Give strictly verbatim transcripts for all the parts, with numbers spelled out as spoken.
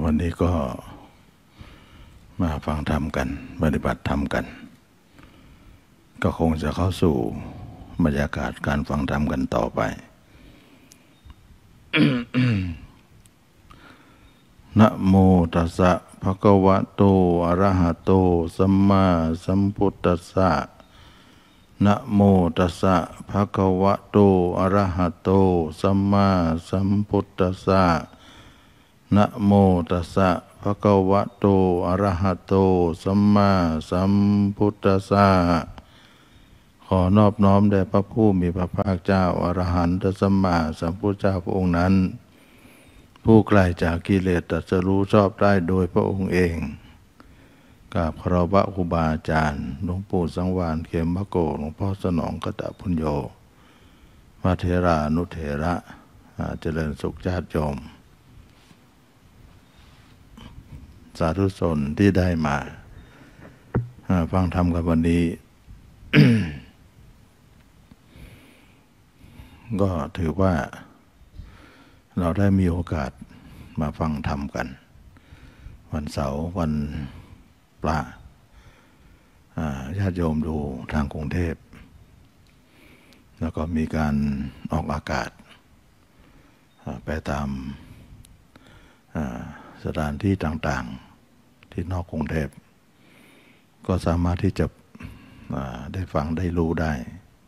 วันนี้ก็มาฟังธรรมกันปฏิบัติธรรมกันก็คงจะเข้าสู่บรรยากาศการฟังธรรมกันต่อไป นะโมตัสสะภะคะวะโตอะระหะโตสัมมาสัมพุทธัสสะนะโมตัสสะภะคะวะโตอะระหะโตสัมมาสัมพุทธัสสะนะโมตัสสะภะคะวะโตอะระหะโตสัมมาสัมพุทธัสสะขอนอบน้อมแด่พระผู้มีพระภาคเจ้าอรหันตสัมมาสัมพุทธเจ้าพระองค์นั้นผู้ไกลจากกิเลสตรัสรู้ชอบได้โดยพระองค์เองกราบคารวะครูบาอาจารย์หลวงปู่สังวาลเขมมะโกหลวงพ่อสนองกตพุญโญพระเถรานุเถระเจริญสุขญาติโยมสาธุชนที่ได้มาฟังธรรมกันวันนี้ ก็ถือว่าเราได้มีโอกาสมาฟังธรรมกันวันเสาร์วันปลาญาติโยมดูทางกรุงเทพแล้วก็มีการออกอากาศไปตามสถานที่ต่างๆที่นอกกรุงเทพก็สามารถที่จะได้ฟังได้รู้ได้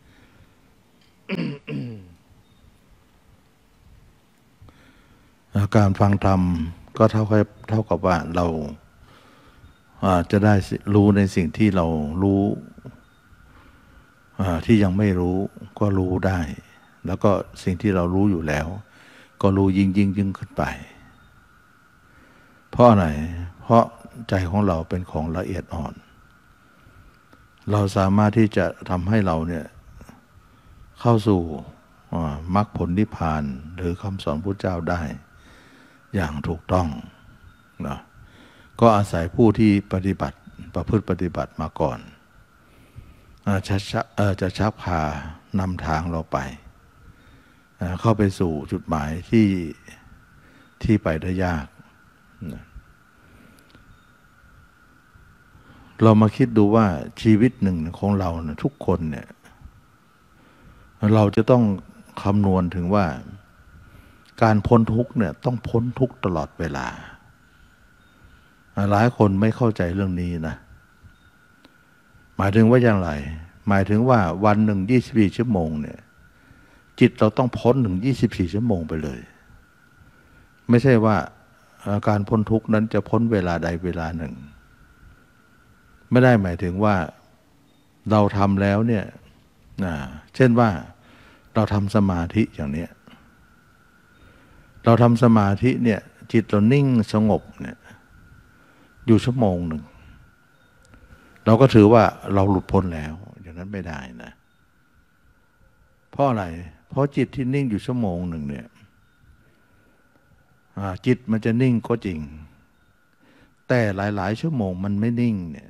การฟังธรรมก็เท่ากับเท่ากับว่าเราจะได้รู้ในสิ่งที่เรารู้ที่ยังไม่รู้ก็รู้ได้ แล้วก็สิ่งที่เรารู้อยู่แล้วก็รู้ยิ่งยิ่งยิ่งขึ้นไปเพราะอะไรเพราะใจของเราเป็นของละเอียดอ่อนเราสามารถที่จะทำให้เราเนี่ยเข้าสู่มรรคผลนิพพานหรือคำสอนพุทธเจ้าได้อย่างถูกต้องนะก็อาศัยผู้ที่ปฏิบัติประพฤติปฏิบัติมาก่อนจะจะชักพานำทางเราไปเข้าไปสู่จุดหมายที่ที่ไปได้ยากนะเรามาคิดดูว่าชีวิตหนึ่งของเราเนี่ยทุกคนเนี่ยเราจะต้องคำนวณถึงว่าการพ้นทุกข์เนี่ยต้องพ้นทุกข์ตลอดเวลาหลายคนไม่เข้าใจเรื่องนี้นะหมายถึงว่าอย่างไรหมายถึงว่าวันหนึ่งยี่สิบสี่ชั่วโมงเนี่ยจิตเราต้องพ้นถึงยี่สิบสี่ชั่วโมงไปเลยไม่ใช่ว่าการพ้นทุกข์นั้นจะพ้นเวลาใดเวลาหนึ่งไม่ได้หมายถึงว่าเราทำแล้วเนี่ยเช่นว่าเราทำสมาธิอย่างเนี้ยเราทำสมาธิเนี่ยจิตเรานิ่งสงบเนี่ยอยู่ชั่วโมงหนึ่งเราก็ถือว่าเราหลุดพ้นแล้วอย่างนั้นไม่ได้นะเพราะอะไรเพราะจิตที่นิ่งอยู่ชั่วโมงหนึ่งเนี่ยจิตมันจะนิ่งก็จริงแต่หลายๆชั่วโมงมันไม่นิ่งเนี่ย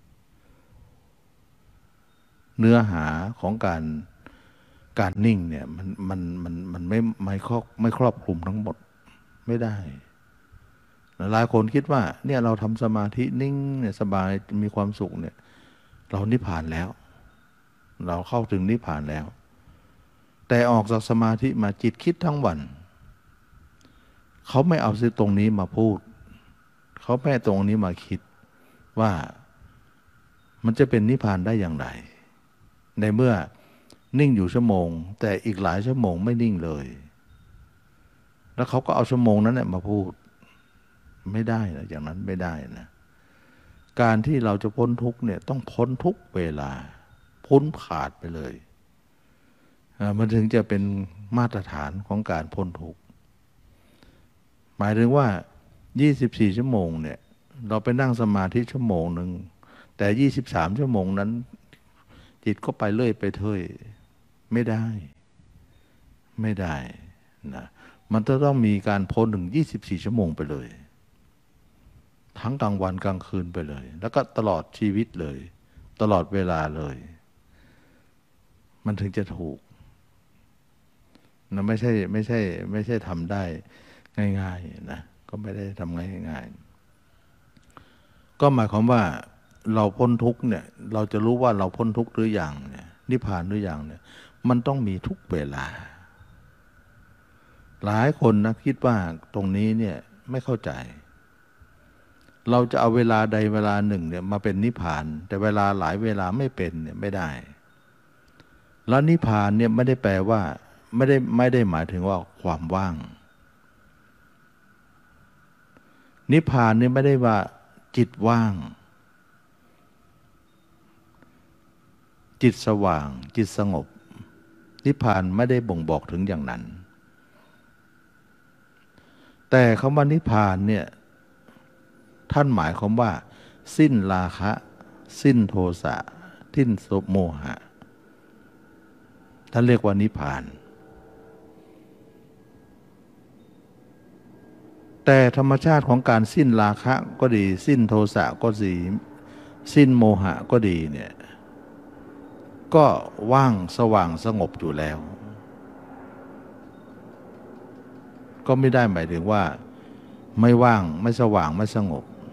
เนื้อหาของการการนิ่งเนี่ยมันมันมันมันไม่ไม่ครอบไม่ครอบคลุมทั้งหมดไม่ได้หลายคนคิดว่าเนี่ยเราทำสมาธินิ่งเนี่ยสบายมีความสุขเนี่ยเรานิพพานแล้วเราเข้าถึงนิพพานแล้วแต่ออกจากสมาธิมาจิตคิดทั้งวันเขาไม่เอาสิ่งตรงนี้มาพูดเขาไม่ตรงนี้มาคิดว่ามันจะเป็นนิพพานได้อย่างไรในเมื่อนิ่งอยู่ชั่วโมงแต่อีกหลายชั่วโมงไม่นิ่งเลยแล้วเขาก็เอาชั่วโมงนั้นเนี่ยมาพูดไม่ได้นะอย่างนั้นไม่ได้นะการที่เราจะพ้นทุกข์เนี่ยต้องพ้นทุกเวลาพ้นขาดไปเลยมันถึงจะเป็นมาตรฐานของการพ้นทุกข์หมายถึงว่ายี่สิบสี่ชั่วโมงเนี่ยเราไปนั่งสมาธิชั่วโมงหนึ่งแต่ยี่สิบสามชั่วโมงนั้นจิตก็ไปเรื่อยไปเถอยไม่ได้ไม่ได้นะมันจะต้องมีการพ้นถึงยี่สิบสี่ชั่วโมงไปเลยทั้งกลางวันกลางคืนไปเลยแล้วก็ตลอดชีวิตเลยตลอดเวลาเลยมันถึงจะถูกนะไม่ใช่ไม่ใช่ไม่ใช่ทำได้ง่ายๆนะก็ไม่ได้ทำง่ายๆก็หมายความว่าเราพ้นทุกข์เนี่ยเราจะรู้ว่าเราพ้นทุกข์หรือยังเนี่ยนิพพานหรือยังเนี่ยมันต้องมีทุกเวลาหลายคนนะคิดว่าตรงนี้เนี่ยไม่เข้าใจเราจะเอาเวลาใดเวลาหนึ่งเนี่ยมาเป็นนิพพานแต่เวลาหลายเวลาไม่เป็นเนี่ยไม่ได้แล้วนิพพานเนี่ยไม่ได้แปลว่าไม่ได้ไม่ได้หมายถึงว่าความว่างนิพพานเนี่ยไม่ได้ว่าจิตว่างจิตสว่างจิตสงบนิพพานไม่ได้บ่งบอกถึงอย่างนั้นแต่คำว่านิพพานเนี่ยท่านหมายความว่าสิ้นราคะสิ้นโทสะสิ้นโมหะท่านเรียกว่านิพพานแต่ธรรมชาติของการสิ้นราคะก็ดีสิ้นโทสะก็ดีสิ้นโมหะก็ดีเนี่ยก็ว่างสว่างสงบอยู่แล้วก็ไม่ได้หมายถึงว่าไม่ว่างไม่สว่างไม่สง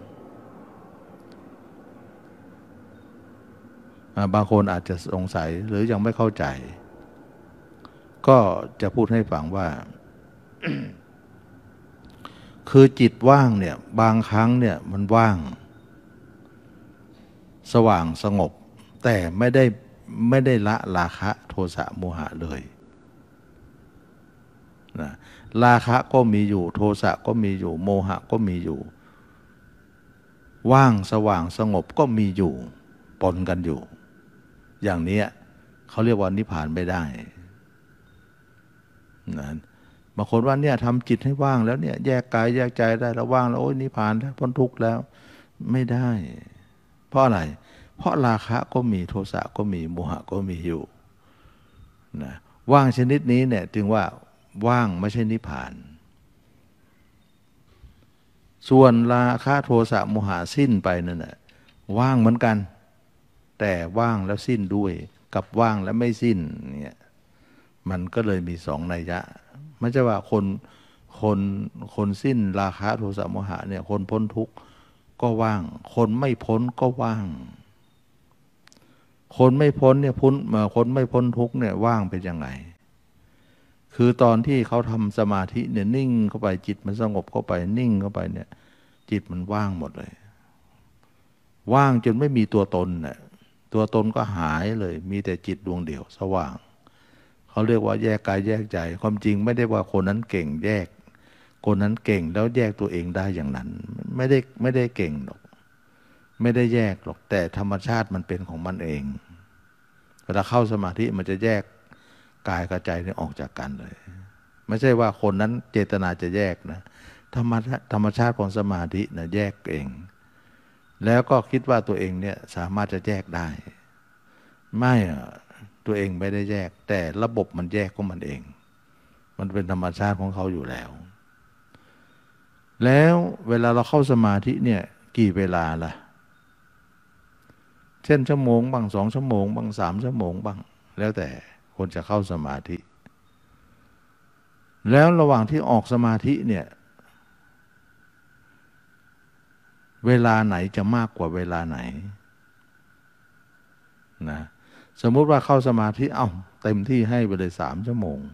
บบางคนอาจจะสงสัยหรือยังไม่เข้าใจก็จะพูดให้ฟังว่า คือจิตว่างเนี่ยบางครั้งเนี่ยมันว่างสว่างสงบแต่ไม่ได้ไม่ได้ละราคะโทสะโมหะเลยนะราคะก็มีอยู่โทสะก็มีอยู่โมหะก็มีอยู่ว่างสว่างสงบก็มีอยู่ปนกันอยู่อย่างนี้เขาเรียกว่านิพพานไม่ได้นะบางคนว่าเนี่ยทำจิตให้ว่างแล้วเนี่ยแยกกายแยกใจได้แล้วว่างแล้วโอ้ยนิพพานแล้วพ้นทุกข์แล้วไม่ได้เพราะอะไรเพราะราคะก็มีโทสะก็มีโมหะก็มีอยู่นะว่างชนิดนี้เนี่ยจึงว่าว่างไม่ใช่นิพพานส่วนราคะโทสะโมหะสิ้นไปนั่นแหละว่างเหมือนกันแต่ว่างแล้วสิ้นด้วยกับว่างแล้วไม่สิ้นเนี่ยมันก็เลยมีสองนัยยะไม่ใช่ว่าคนคนคนสิ้นราคะโทสะโมหะเนี่ยคนพ้นทุกข์ก็ว่างคนไม่พ้นก็ว่างคนไม่พ้นเนี่ยพ้นคนไม่พ้นทุกข์เนี่ยว่างเป็นยังไงคือตอนที่เขาทำสมาธิเนี่ยนิ่งเข้าไปจิตมันสงบเข้าไปนิ่งเข้าไปเนี่ยจิตมันว่างหมดเลยว่างจนไม่มีตัวตนน่ะตัวตนก็หายเลยมีแต่จิตดวงเดียวสว่างเขาเรียกว่าแยกกายแยกใจความจริงไม่ได้ว่าคนนั้นเก่งแยกคนนั้นเก่งแล้วแยกตัวเองได้อย่างนั้นไม่ได้ไม่ได้เก่งหรอกไม่ได้แยกหรอกแต่ธรรมชาติมันเป็นของมันเองเวลาเข้าสมาธิมันจะแยกกายกับใจนี่ออกจากกันเลยไม่ใช่ว่าคนนั้นเจตนาจะแยกนะธรรมธรรมชาติของสมาธินะแยกเองแล้วก็คิดว่าตัวเองเนี่ยสามารถจะแยกได้ไม่ตัวเองไม่ได้แยกแต่ระบบมันแยกของมันเองมันเป็นธรรมชาติของเขาอยู่แล้วแล้วเวลาเราเข้าสมาธิเนี่ยกี่เวลาล่ะเช่นชั่วโมงบ้างสองชั่วโมงบ้างสามชั่วโมงบ้างแล้วแต่คนจะเข้าสมาธิแล้วระหว่างที่ออกสมาธิเนี่ยเวลาไหนจะมากกว่าเวลาไหนนะสมมุติว่าเข้าสมาธิเอ้าเต็มที่ให้ไปเลยสามชั่วโมง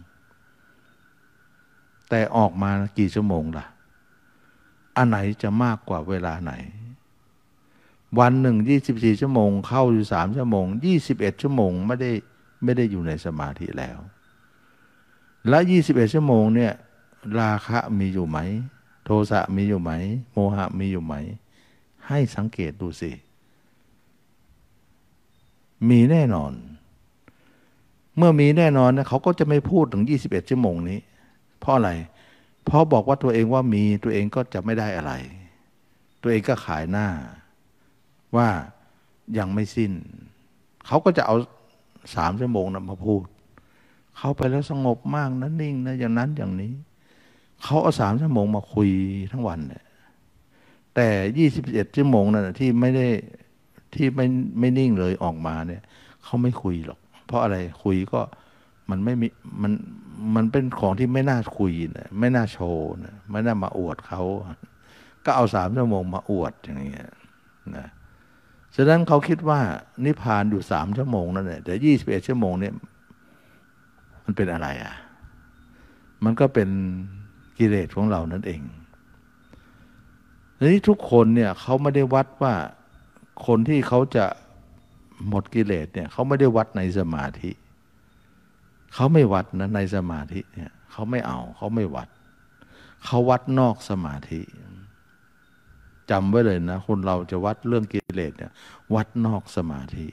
แต่ออกมากี่ชั่วโมงล่ะอันไหนจะมากกว่าเวลาไหนวันหนึ่งยี่สิบสี่ชั่วโมงเข้าอยู่สามชั่วโมงยี่สิบเอ็ดชั่วโมงไม่ได้ไม่ได้อยู่ในสมาธิแล้วและยี่สิบเอ็ดชั่วโมงเนี่ยราคะมีอยู่ไหมโทสะมีอยู่ไหมโมหะมีอยู่ไหมให้สังเกตดูสิมีแน่นอนเมื่อมีแน่นอนนะเขาก็จะไม่พูดถึงยี่สิบเอ็ดชั่วโมงนี้เพราะอะไรเพราะบอกว่าตัวเองว่ามีตัวเองก็จะไม่ได้อะไรตัวเองก็ขายหน้าว่ายังไม่สิ้นเขาก็จะเอาสามชั่วโมงนะมาพูดเข้าไปแล้วสงบมากนะนิ่งนะอย่างนั้นอย่างนี้เขาเอาสามชั่วโมงมาคุยทั้งวันเนี่ยแต่ยี่สิบเอ็ดชั่วโมงนั่นที่ไม่ได้ที่ไม่ไม่นิ่งเลยออกมาเนี่ยเขาไม่คุยหรอกเพราะอะไรคุยก็มันไม่มีมันมันเป็นของที่ไม่น่าคุยนะไม่น่าโชว์นะไม่น่ามาอวดเขาก็เอาสามชั่วโมงมาอวดอย่างเงี้ยนะฉะนั้นเขาคิดว่านิพพานอยู่สามชั่วโมงนั่นแหละแต่ยี่สิบเอ็ดชั่วโมงเนี่ยมันเป็นอะไรอ่ะมันก็เป็นกิเลสของเรานั่นเองทีนี้ทุกคนเนี่ยเขาไม่ได้วัดว่าคนที่เขาจะหมดกิเลสเนี่ยเขาไม่ได้วัดในสมาธิเขาไม่วัดนะในสมาธิเนี่ยเขาไม่เอาเขาไม่วัดเขาวัดนอกสมาธิจำไว้เลยนะคนเราจะวัดเรื่องกิเลสเนี่ยวัดนอกสมาธิ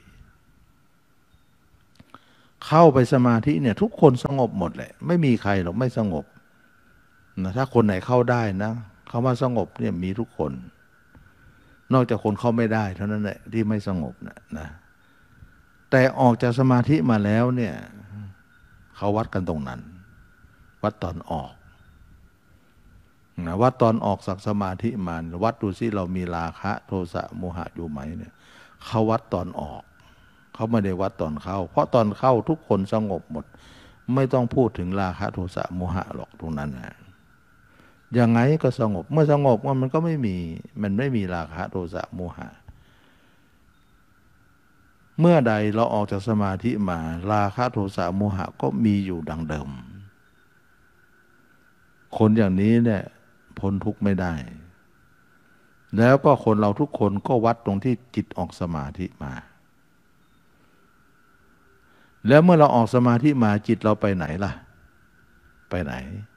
เข้าไปสมาธิเนี่ยทุกคนสงบหมดแหละไม่มีใครหรอกไม่สงบนะถ้าคนไหนเข้าได้นะเขาว่าสงบเนี่ยมีทุกคนนอกจากคนเข้าไม่ได้เท่านั้นแหละที่ไม่สงบนะนะแต่ออกจากสมาธิมาแล้วเนี่ยเขาวัดกันตรงนั้นวัดตอนออกนะวัดตอนออกจากสมาธิมาวัดดูซิเรามีราคะโทสะโมหะอยู่ไหมเนี่ยเขาวัดตอนออกเขาไม่ได้วัดตอนเข้าเพราะตอนเข้าทุกคนสงบหมดไม่ต้องพูดถึงราคะโทสะโมหะหรอกตรงนั้นนะยังไงก็สงบเมื่อสงบมันก็ไม่มีมันไม่มีราคะโทสะโมหะเมื่อใดเราออกจากสมาธิมาราคะโทสะโมหะก็มีอยู่ดังเดิมคนอย่างนี้เนี่ยพ้นทุกข์ไม่ได้แล้วก็คนเราทุกคนก็วัดตรงที่จิตออกสมาธิมาแล้วเมื่อเราออกสมาธิมาจิตเราไปไหนล่ะไปไหน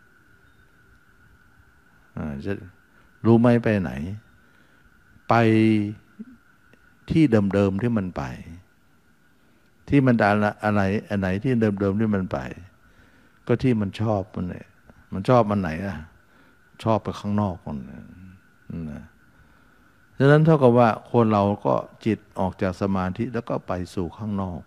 จะรู้ไหมไปไหนไปที่เดิมๆที่มันไปที่มันอะไรอันไหนที่เดิมๆที่มันไปก็ที่มันชอบมันเนี่ยมันชอบมันไหนอ่ะชอบไปข้างนอกคนนะฉะนั้นเท่ากับว่าคนเราก็จิตออกจากสมาธิแล้วก็ไปสู่ข้างนอก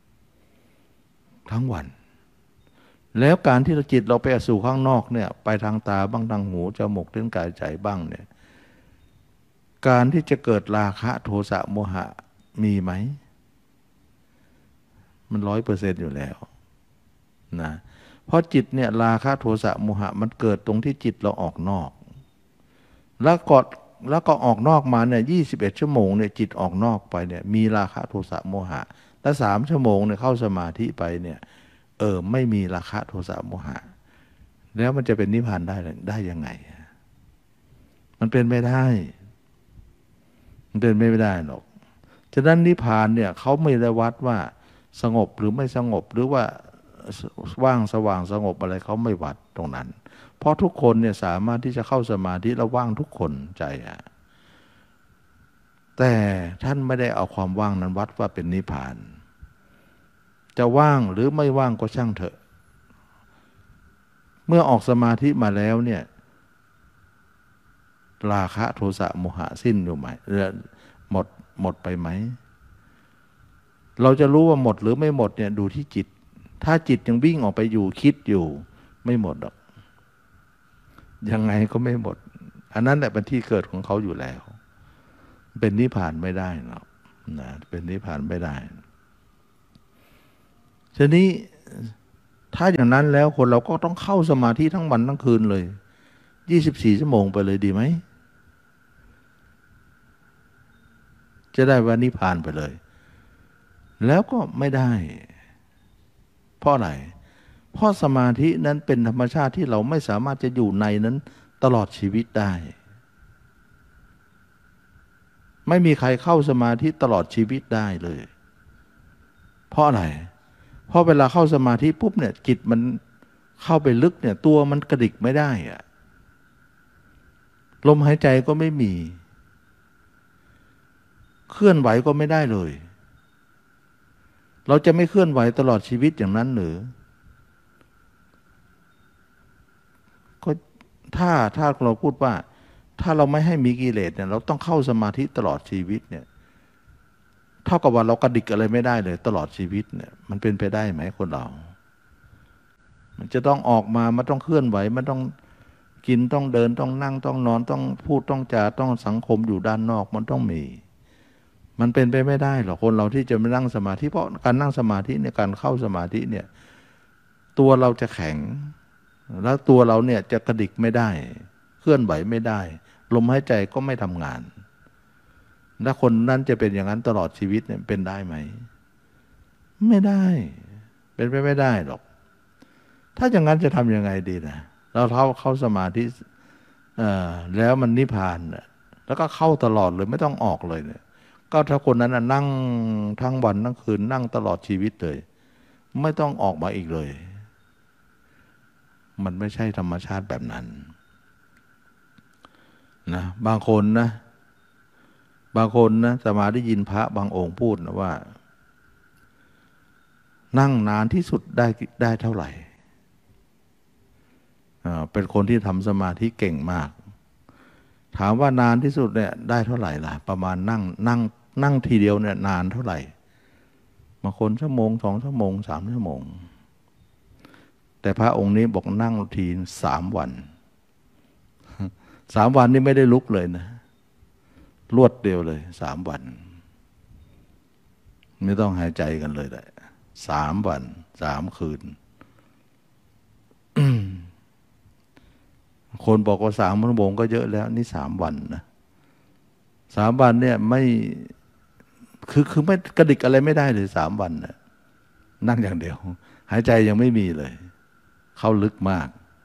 ทั้งวันแล้วการที่เราจิตเราไปสู่ข้างนอกเนี่ยไปทางตาบ้างทางหูจมูกลิ้นกายใจบ้างเนี่ยการที่จะเกิดราคะโทสะโมหะมีไหมมันร้อยเปอร์เซ็นต์อยู่แล้วนะเพราะจิตเนี่ยราคะโทสะโมหะมันเกิดตรงที่จิตเราออกนอกแล้วก็แล้วก็ออกนอกมาเนี่ยยี่สิบเอ็ดชั่วโมงเนี่ยจิตออกนอกไปเนี่ยมีราคะโทสะโมหะแล้วสามชั่วโมงเนี่ยเข้าสมาธิไปเนี่ยเออไม่มีราคะโทสะโมหะแล้วมันจะเป็นนิพพานได้ได้ยังไงมันเป็นไม่ได้มันเป็นไม่ได้หรอกฉะนั้นนิพพานเนี่ยเขาไม่ได้วัดว่าสงบหรือไม่สงบหรือว่าว่างสว่างสงบอะไรเขาไม่วัดตรงนั้นเพราะทุกคนเนี่ยสามารถที่จะเข้าสมาธิแล้วว่างทุกคนใจอะแต่ท่านไม่ได้เอาความว่างนั้นวัดว่าเป็นนิพพานจะว่างหรือไม่ว่างก็ช่างเถอะเมื่อออกสมาธิมาแล้วเนี่ยราคะโทสะโมหะสิ้นอยู่ไหมหรือหมดหมดไปไหมเราจะรู้ว่าหมดหรือไม่หมดเนี่ยดูที่จิตถ้าจิตยังวิ่งออกไปอยู่คิดอยู่ไม่หมดหรอกยังไงก็ไม่หมดอันนั้นแหละเป็นที่เกิดของเขาอยู่แล้วเป็นนิพพานไม่ได้หรอกนะเป็นนิพพานไม่ได้ทีนี้ถ้าอย่างนั้นแล้วคนเราก็ต้องเข้าสมาธิทั้งวันทั้งคืนเลยยี่สิบสี่ชั่วโมงไปเลยดีไหมจะได้ว่านิพพานไปเลยแล้วก็ไม่ได้เพราะอะไรเพราะสมาธินั้นเป็นธรรมชาติที่เราไม่สามารถจะอยู่ในนั้นตลอดชีวิตได้ไม่มีใครเข้าสมาธิตลอดชีวิตได้เลยเพราะอะไรเพราะเวลาเข้าสมาธิปุ๊บเนี่ยจิตมันเข้าไปลึกเนี่ยตัวมันกระดิกไม่ได้อะลมหายใจก็ไม่มีเคลื่อนไหวก็ไม่ได้เลยเราจะไม่เคลื่อนไหวตลอดชีวิตอย่างนั้นหรือก็ถ้าถ้าเราพูดว่าถ้าเราไม่ให้มีกิเลสเนี่ยเราต้องเข้าสมาธิตลอดชีวิตเนี่ยเท่ากับว่าเรากระดิกอะไรไม่ได้เลยตลอดชีวิตเนี่ยมันเป็นไปได้ไหมคนเรามันจะต้องออกมามันต้องเคลื่อนไหวมันต้องกินต้องเดินต้องนั่งต้องนอนต้องพูดต้องจาต้องสังคมอยู่ด้านนอกมันต้องมีมันเป็นไปไม่ได้หรอกคนเราที่จะมานั่งสมาธิเพราะการนั่งสมาธิเนี่ยการเข้าสมาธิเนี่ยตัวเราจะแข็งแล้วตัวเราเนี่ยจะกระดิกไม่ได้เคลื่อนไหวไม่ได้ลมหายใจก็ไม่ทำงานถ้าคนนั้นจะเป็นอย่างนั้นตลอดชีวิตเนี่ยเป็นได้ไหมไม่ได้เป็นไปไม่ได้หรอกถ้าอย่างนั้นจะทำยังไงดีนะเราเข้าเข้าสมาธิแล้วมันนิพพานแล้วก็เข้าตลอดเลยไม่ต้องออกเลยเนี่ยก็ถ้าคนนั้นนั่งทั้งวันทั้งคืนนั่งตลอดชีวิตเลยไม่ต้องออกมาอีกเลยมันไม่ใช่ธรรมชาติแบบนั้นนะบางคนนะบางคนนะสมาได้ยินพระบางองค์พูดนะว่านั่งนานที่สุดได้ได้เท่าไหร่เป็นคนที่ทำสมาธิเก่งมากถามว่านานที่สุดเนี่ยได้เท่าไหร่ล่ะประมาณนั่งนั่งนั่งทีเดียวเนี่ยนานเท่าไหร่บางคนชั่วโมงสองชั่วโมงสามชั่วโมงแต่พระองค์นี้บอกนั่งทีสามวันสามวันนี่ไม่ได้ลุกเลยนะรวดเดียวเลยสามวันไม่ต้องหายใจกันเลยได้สามวันสามคืน คนบอกว่าสามชั่วโมงก็เยอะแล้วนี่สามวันนะสามวันเนี่ยไม่คือคือไม่กระดิกอะไรไม่ได้เลยสามวันนะนั่งอย่างเดียวหายใจยังไม่มีเลยเข้าลึกมาก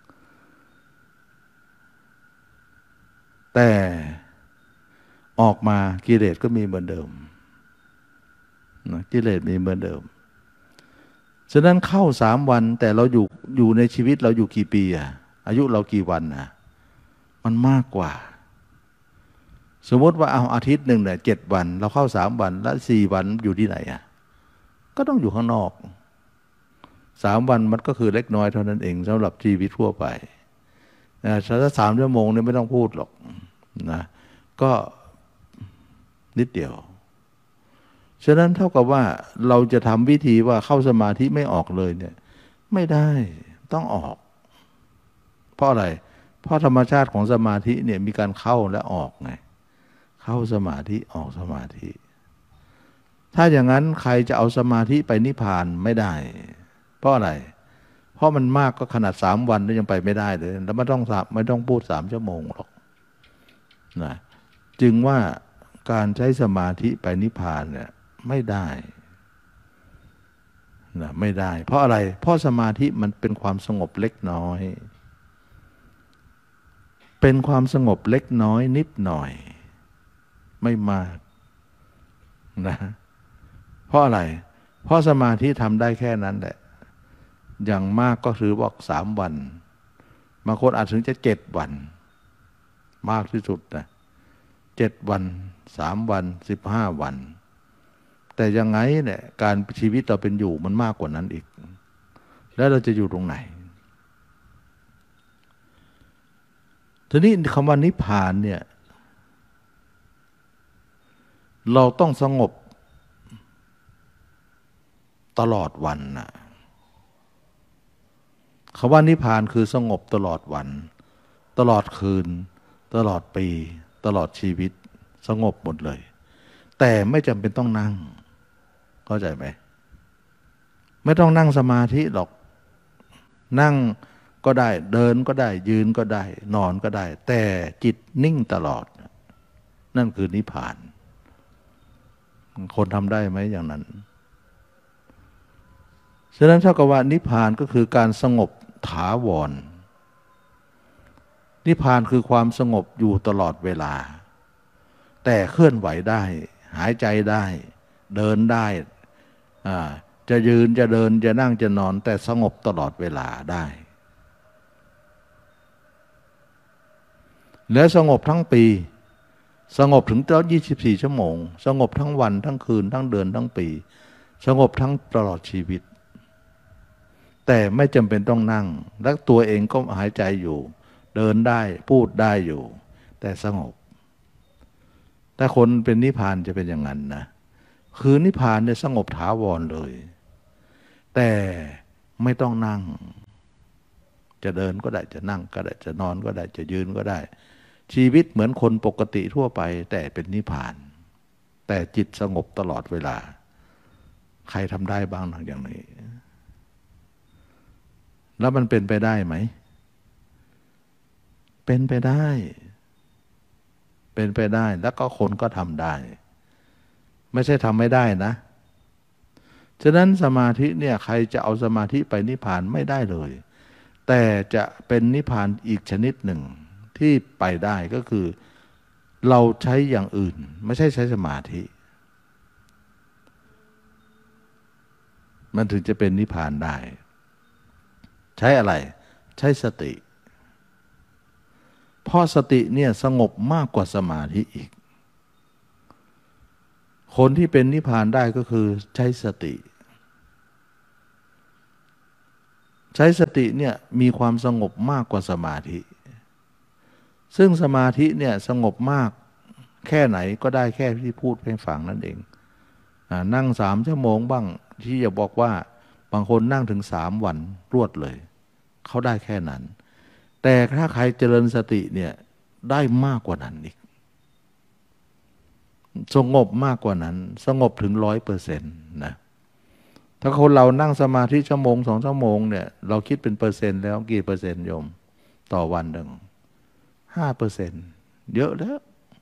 แต่ออกมากิเลสก็มีเหมือนเดิมนะกิเลสมีเหมือนเดิมฉะนั้นเข้าสามวันแต่เราอยู่อยู่ในชีวิตเราอยู่กี่ปีอะอายุเรากี่วันนะมันมากกว่าสมมติว่าเอาอาทิตย์หนึ่งเนี่ยเจ็ดวันเราเข้าสามวันแล้วสี่วันอยู่ที่ไหนอ่ะก็ต้องอยู่ข้างนอกสามวันมันก็คือเล็กน้อยเท่านั้นเองสำหรับชีวิตทั่วไปนะถ้าสามชั่วโมงเนี่ยไม่ต้องพูดหรอกนะก็นิดเดียวฉะนั้นเท่ากับว่าเราจะทำวิธีว่าเข้าสมาธิไม่ออกเลยเนี่ยไม่ได้ต้องออกเพราะอะไรเพราะธรรมชาติของสมาธิเนี่ยมีการเข้าและออกไงเข้าสมาธิออกสมาธิถ้าอย่างนั้นใครจะเอาสมาธิไปนิพพานไม่ได้เพราะอะไรเพราะมันมากก็ขนาดสามวันแล้วยังไปไม่ได้เลยแล้วไม่ต้องไม่ต้องพูดสามชั่วโมงหรอกนะจึงว่าการใช้สมาธิไปนิพพานเนี่ยไม่ได้นะไม่ได้เพราะอะไรเพราะสมาธิมันเป็นความสงบเล็กน้อยเป็นความสงบเล็กน้อยนิดหน่อยไม่มากนะเพราะอะไรเพราะสมาธิทำได้แค่นั้นแหละอย่างมากก็ถือบอกสามวันบางคนอาจถึงจะเจ็ดวันมากที่สุดนะเจ็ดวันสามวันสิบห้าวันแต่ยังไงเนี่ยการชีวิตเราเป็นอยู่มันมากกว่านั้นอีกแล้วเราจะอยู่ตรงไหนทีนี้คำว่านิพพานเนี่ยเราต้องสงบตลอดวันนะคำว่านิพพานคือสงบตลอดวันตลอดคืนตลอดปีตลอดชีวิตสงบหมดเลยแต่ไม่จำเป็นต้องนั่งเข้าใจไหมไม่ต้องนั่งสมาธิหรอกนั่งก็ได้เดินก็ได้ยืนก็ได้นอนก็ได้แต่จิตนิ่งตลอดนั่นคือนิพพานคนทำได้ไหมอย่างนั้นฉะนั้นเท่ากับว่านิพพานก็คือการสงบถาวรนิพพานคือความสงบอยู่ตลอดเวลาแต่เคลื่อนไหวได้หายใจได้เดินได้จะยืนจะเดินจะนั่งจะนอนแต่สงบตลอดเวลาได้และสงบทั้งปีสงบถึงตลอดยี่สิบสี่ชั่วโมงสงบทั้งวันทั้งคืนทั้งเดือนทั้งปีสงบทั้งตลอดชีวิตแต่ไม่จำเป็นต้องนั่งและตัวเองก็หายใจอยู่เดินได้พูดได้อยู่แต่สงบแต่คนเป็นนิพพานจะเป็นอย่างนั้นนะคือนิพพานเนี่ยสงบถาวรเลยแต่ไม่ต้องนั่งจะเดินก็ได้จะนั่งก็ได้จะนอนก็ได้จะยืนก็ได้ชีวิตเหมือนคนปกติทั่วไปแต่เป็นนิพพานแต่จิตสงบตลอดเวลาใครทำได้บ้างอย่างนี้แล้วมันเป็นไปได้ไหมเป็นไปได้เป็นไปได้แล้วก็คนก็ทำได้ไม่ใช่ทำไม่ได้นะฉะนั้นสมาธิเนี่ยใครจะเอาสมาธิไปนิพพานไม่ได้เลยแต่จะเป็นนิพพานอีกชนิดหนึ่งที่ไปได้ก็คือเราใช้อย่างอื่นไม่ใช่ใช้สมาธิมันถึงจะเป็นนิพพานได้ใช้อะไรใช้สติเพราะสติเนี่ยสงบมากกว่าสมาธิอีกคนที่เป็นนิพพานได้ก็คือใช้สติใช้สติเนี่ยมีความสงบมากกว่าสมาธิซึ่งสมาธิเนี่ยสงบมากแค่ไหนก็ได้แค่ที่พูดให้ฟังนั่นเองนั่งสามชั่วโมงบ้างที่จะบอกว่าบางคนนั่งถึงสามวันรวดเลยเขาได้แค่นั้นแต่ถ้าใครเจริญสติเนี่ยได้มากกว่านั้นอีกสงบมากกว่านั้นสงบถึงร้อยเปอร์เซ็นต์นะถ้าคนเรานั่งสมาธิชั่วโมงสองชั่วโมงเนี่ยเราคิดเป็นเปอร์เซ็นต์แล้วกี่เปอร์เซ็นต์โยมต่อวันหนึ่งห้าเปอร์เซ็นต์เยอะแล้ว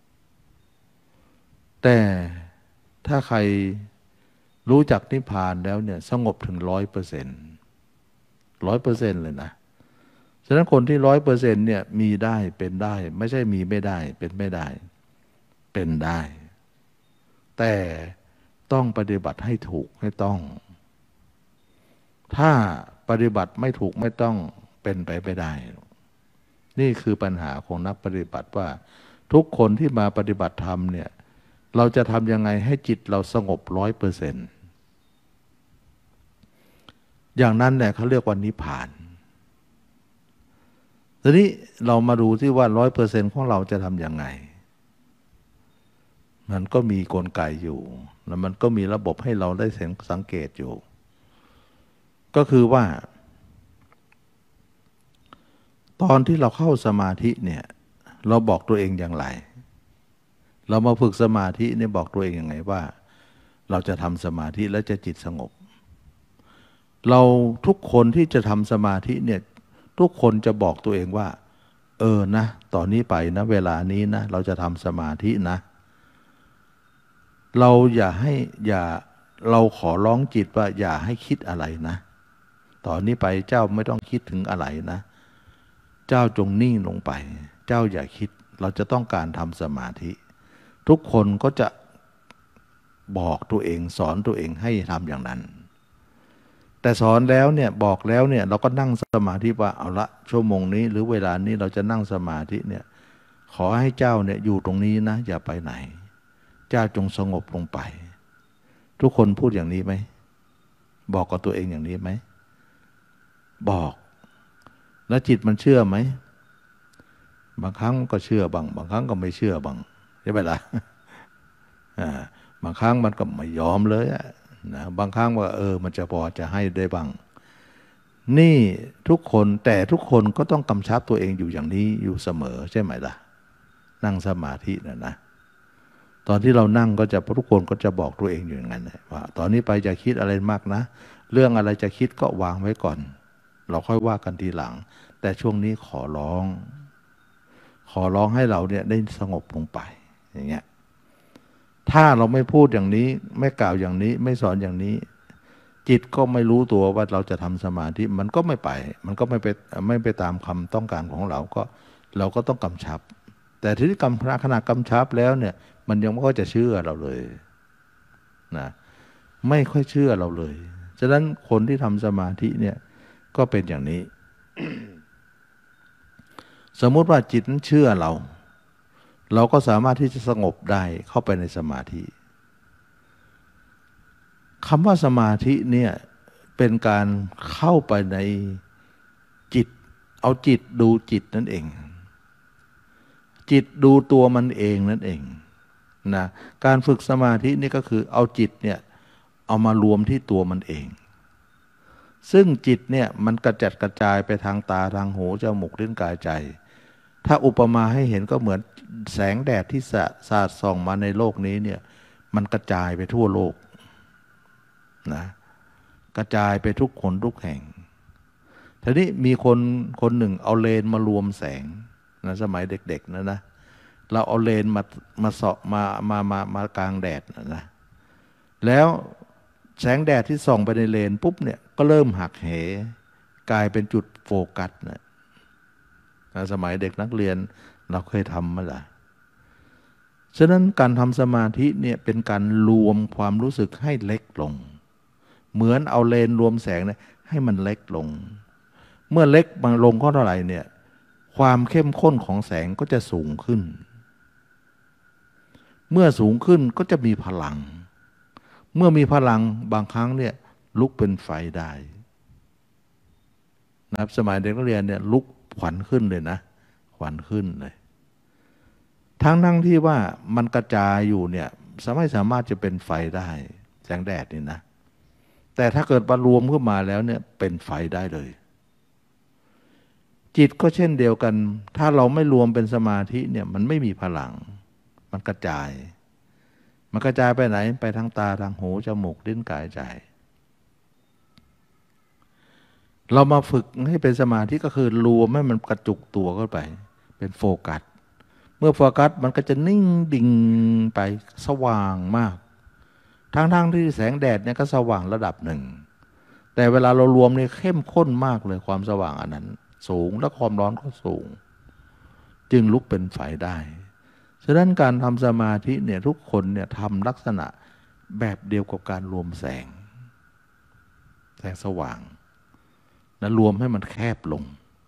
แต่ถ้าใครรู้จักนิพพานแล้วเนี่ยสงบถึงร้อยเปอร์เซ็นต์ร้อยเปอร์เซ็นต์เลยนะฉะนั้นคนที่ร้อยเปอร์เซ็นต์เนี่ยมีได้เป็นได้ไม่ใช่มีไม่ได้เป็นไม่ได้เป็นได้แต่ต้องปฏิบัติให้ถูกให้ต้องถ้าปฏิบัติไม่ถูกไม่ต้องเป็นไปไม่ได้นี่คือปัญหาของนักปฏิบัติว่าทุกคนที่มาปฏิบัติธรรมเนี่ยเราจะทำยังไงให้จิตเราสงบร้อยเปอร์เซ็นต์อย่างนั้นเนี่ยเขาเรียกว่านิพพานทีนี้เรามาดูที่ว่าร้อยเปอร์เซ็นต์ของเราจะทำยังไงมันก็มีกลไกอยู่แล้วมันก็มีระบบให้เราได้สังเกตอยู่ก็คือว่าตอนที่เราเข้าสมาธิเนี่ยเราบอกตัวเองอย่างไรเรามาฝึกสมาธิเนี่ยบอกตัวเองยังไงว่าเราจะทำสมาธิแล้วจะจิตสงบเราทุกคนที่จะทำสมาธิเนี่ยทุกคนจะบอกตัวเองว่าเออนะตอนนี้ไปนะเวลานี้นะเราจะทำสมาธินะเราอย่าให้อย่าเราขอร้องจิตว่าอย่าให้คิดอะไรนะตอนนี้ไปเจ้าไม่ต้องคิดถึงอะไรนะเจ้าจงนิ่งลงไปเจ้าอย่าคิดเราจะต้องการทำสมาธิทุกคนก็จะบอกตัวเองสอนตัวเองให้ทำอย่างนั้นแต่สอนแล้วเนี่ยบอกแล้วเนี่ยเราก็นั่งสมาธิว่าเอาละชั่วโมงนี้หรือเวลานี้เราจะนั่งสมาธิเนี่ยขอให้เจ้าเนี่ยอยู่ตรงนี้นะอย่าไปไหนเจ้าจงสงบลงไปทุกคนพูดอย่างนี้ไหมบอกกับตัวเองอย่างนี้ไหมบอกแล้วจิตมันเชื่อไหมบางครั้งก็เชื่อบ้างบางครั้งก็ไม่เชื่อบ้างใช่ไหมล่ะบางครั้งมันก็ไม่ยอมเลยนะบางครั้งว่าเออมันจะพอจะให้ได้บ้างนี่ทุกคนแต่ทุกคนก็ต้องกำชับตัวเองอยู่อย่างนี้อยู่เสมอใช่ไหมล่ะนั่งสมาธินะนะตอนที่เรานั่งก็จะทุกคนก็จะบอกตัวเองอยู่อย่างนั้นว่าตอนนี้ไปจะคิดอะไรมากนะเรื่องอะไรจะคิดก็วางไว้ก่อนเราค่อยว่ากันทีหลังแต่ช่วงนี้ขอร้องขอร้องให้เราเนี่ยได้สงบลงไปอย่างเงี้ยถ้าเราไม่พูดอย่างนี้ไม่กล่าวอย่างนี้ไม่สอนอย่างนี้จิตก็ไม่รู้ตัวว่าเราจะทำสมาธิมันก็ไม่ไปมันก็ไม่ไปไม่ไปตามคำต้องการของเราก็เราก็ต้องกำชับแต่ที่กำขณะกำชับแล้วเนี่ยมันยังไม่ค่อยจะเชื่อเราเลยนะไม่ค่อยเชื่อเราเลยฉะนั้นคนที่ทำสมาธิเนี่ยก็เป็นอย่างนี้ สมมุติว่าจิตนั้นเชื่อเราเราก็สามารถที่จะสงบได้เข้าไปในสมาธิคำว่าสมาธิเนี่ยเป็นการเข้าไปในจิตเอาจิตดูจิตนั่นเองจิตดูตัวมันเองนั่นเองนะการฝึกสมาธินี่ก็คือเอาจิตเนี่ยเอามารวมที่ตัวมันเองซึ่งจิตเนี่ยมันกระจัดกระจายไปทางตาทางหูจมูกลิ้นกายใจถ้าอุปมาให้เห็นก็เหมือนแสงแดดที่สาดส่องมาในโลกนี้เนี่ยมันกระจายไปทั่วโลกนะกระจายไปทุกคนทุกแห่งทีนี้มีคนคนหนึ่งเอาเลนมารวมแสงนะสมัยเด็กๆนะนะเราเอาเลนมามาเสาะมามามามากลางแดดนะนะแล้วแสงแดดที่ส่องไปในเลนปุ๊บเนี่ยก็เริ่มหักเหกลายเป็นจุดโฟกัสนะสมัยเด็กนักเรียนเราเคยทำมาละฉะนั้นการทำสมาธิเนี่ยเป็นการรวมความรู้สึกให้เล็กลงเหมือนเอาเลนรวมแสงเนี่ยให้มันเล็กลงเมื่อเล็กบางลงก็เท่าไหร่เนี่ยความเข้มข้นของแสงก็จะสูงขึ้นเมื่อสูงขึ้นก็จะมีพลังเมื่อมีพลังบางครั้งเนี่ยลุกเป็นไฟได้นะครับสมัยเด็กนักเรียนเนี่ยลุกขวัญขึ้นเลยนะขวัญขึ้นเลยทั้งทั้งที่ว่ามันกระจายอยู่เนี่ยสามารถสามารถจะเป็นไฟได้แสงแดดนี่นะแต่ถ้าเกิดมารวมขึ้นมาแล้วเนี่ยเป็นไฟได้เลยจิตก็เช่นเดียวกันถ้าเราไม่รวมเป็นสมาธิเนี่ยมันไม่มีพลังมันกระจายมันกระจายไปไหนไปทางตาทางหูจมูกลิ้นกายใจเรามาฝึกให้เป็นสมาธิก็คือรวมให้มันกระจุกตัวเข้าไปเป็นโฟกัสเมื่อโฟกัสมันก็จะนิ่งดิ่งไปสว่างมากทั้งๆที่แสงแดดเนี่ยก็สว่างระดับหนึ่งแต่เวลาเรารวมเนี่ยเข้มข้นมากเลยความสว่างอันนั้นสูงและความร้อนก็สูงจึงลุกเป็นไฟได้ฉะนั้นการทำสมาธิเนี่ยทุกคนเนี่ยทำลักษณะแบบเดียวกับการรวมแสงแสงสว่างและรวมให้มันแคบลง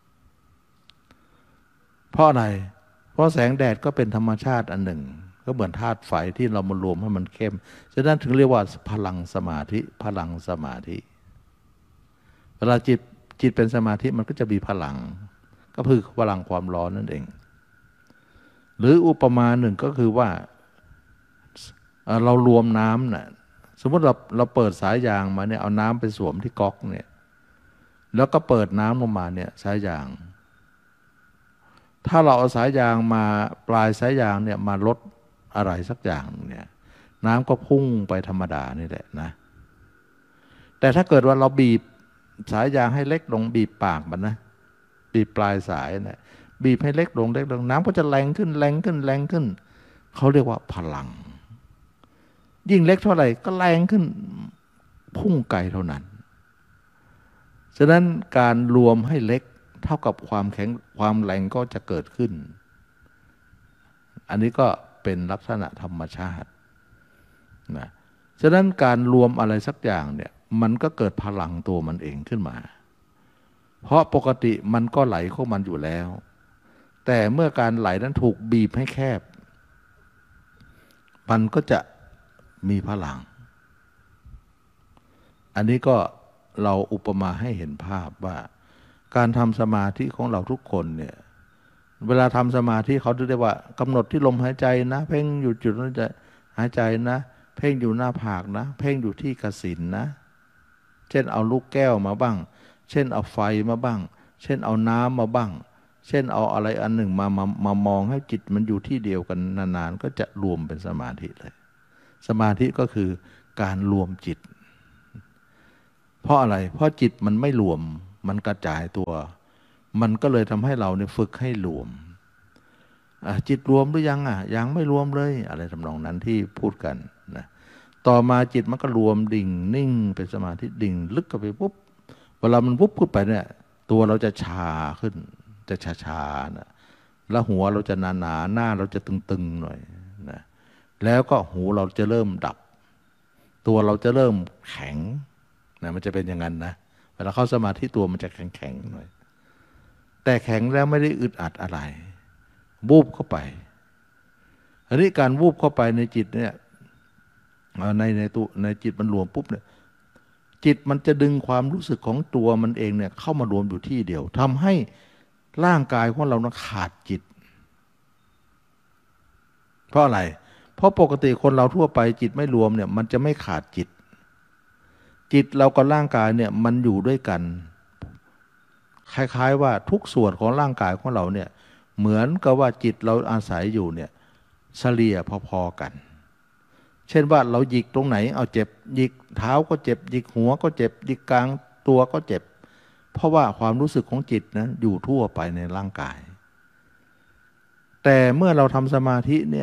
เพราะอะไรเพราะแสงแดดก็เป็นธรรมชาติอันหนึ่งก็เหมือนธาตุไฟที่เรามารวมให้มันเข้มฉะนั้นถึงเรียกว่าพลังสมาธิพลังสมาธิเวลาจิตจิตเป็นสมาธิมันก็จะมีพลังก็คือพลังความร้อนนั่นเองหรืออุปมาหนึ่งก็คือว่าเรารวมน้ำน่ะสมมติเราเราเปิดสายยางมาเนี่ยเอาน้ำไปสวมที่ก๊อกเนี่ยแล้วก็เปิดน้ำลงมาเนี่ยสายยางถ้าเราเอาสายยางมาปลายสายยางเนี่ยมาลดอะไรสักอย่างเนี่ยน้ำก็พุ่งไปธรรมดานี่แหละนะแต่ถ้าเกิดว่าเราบีบสายยางให้เล็กลงบีบปากมันนะบีบปลายสายเนี่ยบีบให้เล็กลงเล็กลงน้ำก็จะแรงขึ้นแรงขึ้นแรงขึ้นเขาเรียกว่าพลังยิ่งเล็กเท่าไหร่ก็แรงขึ้นพุ่งไกลเท่านั้นฉะนั้นการรวมให้เล็กเท่ากับความแข็งความแรงก็จะเกิดขึ้นอันนี้ก็เป็นลักษณะธรรมชาตินะฉะนั้นการรวมอะไรสักอย่างเนี่ยมันก็เกิดพลังตัวมันเองขึ้นมาเพราะปกติมันก็ไหลของมันอยู่แล้วแต่เมื่อการไหลนั้นถูกบีบให้แคบมันก็จะมีพลังอันนี้ก็เราอุปมาให้เห็นภาพว่าการทำสมาธิของเราทุกคนเนี่ยเวลาทำสมาธิเขาเรียกว่ากำหนดที่ลมหายใจนะเพ่งอยู่จุดนั้นจะหายใจนะเพ่งอยู่หน้าผากนะเพ่งอยู่ที่กสิณนะเช่นเอาลูกแก้วมาบ้างเช่นเอาไฟมาบ้างเช่นเอาน้ำมาบ้างเช่นเอาอะไรอันหนึ่งมามามามองให้จิตมันอยู่ที่เดียวกันนานๆก็จะรวมเป็นสมาธิเลยสมาธิก็คือการรวมจิตเพราะอะไรเพราะจิตมันไม่รวมมันกระจายตัวมันก็เลยทำให้เราเนี่ยฝึกให้รวมจิตรวมหรือยังอ่ะยังไม่รวมเลยอะไรทำนองนั้นที่พูดกันนะต่อมาจิตมันก็รวมดิ่งนิ่งเป็นสมาธิดิ่งลึกเข้าไปปุ๊บเวลามันปุ๊บขึ้นไปเนี่ยตัวเราจะชาขึ้นจะชาชานะแล้วหัวเราจะหนาหนาหน้าเราจะตึงๆหน่อยนะแล้วก็หูเราจะเริ่มดับตัวเราจะเริ่มแข็งนะมันจะเป็นอย่างนั้นนะเวลาเข้าสมาธิตัวมันจะแข็งๆหน่อยแต่แข็งแล้วไม่ได้อึดอัดอะไรวูบเข้าไปอันนี้การวูบเข้าไปในจิตเนี่ยในในตัวในจิตมันรวมปุ๊บเนี่ยจิตมันจะดึงความรู้สึกของตัวมันเองเนี่ยเข้ามารวมอยู่ที่เดียวทำให้ร่างกายของเราขาดจิตเพราะอะไรเพราะปกติคนเราทั่วไปจิตไม่รวมเนี่ยมันจะไม่ขาดจิตจิตเรากับร่างกายเนี่ยมันอยู่ด้วยกันคล้ายๆว่าทุกส่วนของร่างกายของเราเนี่ยเหมือนกับว่าจิตเราอาศัยอยู่เนี่ยเฉลี่ยพอๆกันเช่นว่าเราหยิกตรงไหนเอาเจ็บหยิกเท้าก็เจ็บหยิกหัวก็เจ็บหยิกกลางตัวก็เจ็บเพราะว่าความรู้สึกของจิตนะอยู่ทั่วไปในร่างกายแต่เมื่อเราทำสมาธิเนี่ย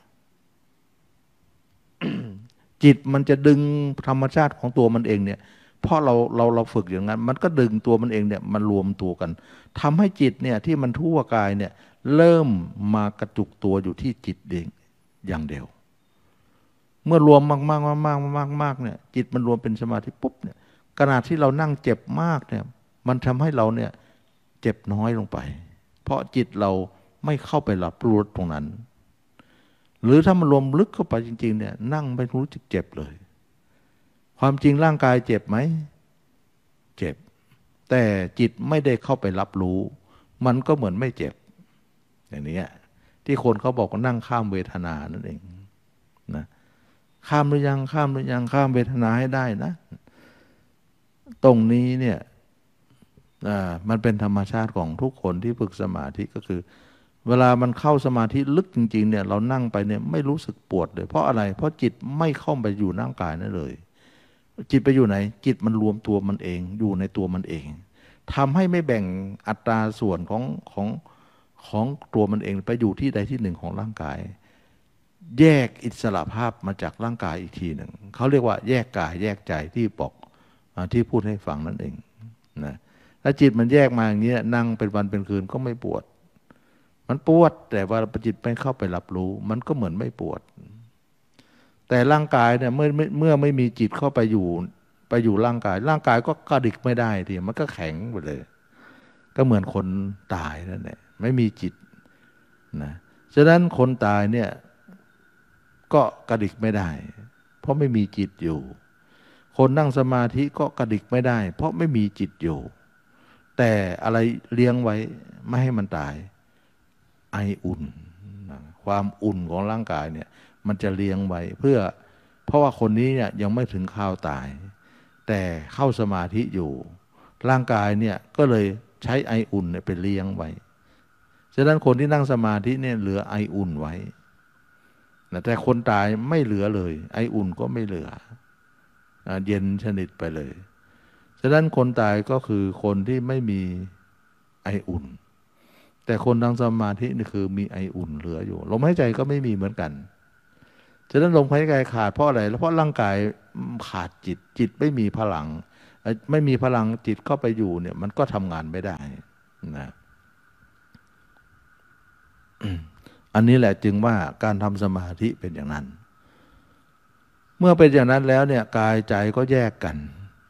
จิตมันจะดึงธรรมชาติของตัวมันเองเนี่ยเพราะเราเราเราฝึกอย่างนั้นมันก็ดึงตัวมันเองเนี่ยมันรวมตัวกันทำให้จิตเนี่ยที่มันทั่วกายเนี่ยเริ่มมากระจุกตัวอยู่ที่จิตเองอย่างเดียวเมื่อรวมมากมากมากมากมากมากเนี่ยจิตมันรวมเป็นสมาธิปุ๊บเนี่ยขณะที่เรานั่งเจ็บมากเนี่ยมันทำให้เราเนี่ยเจ็บน้อยลงไปเพราะจิตเราไม่เข้าไปรับรู้ตรงนั้นหรือถ้ามันรวมลึกเข้าไปจริงๆเนี่ยนั่งไม่รู้สึกเจ็บเลยความจริงร่างกายเจ็บไหมเจ็บแต่จิตไม่ได้เข้าไปรับรู้มันก็เหมือนไม่เจ็บอย่างนี้ที่คนเขาบอกว่านั่งข้ามเวทนานั่นเองนะข้ามหรือยังข้ามหรือยังข้ามเวทนาให้ได้นะตรงนี้เนี่ยมันเป็นธรรมชาติของทุกคนที่ฝึกสมาธิก็คือเวลามันเข้าสมาธิลึกจริงๆเนี่ยเรานั่งไปเนี่ยไม่รู้สึกปวดเลยเพราะอะไรเพราะจิตไม่เข้าไปอยู่ร่างกายนั่นเลยจิตไปอยู่ไหนจิตมันรวมตัวมันเองอยู่ในตัวมันเองทำให้ไม่แบ่งอัตราส่วนของของของตัวมันเองไปอยู่ที่ใดที่หนึ่งของร่างกายแยกอิสระภาพมาจากร่างกายอีกทีหนึ่งเขาเรียกว่าแยกกายแยกใจที่บอกที่พูดให้ฟังนั่นเองนะถ้าจิตมันแยกมาอย่างนี้นั่งเป็นวันเป็นคืนก็ไม่ปวดมันปวดแต่ว่าจิตไม่เข้าไปรับรู้มันก็เหมือนไม่ปวดแต่ร่างกายเนี่ยเมื่อเมื่อไม่มีจิตเข้าไปอยู่ไปอยู่ร่างกายร่างกายก็กระดิกไม่ได้ทีมันก็แข็งไปเลยก็เหมือนคนตายนั่นแหละไม่มีจิตนะฉะนั้นคนตายเนี่ยก็กระดิกไม่ได้เพราะไม่มีจิตอยู่คนนั่งสมาธิก็กระดิกไม่ได้เพราะไม่มีจิตอยู่แต่อะไรเลี้ยงไว้ไม่ให้มันตายไออุ่นความอุ่นของร่างกายเนี่ยมันจะเลี้ยงไว้เพื่อเพราะว่าคนนี้เนี่ยยังไม่ถึงข่าวตายแต่เข้าสมาธิอยู่ร่างกายเนี่ยก็เลยใช้ไออุ่นเนี่ยไปเลี้ยงไว้ฉะนั้นคนที่นั่งสมาธิเนี่ยเหลือไออุ่นไว้แต่คนตายไม่เหลือเลยไออุ่นก็ไม่เหลือเย็นชนิดไปเลยฉะนั้นคนตายก็คือคนที่ไม่มีไออุ่นแต่คนนั่งสมาธินี่คือมีไออุ่นเหลืออยู่ลมหายใจก็ไม่มีเหมือนกันฉะนั้นลมหายใจขาดเพราะอะไรแล้วเพราะร่างกายขาดจิตจิตไม่มีพลังไม่มีพลังจิตเข้าไปอยู่เนี่ยมันก็ทำงานไม่ได้นะอันนี้แหละจึงว่าการทำสมาธิเป็นอย่างนั้นเมื่อเป็นอย่างนั้นแล้วเนี่ยกายใจก็แยกกัน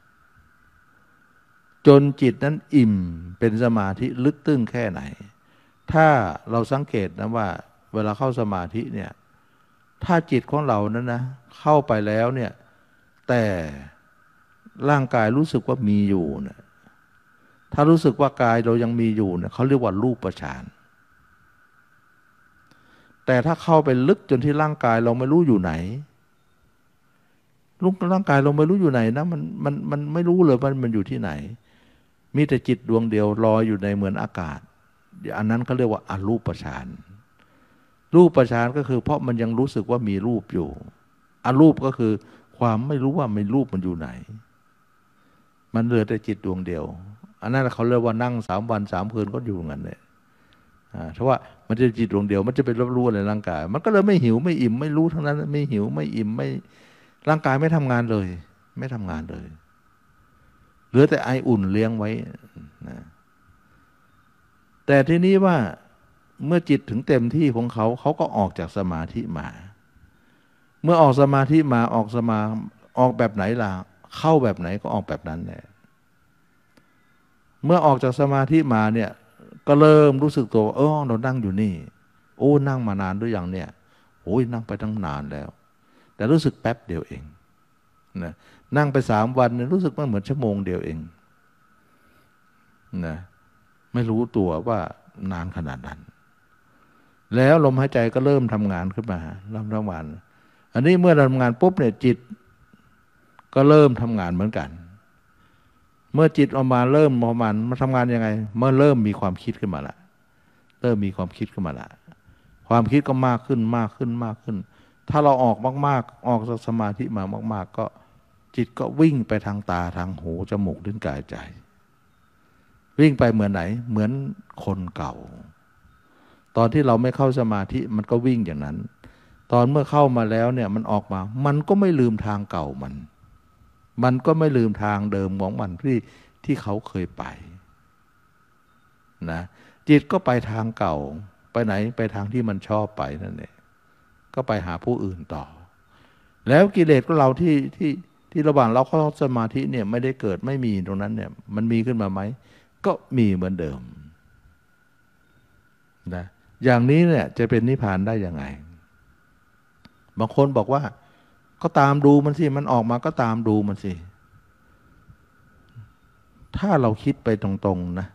จนจิตนั้นอิ่มเป็นสมาธิลึกซึ้งแค่ไหนถ้าเราสังเกตนะว่าเวลาเข้าสมาธิเนี่ยถ้าจิตของเรานั้นนะเข้าไปแล้วเนี่ยแต่ร่างกายรู้สึกว่ามีอยู่เนี่ยถ้ารู้สึกว่ากายเรายังมีอยู่เนี่ยเขาเรียกว่ารูปฌานแต่ถ้าเข้าไปลึกจนที่ร่างกายเราไม่รู้อยู่ไหนรูปร่างกายเราไม่รู้อยู่ไหนนะมันมันมันไม่รู้เลยมันมันอยู่ที่ไหนมีแต่จิตดวงเดียวลอยอยู่ในเหมือนอากาศอันนั้นเขาเรียกว่าอรูปฌานรูปฌานก็คือเพราะมันยังรู้สึกว่ามีรูปอยู่อรูปก็คือความไม่รู้ว่าไม่รูปมันอยู่ไหนมันเหลือแต่จิตดวงเดียวอันนั้นเขาเรียกว่านั่งสามวันสามคืนก็อยู่งั้นเลยเพราะว่ามันจะจิตดวงเดียวมันจะไปรับรู้อะไรร่างกายมันก็เลยไม่หิวไม่อิ่มไม่รู้ทั้งนั้นไม่หิวไม่อิ่มไม่ร่างกายไม่ทำงานเลยไม่ทำงานเลยเหลือแต่ไออุ่นเลี้ยงไว้นะแต่ทีนี้ว่าเมื่อจิตถึงเต็มที่ของเขาเขาก็ออกจากสมาธิมาเมื่อออกสมาธิมาออกสมาออกแบบไหนล่ะเข้าแบบไหนก็ออกแบบนั้นแหละเมื่อออกจากสมาธิมาเนี่ยก็เริ่มรู้สึกตัวเออเรานั่งอยู่นี่โอ้นั่งมานานด้วยอย่างเนี่ยโอ้ยนั่งไปตั้งนานแล้วแต่รู้สึกแป๊บเดียวเองนะนั่งไปสามวันรู้สึกว่าเหมือนชั่วโมงเดียวเองนะไม่รู้ตัวว่านานขนาดนั้นแล้วลมหายใจก็เริ่มทำงานขึ้นมาเริ่มทำงานอันนี้เมื่อทำงานปุ๊บเนี่ยจิตก็เริ่มทำงานเหมือนกันเมื่อจิตออกมาเริ่มประมาณมาทำงานยังไงเมื่อเริ่มมีความคิดขึ้นมาละเริ่มมีความคิดขึ้นมาละความคิดก็มากขึ้นมากขึ้นมากขึ้นถ้าเราออกมากๆออกจากสมาธิมามากๆก็จิตก็วิ่งไปทางตาทางหูจมูกลิ้นกายใจวิ่งไปเหมือนไหนเหมือนคนเก่าตอนที่เราไม่เข้าสมาธิมันก็วิ่งอย่างนั้นตอนเมื่อเข้ามาแล้วเนี่ยมันออกมามันก็ไม่ลืมทางเก่ามันมันก็ไม่ลืมทางเดิมของมันที่ที่เขาเคยไปนะจิตก็ไปทางเก่าไปไหนไปทางที่มันชอบไปนั่นเองก็ไปหาผู้อื่นต่อแล้วกิเลสของเราที่ที่ที่ระหว่างเราเข้าสมาธิเนี่ยไม่ได้เกิดไม่มีตรงนั้นเนี่ยมันมีขึ้นมาไหมก็มีเหมือนเดิมนะอย่างนี้เนี่ยจะเป็นนิพพานได้ยังไงบางคนบอกว่าก็ตามดูมันสิมันออกมาก็ตามดูมันสิถ้าเราคิดไปตรงๆนะ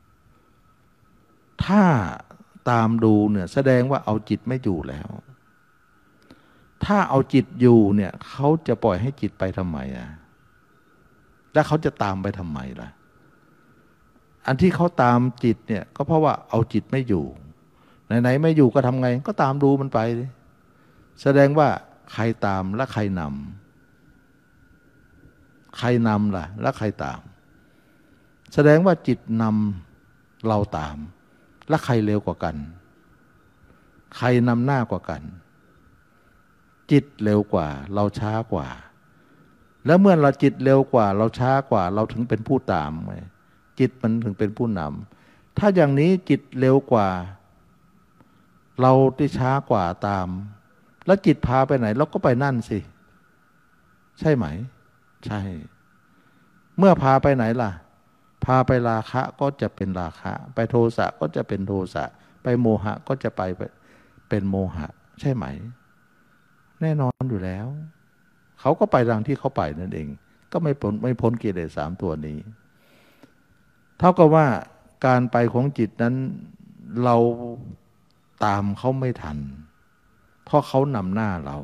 ถ้าตามดูเนี่ยแสดงว่าเอาจิตไม่อยู่แล้วถ้าเอาจิตอยู่เนี่ยเขาจะปล่อยให้จิตไปทำไมอ่ะแล้วเขาจะตามไปทำไมล่ะอันที่เขาตามจิตเนี่ยก็เพราะว่าเอาจิตไม่อยู่ไหนๆไม่อยู่ก็ทำไงก็ตามดูมันไปแสดงว่าใครตามและใครนำใครนำล่ะและใครตามแสดงว่าจิตนำเราตามและใครเร็วกว่ากันใครนำหน้ากว่ากันจิตเร็วกว่าเราช้ากว่าแล้วเมื่อเราจิตเร็วกว่าเราช้ากว่าเราถึงเป็นผู้ตามไงจิตมันถึงเป็นผู้นำถ้าอย่างนี้จิตเร็วกว่าเราที่ช้ากว่าตามแล้วจิตพาไปไหนเราก็ไปนั่นสิใช่ไหมใช่เมื่อพาไปไหนล่ะพาไปราคะก็จะเป็นราคะไปโทสะก็จะเป็นโทสะไปโมหะก็จะไปเป็นโมหะใช่ไหมแน่นอนอยู่แล้วเขาก็ไปทางที่เขาไปนั่นเองก็ไม่พ้นไม่พ้นกิเลสสามตัวนี้เท่ากับว่าการไปของจิตนั้นเราตามเขาไม่ทันเพราะเขานำหน้าเรา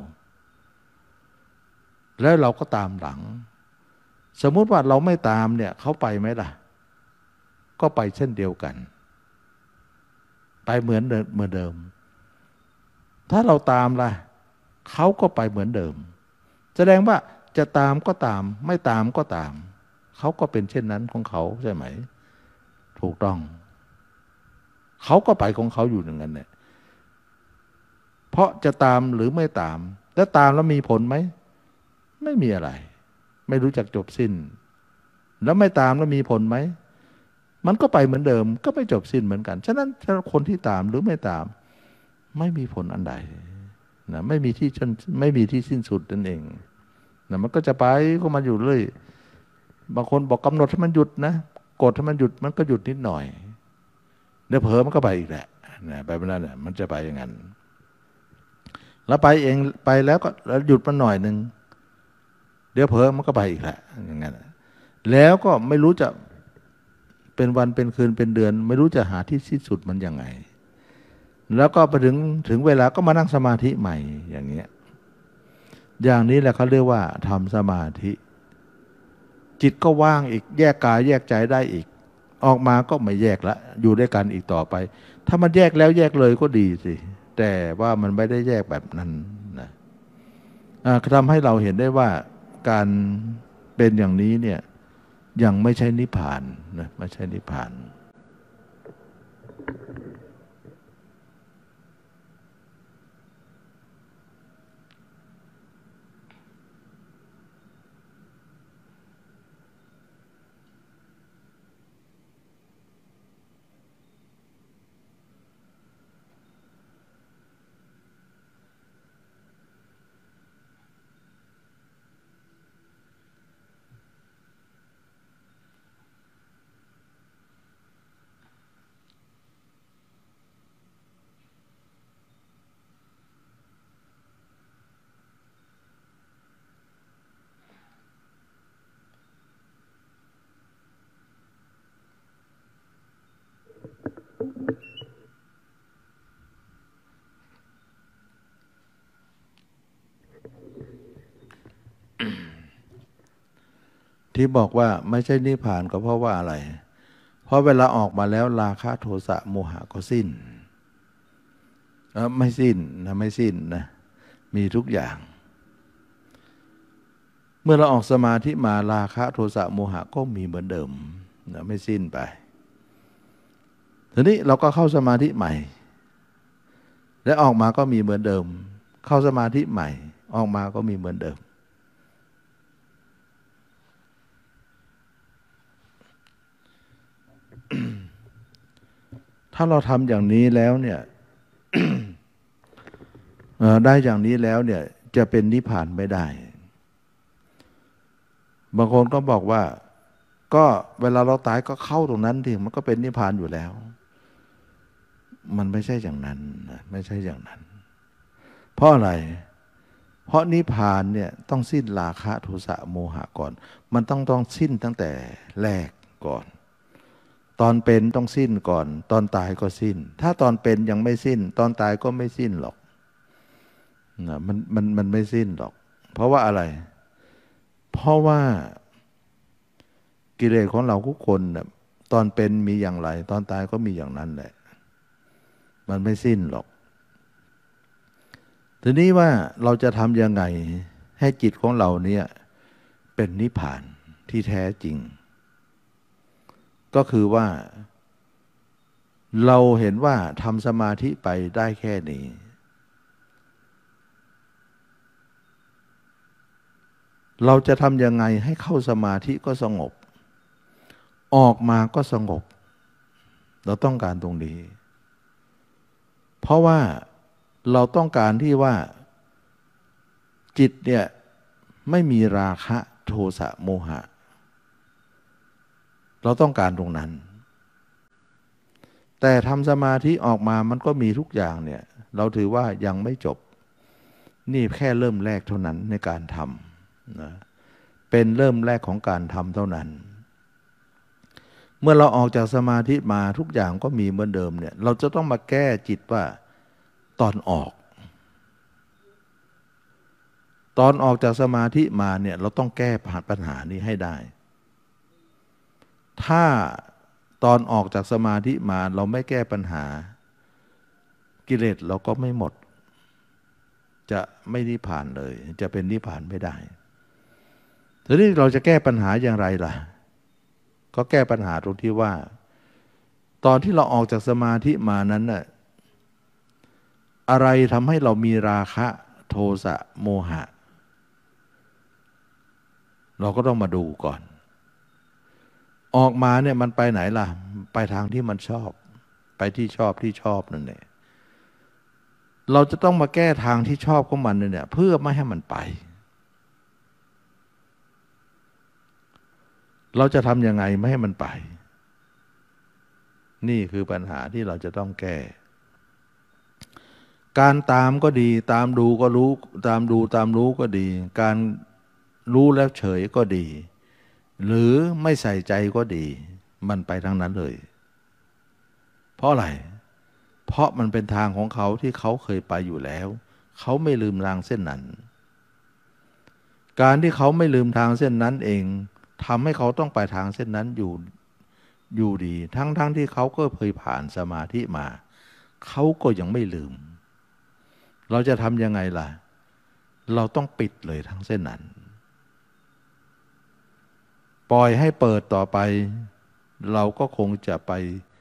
แล้วเราก็ตามหลังสมมุติว่าเราไม่ตามเนี่ยเขาไปไหมล่ะก็ไปเช่นเดียวกันไปเหมือนเดิมเหมือนเดิมถ้าเราตามล่ะเขาก็ไปเหมือนเดิมแสดงว่าจะตามก็ตามไม่ตามก็ตามเขาก็เป็นเช่นนั้นของเขาใช่ไหมถูกต้องเขาก็ไปของเขาอยู่อย่างนั้นเนี่ยเพราะจะตามหรือไม่ตามแล้วตามแล้วมีผลไหมไม่มีอะไรไม่รู้จักจบสิ้นแล้วไม่ตามแล้วมีผลไหมมันก็ไปเหมือนเดิมก็ไม่จบสิ้นเหมือนกันฉะนั้นคนที่ตามหรือไม่ตามไม่มีผลอันใดนะไม่มีที่จนไม่มีที่สิ้นสุดนั่นเองนะมันก็จะไปก็มาอยู่เรื่อยบางคนบอกกำหนดให้มันหยุดนะกดให้มันหยุดมันก็หยุดนิดหน่อยเดี๋ยวเผลอมันก็ไปอีกแหละนะไปไม่ได้เนี่ยมันจะไปอย่างนั้นแล้วไปเองไปแล้วก็แล้วหยุดมันหน่อยหนึ่งเดี๋ยวเผลอมันก็ไปอีกแหละอย่างนั้นแล้วก็ไม่รู้จะเป็นวันเป็นคืนเป็นเดือนไม่รู้จะหาที่สิ้นสุดมันยังไงแล้วก็ไปถึงถึงเวลาก็มานั่งสมาธิใหม่อย่างเงี้ยอย่างนี้แหละเขาเรียกว่าทำสมาธิจิตก็ว่างอีกแยกกายแยกใจได้อีกออกมาก็ไม่แยกละอยู่ด้วยกันอีกต่อไปถ้ามันแยกแล้วแยกเลยก็ดีสิแต่ว่ามันไม่ได้แยกแบบนั้นนะทำให้เราเห็นได้ว่าการเป็นอย่างนี้เนี่ยยังไม่ใช่นิพพานนะไม่ใช่นิพพานที่บอกว่าไม่ใช่นิพพานก็เพราะว่าอะไรเพราะเวลาออกมาแล้วราคะโทสะโมหะก็สิ้นไม่สิ้นนะไม่สิ้นนะมีทุกอย่างเมื่อเราออกสมาธิมาราคะโทสะโมหะก็มีเหมือนเดิมนะไม่สิ้นไปทีนี้เราก็เข้าสมาธิใหม่และออกมาก็มีเหมือนเดิมเข้าสมาธิใหม่ออกมาก็มีเหมือนเดิมถ้าเราทำอย่างนี้แล้วเนี่ย ได้อย่างนี้แล้วเนี่ยจะเป็นนิพพานไม่ได้บางคนก็บอกว่าก็เวลาเราตายก็เข้าตรงนั้นที่มันก็เป็นนิพพานอยู่แล้วมันไม่ใช่อย่างนั้นนะไม่ใช่อย่างนั้นเพราะอะไรเพราะนิพพานเนี่ยต้องสิ้นราคะโทสะโมหะก่อนมันต้องต้องสิ้นตั้งแต่แรกก่อนตอนเป็นต้องสิ้นก่อนตอนตายก็สิ้นถ้าตอนเป็นยังไม่สิ้นตอนตายก็ไม่สิ้นหรอกนะมันมันมันไม่สิ้นหรอกเพราะว่าอะไรเพราะว่ากิเลสของเราทุกคนนะตอนเป็นมีอย่างไรตอนตายก็มีอย่างนั้นแหละมันไม่สิ้นหรอกทีนี้ว่าเราจะทำยังไงให้จิตของเราเนี่ยเป็นนิพพานที่แท้จริงก็คือว่าเราเห็นว่าทำสมาธิไปได้แค่นี้เราจะทำยังไงให้เข้าสมาธิก็สงบออกมาก็สงบเราต้องการตรงนี้เพราะว่าเราต้องการที่ว่าจิตเนี่ยไม่มีราคะโทสะโมหะเราต้องการตรงนั้นแต่ทำสมาธิออกมามันก็มีทุกอย่างเนี่ยเราถือว่ายังไม่จบนี่แค่เริ่มแรกเท่านั้นในการทำนะเป็นเริ่มแรกของการทำเท่านั้นเมื่อเราออกจากสมาธิมาทุกอย่างก็มีเหมือนเดิมเนี่ยเราจะต้องมาแก้จิตว่าตอนออกตอนออกจากสมาธิมาเนี่ยเราต้องแก้ปัญหานี้ให้ได้ถ้าตอนออกจากสมาธิมาเราไม่แก้ปัญหากิเลสเราก็ไม่หมดจะไม่นิพพานเลยจะเป็นนิพพานไม่ได้ทีนี้เราจะแก้ปัญหาอย่างไรล่ะก็แก้ปัญหาตรงที่ว่าตอนที่เราออกจากสมาธิมานั้นน่ะอะไรทำให้เรามีราคะโทสะโมหะเราก็ต้องมาดูก่อนออกมาเนี่ยมันไปไหนล่ะไปทางที่มันชอบไปที่ชอบที่ชอบนั่นแหละเราจะต้องมาแก้ทางที่ชอบของมันเนี่ยเพื่อไม่ให้มันไปเราจะทำยังไงไม่ให้มันไปนี่คือปัญหาที่เราจะต้องแก้การตามก็ดีตามดูก็รู้ตามดูตามรู้ก็ดีการรู้แล้วเฉยก็ดีหรือไม่ใส่ใจก็ดีมันไปทั้งนั้นเลยเพราะอะไรเพราะมันเป็นทางของเขาที่เขาเคยไปอยู่แล้วเขาไม่ลืมทางเส้นนั้นการที่เขาไม่ลืมทางเส้นนั้นเองทำให้เขาต้องไปทางเส้นนั้นอยู่อยู่ดีทั้งๆ ท, ที่เขาก็เคยผ่านสมาธิมาเขาก็ยังไม่ลืมเราจะทำยังไงล่ะเราต้องปิดเลยทั้งเส้นนั้นปล่อยให้เปิดต่อไปเราก็คงจะไป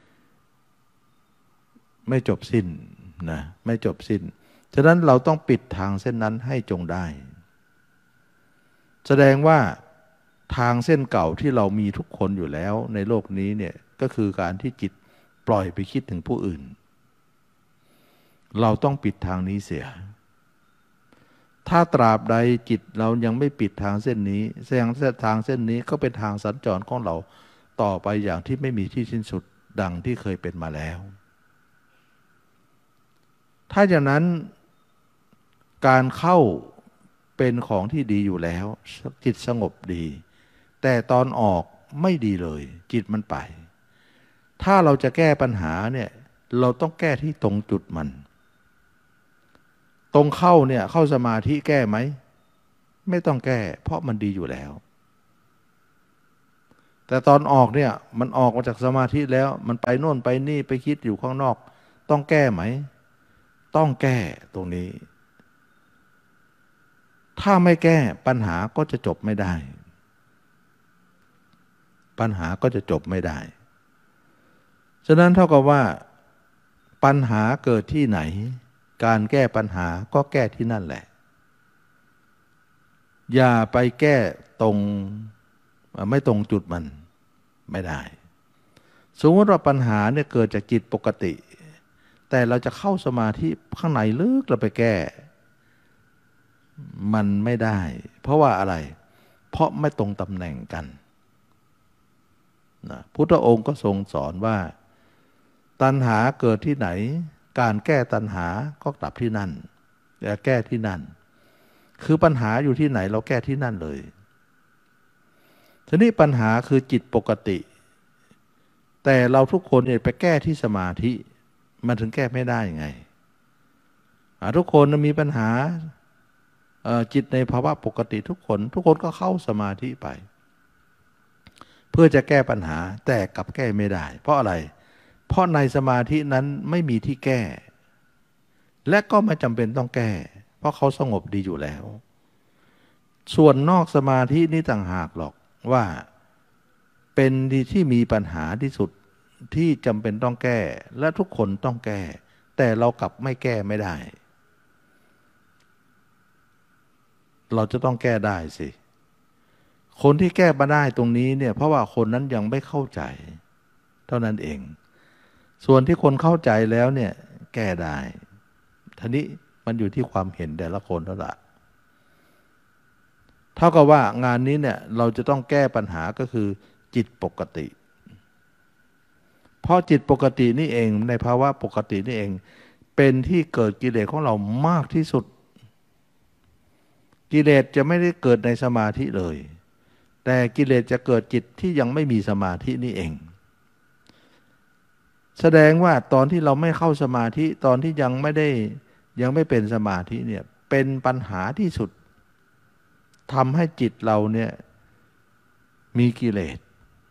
ไม่จบสิ้นนะไม่จบสิ้นฉะนั้นเราต้องปิดทางเส้นนั้นให้จงได้แสดงว่าทางเส้นเก่าที่เรามีทุกคนอยู่แล้วในโลกนี้เนี่ยก็คือการที่จิตปล่อยไปคิดถึงผู้อื่นเราต้องปิดทางนี้เสียถ้าตราบใดจิตเรายังไม่ปิดทางเส้นนี้แสดงทางเส้นนี้ก็เป็นทางสัญจรของเราต่อไปอย่างที่ไม่มีที่สิ้นสุดดังที่เคยเป็นมาแล้วถ้าอย่างนั้นการเข้าเป็นของที่ดีอยู่แล้วจิตสงบดีแต่ตอนออกไม่ดีเลยจิตมันไปถ้าเราจะแก้ปัญหาเนี่ยเราต้องแก้ที่ตรงจุดมันตรงเข้าเนี่ยเข้าสมาธิแก้ไหมไม่ต้องแก้เพราะมันดีอยู่แล้วแต่ตอนออกเนี่ยมันออกมาจากสมาธิแล้วมันไปโน่นไปนี่ไปคิดอยู่ข้างนอกต้องแก้ไหมต้องแก้ตรงนี้ถ้าไม่แก้ปัญหาก็จะจบไม่ได้ปัญหาก็จะจบไม่ได้ฉะนั้นเท่ากับว่าปัญหาเกิดที่ไหนการแก้ปัญหาก็แก้ที่นั่นแหละอย่าไปแก้ตรงไม่ตรงจุดมันไม่ได้สมมติว่าปัญหาเนี่ยเกิดจากจิตปกติแต่เราจะเข้าสมาธิข้างในลึกเราไปแก้มันไม่ได้เพราะว่าอะไรเพราะไม่ตรงตำแหน่งกันนะพุทธองค์ก็ทรงสอนว่าตัณหาเกิดที่ไหนการแก้ตัณหาก็ดับที่นั่นอย่าแก้ที่นั่นคือปัญหาอยู่ที่ไหนเราแก้ที่นั่นเลยทีนี้ปัญหาคือจิตปกติแต่เราทุกคนเนี่ยไปแก้ที่สมาธิมันถึงแก้ไม่ได้ยังไงทุกคนมีปัญหาจิตในภาวะปกติทุกคนทุกคนก็เข้าสมาธิไปเพื่อจะแก้ปัญหาแต่กลับแก้ไม่ได้เพราะอะไรเพราะในสมาธินั้นไม่มีที่แก้และก็ไม่จำเป็นต้องแก้เพราะเขาสงบดีอยู่แล้วส่วนนอกสมาธินี่ต่างหากหรอกว่าเป็นดีที่มีปัญหาที่สุดที่จำเป็นต้องแก้และทุกคนต้องแก้แต่เรากลับไม่แก้ไม่ได้เราจะต้องแก้ได้สิคนที่แก้มาได้ตรงนี้เนี่ยเพราะว่าคนนั้นยังไม่เข้าใจเท่านั้นเองส่วนที่คนเข้าใจแล้วเนี่ยแก้ได้ทีนี้มันอยู่ที่ความเห็นแต่ละคนแล้วล่ะเท่ากับว่างานนี้เนี่ยเราจะต้องแก้ปัญหาก็คือจิตปกติเพราะจิตปกตินี่เองในภาวะปกตินี่เองเป็นที่เกิดกิเลสของเรามากที่สุดกิเลสจะไม่ได้เกิดในสมาธิเลยแต่กิเลสจะเกิดจิตที่ยังไม่มีสมาธินี่เองแสดงว่าตอนที่เราไม่เข้าสมาธิตอนที่ยังไม่ได้ยังไม่เป็นสมาธิเนี่ยเป็นปัญหาที่สุดทำให้จิตเราเนี่ยมีกิเลส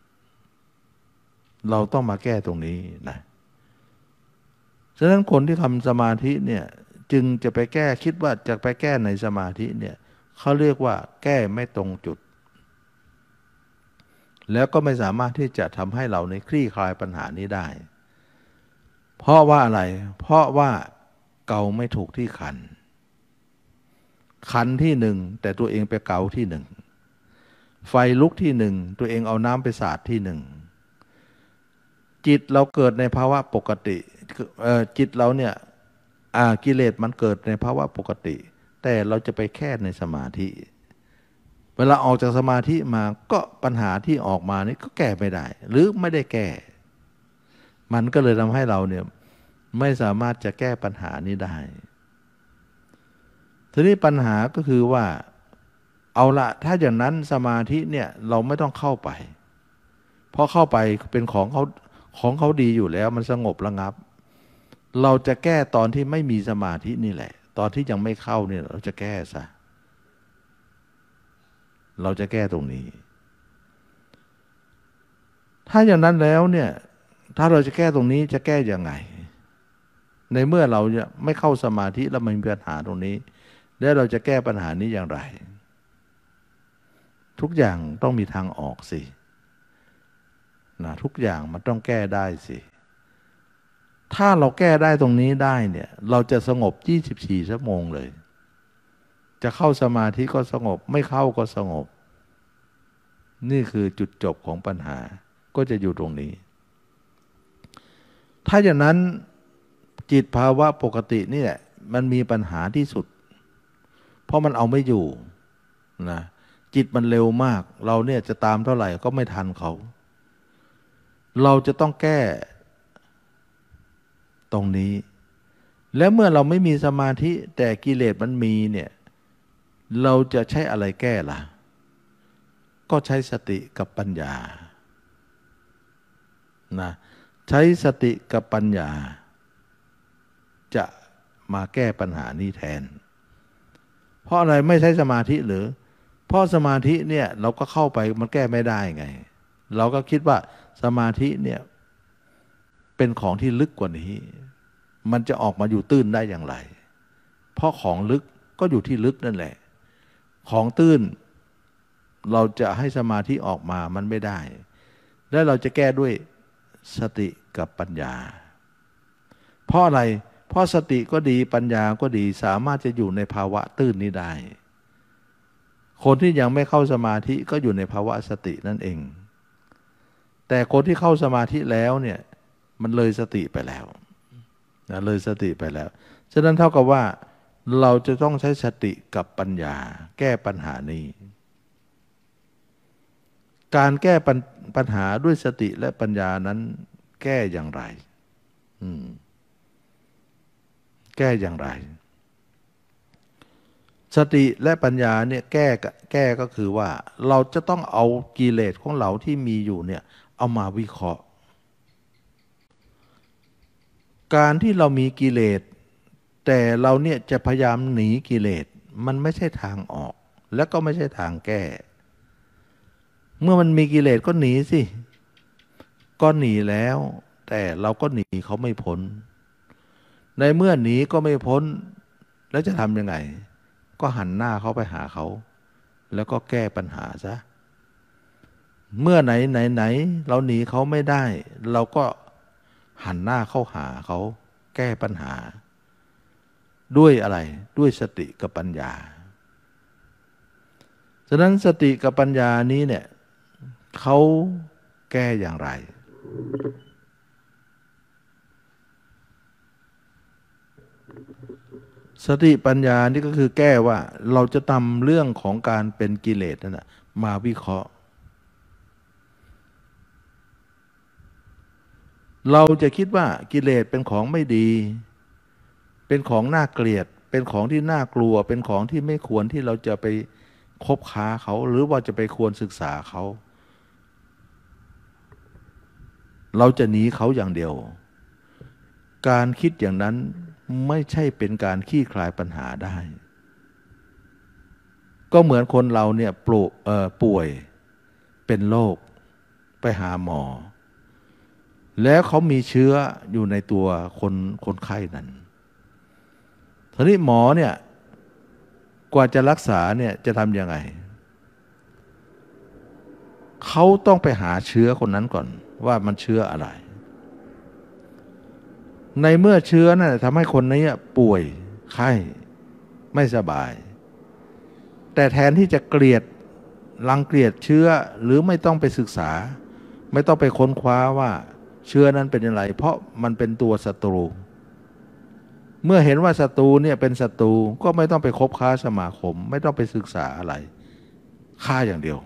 เราต้องมาแก้ตรงนี้นะฉะนั้นคนที่ทำสมาธิเนี่ยจึงจะไปแก้คิดว่าจะไปแก้ในสมาธิเนี่ยเขาเรียกว่าแก้ไม่ตรงจุดแล้วก็ไม่สามารถที่จะทำให้เราในคลี่คลายปัญหานี้ได้เพราะว่าอะไรเพราะว่าเกาไม่ถูกที่ขันขันที่หนึ่งแต่ตัวเองไปเกาที่หนึ่งไฟลุกที่หนึ่งตัวเองเอาน้ำไปสาดที่หนึ่งจิตเราเกิดในภาวะปกติจิตเราเนี่ยกิเลสมันเกิดในภาวะปกติแต่เราจะไปแค่ในสมาธิเวลาออกจากสมาธิมาก็ปัญหาที่ออกมานี่ก็แก้ไม่ได้หรือไม่ได้แก้มันก็เลยทำให้เราเนี่ยไม่สามารถจะแก้ปัญหานี้ได้ทีนี้ปัญหาก็คือว่าเอาละถ้าอย่างนั้นสมาธิเนี่ยเราไม่ต้องเข้าไปเพราะเข้าไปเป็นของเขาของเขาดีอยู่แล้วมันสงบระงับเราจะแก้ตอนที่ไม่มีสมาธินี่แหละตอนที่ยังไม่เข้าเนี่ยเราจะแก้ซะเราจะแก้ตรงนี้ถ้าอย่างนั้นแล้วเนี่ยถ้าเราจะแก้ตรงนี้จะแก้ยังไงในเมื่อเราจะไม่เข้าสมาธิแล้วมันมีปัญหาตรงนี้แล้วเราจะแก้ปัญหานี้อย่างไรทุกอย่างต้องมีทางออกสินะทุกอย่างมันต้องแก้ได้สิถ้าเราแก้ได้ตรงนี้ได้เนี่ยเราจะสงบยี่สิบสี่ชั่วโมงเลยจะเข้าสมาธิก็สงบไม่เข้าก็สงบนี่คือจุดจบของปัญหาก็จะอยู่ตรงนี้ถ้าอย่างนั้นจิตภาวะปกตินี่แหละมันมีปัญหาที่สุดเพราะมันเอาไม่อยู่นะจิตมันเร็วมากเราเนี่ยจะตามเท่าไหร่ก็ไม่ทันเขาเราจะต้องแก้ตรงนี้แล้วเมื่อเราไม่มีสมาธิแต่กิเลสมันมีเนี่ยเราจะใช้อะไรแก้ล่ะก็ใช้สติกับปัญญานะใช้สติกับปัญญาจะมาแก้ปัญหานี้แทนเพราะอะไรไม่ใช้สมาธิหรือเพราะสมาธิเนี่ยเราก็เข้าไปมันแก้ไม่ได้ไงเราก็คิดว่าสมาธิเนี่ยเป็นของที่ลึกกว่านี้มันจะออกมาอยู่ตื้นได้อย่างไรเพราะของลึกก็อยู่ที่ลึกนั่นแหละของตื้นเราจะให้สมาธิออกมามันไม่ได้แล้วเราจะแก้ด้วยสติกับปัญญาเพราะอะไรเพราะสติก็ดีปัญญาก็ดีสามารถจะอยู่ในภาวะตื้นนี้ได้คนที่ยังไม่เข้าสมาธิก็อยู่ในภาวะสตินั่นเองแต่คนที่เข้าสมาธิแล้วเนี่ยมันเลยสติไปแล้วนะเลยสติไปแล้วฉะนั้นเท่ากับว่าเราจะต้องใช้สติกับปัญญาแก้ปัญหานี้การแก้ปัญปัญหาด้วยสติและปัญญานั้นแก้อย่างไรอืมแก้อย่างไรสติและปัญญาเนี่ยแก้แก้ก็คือว่าเราจะต้องเอากิเลสของเราที่มีอยู่เนี่ยเอามาวิเคราะห์การที่เรามีกิเลสแต่เราเนี่ยจะพยายามหนีกิเลสมันไม่ใช่ทางออกและก็ไม่ใช่ทางแก้เมื่อมันมีกิเลสก็หนีสิก็หนีแล้วแต่เราก็หนีเขาไม่พ้นในเมื่อหนีก็ไม่พ้นแล้วจะทำยังไงก็หันหน้าเขาไปหาเขาแล้วก็แก้ปัญหาซะเมื่อไหนไหนไหนเราหนีเขาไม่ได้เราก็หันหน้าเข้าหาเขาแก้ปัญหาด้วยอะไรด้วยสติกับปัญญาฉะนั้นสติกับปัญญานี้เนี่ยเขาแก้อย่างไรสติปัญญานี่ก็คือแก้ว่าเราจะนำเรื่องของการเป็นกิเลสนั่นนะมาวิเคราะห์เราจะคิดว่ากิเลสเป็นของไม่ดีเป็นของน่าเกลียดเป็นของที่น่ากลัวเป็นของที่ไม่ควรที่เราจะไปคบค้าเขาหรือว่าจะไปควรศึกษาเขาเราจะหนีเขาอย่างเดียวการคิดอย่างนั้นไม่ใช่เป็นการคลี่คลายปัญหาได้ก็เหมือนคนเราเนี่ยปลุเอ่อป่วยเป็นโรคไปหาหมอแล้วเขามีเชื้ออยู่ในตัวคนคนไข้นั้นทีนี้หมอเนี่ยกว่าจะรักษาเนี่ยจะทำยังไงเขาต้องไปหาเชื้อคนนั้นก่อนว่ามันเชื้ออะไรในเมื่อเชื้อนั่นทำให้คนนี้ป่วยไข้ไม่สบายแต่แทนที่จะเกลียดรังเกียจเชื้อหรือไม่ต้องไปศึกษาไม่ต้องไปค้นคว้าว่าเชื้อนั้นเป็นอะไรเพราะมันเป็นตัวศัตรูเมื่อเห็นว่าศัตรูเนี่ยเป็นศัตรูก็ไม่ต้องไปคบค้าสมาคมไม่ต้องไปศึกษาอะไรฆ่าอย่างเดียว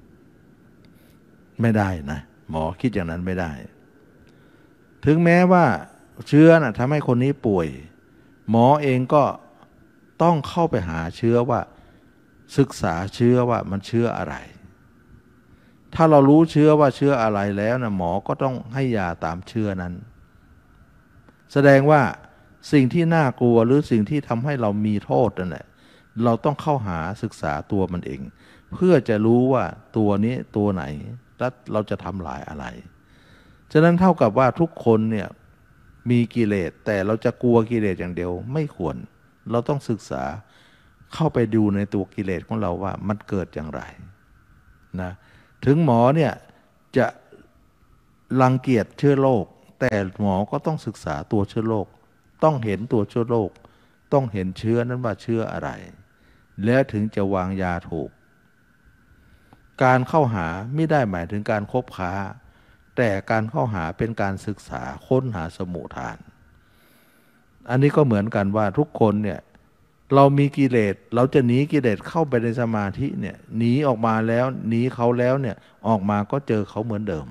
ไม่ได้นะหมอคิดอย่างนั้นไม่ได้ถึงแม้ว่าเชื้อนะทำให้คนนี้ป่วยหมอเองก็ต้องเข้าไปหาเชื้อว่าศึกษาเชื้อว่ามันเชื้ออะไรถ้าเรารู้เชื้อว่าเชื้ออะไรแล้วนะหมอก็ต้องให้ยาตามเชื้อนั้นแสดงว่าสิ่งที่น่ากลัวหรือสิ่งที่ทำให้เรามีโทษนั่นแหละเราต้องเข้าหาศึกษาตัวมันเองเพื่อจะรู้ว่าตัวนี้ตัวไหนและเราจะทำลายอะไรฉะนั้นเท่ากับว่าทุกคนเนี่ยมีกิเลสแต่เราจะกลัวกิเลสอย่างเดียวไม่ควรเราต้องศึกษาเข้าไปดูในตัวกิเลสของเราว่ามันเกิดอย่างไรนะถึงหมอเนี่ยจะรังเกียจเชื้อโรคแต่หมอก็ต้องศึกษาตัวเชื้อโรคต้องเห็นตัวเชื้อโรคต้องเห็นเชื้อนั้นว่าเชื้ออะไรแล้วถึงจะวางยาถูกการเข้าหาไม่ได้หมายถึงการคบค้าแต่การเข้าหาเป็นการศึกษาค้นหาสมุฏฐานอันนี้ก็เหมือนกันว่าทุกคนเนี่ยเรามีกิเลสเราจะหนีกิเลสเข้าไปในสมาธิเนี่ยหนีออกมาแล้วหนีเขาแล้วเนี่ยออกมาก็เจอเขาเหมือนเดิม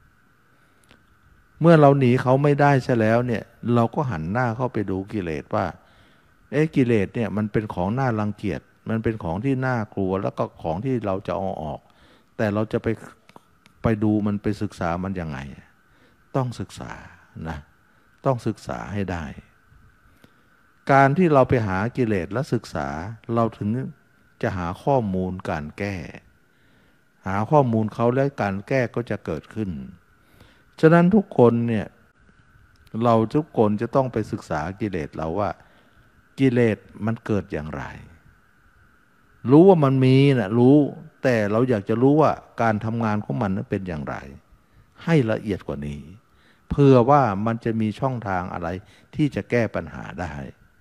เมื่อเราหนีเขาไม่ได้ใช่แล้วเนี่ยเราก็หันหน้าเข้าไปดูกิเลสว่าเอ๊ะกิเลสเนี่ยมันเป็นของน่ารังเกียจมันเป็นของที่น่ากลัวแล้วก็ของที่เราจะเอาออกแต่เราจะไปไปดูมันไปศึกษามันยังไงต้องศึกษานะต้องศึกษาให้ได้การที่เราไปหากิเลสและศึกษาเราถึงจะหาข้อมูลการแก้หาข้อมูลเขาแล้วการแก้ก็จะเกิดขึ้นฉะนั้นทุกคนเนี่ยเราทุกคนจะต้องไปศึกษากิเลสเราว่ากิเลสมันเกิดอย่างไรรู้ว่ามันมีนะรู้แต่เราอยากจะรู้ว่าการทำงานของมันนั้นเป็นอย่างไรให้ละเอียดกว่านี้เพื่อว่ามันจะมีช่องทางอะไรที่จะแก้ปัญหาได้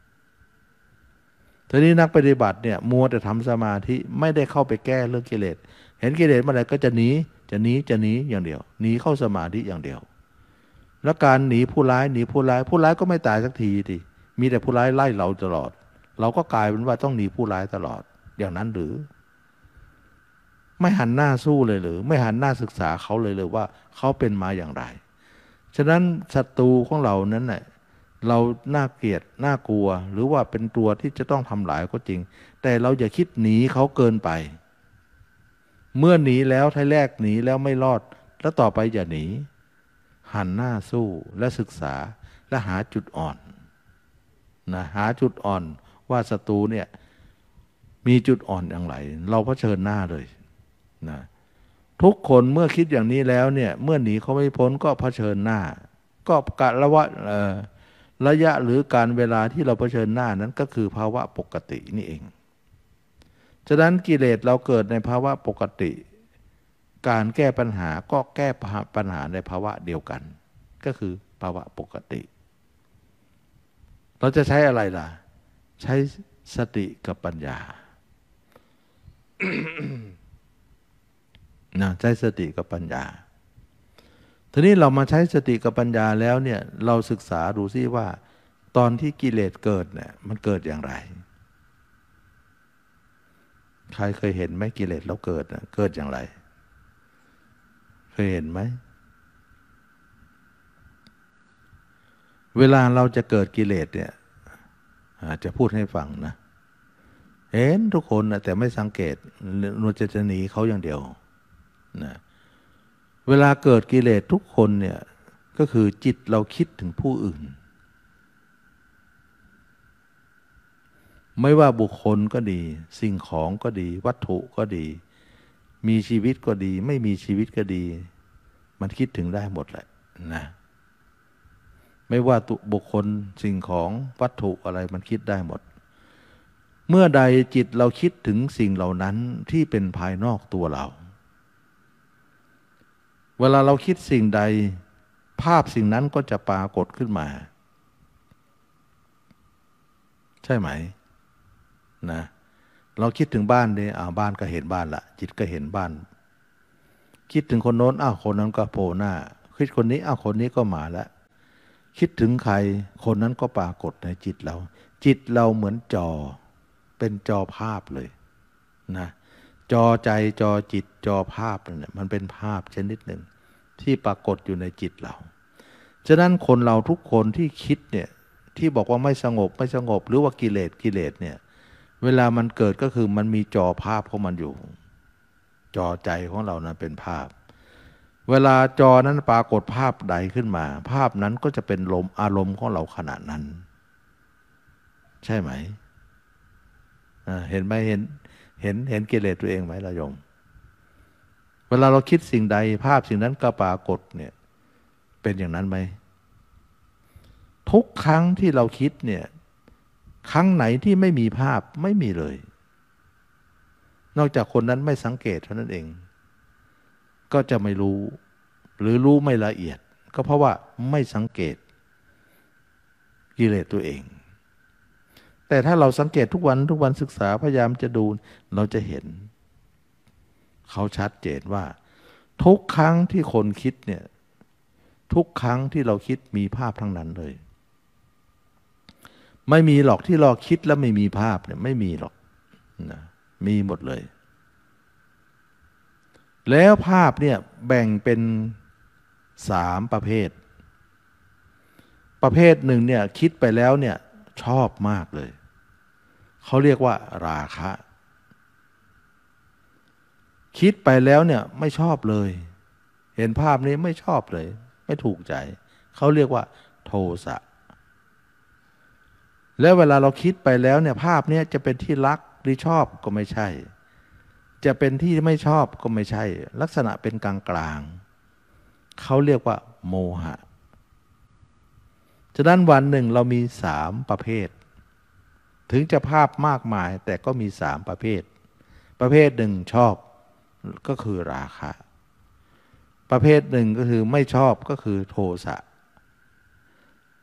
ทีนี้นักปฏิบัติเนี่ยมัวแต่ทำสมาธิไม่ได้เข้าไปแก้เรื่องกิเลสเห็นกิเลสเมื่อไหร่ก็จะหนีจะหนีจะหนีอย่างเดียวหนีเข้าสมาธิอย่างเดียวแล้วการหนีผู้ร้ายหนีผู้ร้ายผู้ร้ายก็ไม่ตายสักทีดิมีแต่ผู้ร้ายไล่เราตลอดเราก็กลายเป็นว่าต้องหนีผู้ร้ายตลอดอย่างนั้นหรือไม่หันหน้าสู้เลยหรือไม่หันหน้าศึกษาเขาเลยเลยว่าเขาเป็นมาอย่างไรฉะนั้นศัตรูของเรานั้นน่ะเราน่าเกลียดน่ากลัวหรือว่าเป็นตัวที่จะต้องทำลายก็จริงแต่เราอย่าคิดหนีเขาเกินไปเมื่อหนีแล้วท้ายแรกหนีแล้วไม่รอดแล้วต่อไปอย่าหนีหันหน้าสู้และศึกษาและหาจุดอ่อนนะหาจุดอ่อนว่าศัตรูเนี่ยมีจุดอ่อนอย่างไรเราเผชิญหน้าเลยนะทุกคนเมื่อคิดอย่างนี้แล้วเนี่ยเมื่อหนีเขาไม่พ้นก็เผชิญหน้าก็กะละวะระยะหรือการเวลาที่เราเผชิญหน้านั้นก็คือภาวะปกตินี่เองฉะนั้นกิเลสเราเกิดในภาวะปกติการแก้ปัญหาก็แก้ปัญหาในภาวะเดียวกันก็คือภาวะปกติเราจะใช้อะไรล่ะใช้สติกับปัญญา นะใช้สติกับปัญญาทีนี้เรามาใช้สติกับปัญญาแล้วเนี่ยเราศึกษาดูซิว่าตอนที่กิเลสเกิดเนี่ยมันเกิดอย่างไรใครเคยเห็นไหมกิเลสเราเกิดนะเกิดอย่างไรเคยเห็นไหมเวลาเราจะเกิดกิเลสเนี่ยจะพูดให้ฟังนะเห็นทุกคนนะแต่ไม่สังเกตนวลจะจะหนีเขาอย่างเดียวนะเวลาเกิดกิเลสทุกคนเนี่ยก็คือจิตเราคิดถึงผู้อื่นไม่ว่าบุคคลก็ดีสิ่งของก็ดีวัตถุก็ดีมีชีวิตก็ดีไม่มีชีวิตก็ดีมันคิดถึงได้หมดแหละนะไม่ว่าบุคคลสิ่งของวัตถุอะไรมันคิดได้หมดเมื่อใดจิตเราคิดถึงสิ่งเหล่านั้นที่เป็นภายนอกตัวเราเวลาเราคิดสิ่งใดภาพสิ่งนั้นก็จะปรากฏขึ้นมาใช่ไหมนะเราคิดถึงบ้านเนี่ยอ้าวบ้านก็เห็นบ้านละจิตก็เห็นบ้านคิดถึงคนโน้นอ้าวคนนั้นก็โผล่หน้าคิดคนนี้อ้าวคนนี้ก็มาแล้วคิดถึงใครคนนั้นก็ปรากฏในจิตเราจิตเราเหมือนจอเป็นจอภาพเลยนะจอใจจอจิตจอภาพเนี่ยมันเป็นภาพชนิดหนึ่งที่ปรากฏอยู่ในจิตเราฉะนั้นคนเราทุกคนที่คิดเนี่ยที่บอกว่าไม่สงบไม่สงบหรือว่ากิเลสกิเลสเนี่ยเวลามันเกิดก็คือมันมีจอภาพของมันอยู่จอใจของเรานะเป็นภาพเวลาจอนั้นปรากฏภาพใดขึ้นมาภาพนั้นก็จะเป็นลมอารมณ์ของเราขณะนั้นใช่ไหมเห็นไหมเห็นเห็นเห็นกิเลสตัวเองไหมล่ะโยมเวลาเราคิดสิ่งใดภาพสิ่งนั้นก็ปรากฏเนี่ยเป็นอย่างนั้นไหมทุกครั้งที่เราคิดเนี่ยครั้งไหนที่ไม่มีภาพไม่มีเลยนอกจากคนนั้นไม่สังเกตเท่านั้นเองก็จะไม่รู้หรือรู้ไม่ละเอียดก็เพราะว่าไม่สังเกตกิเลสตัวเองแต่ถ้าเราสังเกตทุกวันทุกวันศึกษาพยายามจะดูเราจะเห็นเขาชัดเจนว่าทุกครั้งที่คนคิดเนี่ยทุกครั้งที่เราคิดมีภาพทั้งนั้นเลยไม่มีหรอกที่เราคิดแล้วไม่มีภาพเนี่ยไม่มีหรอกนะมีหมดเลยแล้วภาพเนี่ยแบ่งเป็นสามประเภทประเภทหนึ่งเนี่ยคิดไปแล้วเนี่ยชอบมากเลยเขาเรียกว่าราคะคิดไปแล้วเนี่ยไม่ชอบเลยเห็นภาพนี้ไม่ชอบเลยไม่ถูกใจเขาเรียกว่าโทสะแล้วเวลาเราคิดไปแล้วเนี่ยภาพนี้จะเป็นที่รักหรือชอบก็ไม่ใช่จะเป็นที่ไม่ชอบก็ไม่ใช่ลักษณะเป็นกลางกลางเขาเรียกว่าโมหะฉะนั้นวันหนึ่งเรามีสามประเภทถึงจะภาพมากมายแต่ก็มีสามประเภทประเภทหนึ่งชอบก็คือราคะประเภทหนึ่งก็คือไม่ชอบก็คือโทสะ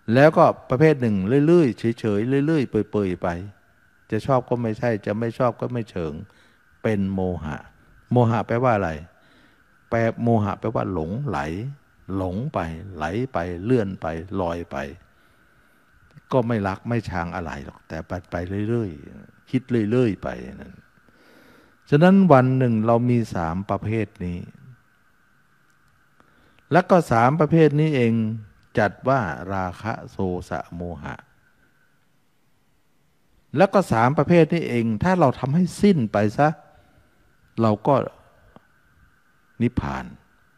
แล้วก็ประเภทหนึ่งเรื่อยๆเฉยๆเรื่อยๆเปื่อยๆไปจะชอบก็ไม่ใช่จะไม่ชอบก็ไม่เชิงเป็นโมหะโมหะแปลว่าอะไรแปลโมหะแปลว่าหลงไหลหลงไปไหลไปเลื่อนไปลอยไปก็ไม่รักไม่ชังอะไรหรอกแต่ไปไปเรื่อยๆคิดเรื่อยๆไปนั่นฉะนั้นวันหนึ่งเรามีสามประเภทนี้แล้วก็สามประเภทนี้เองจัดว่าราคะโทสะโมหะแล้วก็สามประเภทนี้เองถ้าเราทำให้สิ้นไปซะเราก็นิพพาน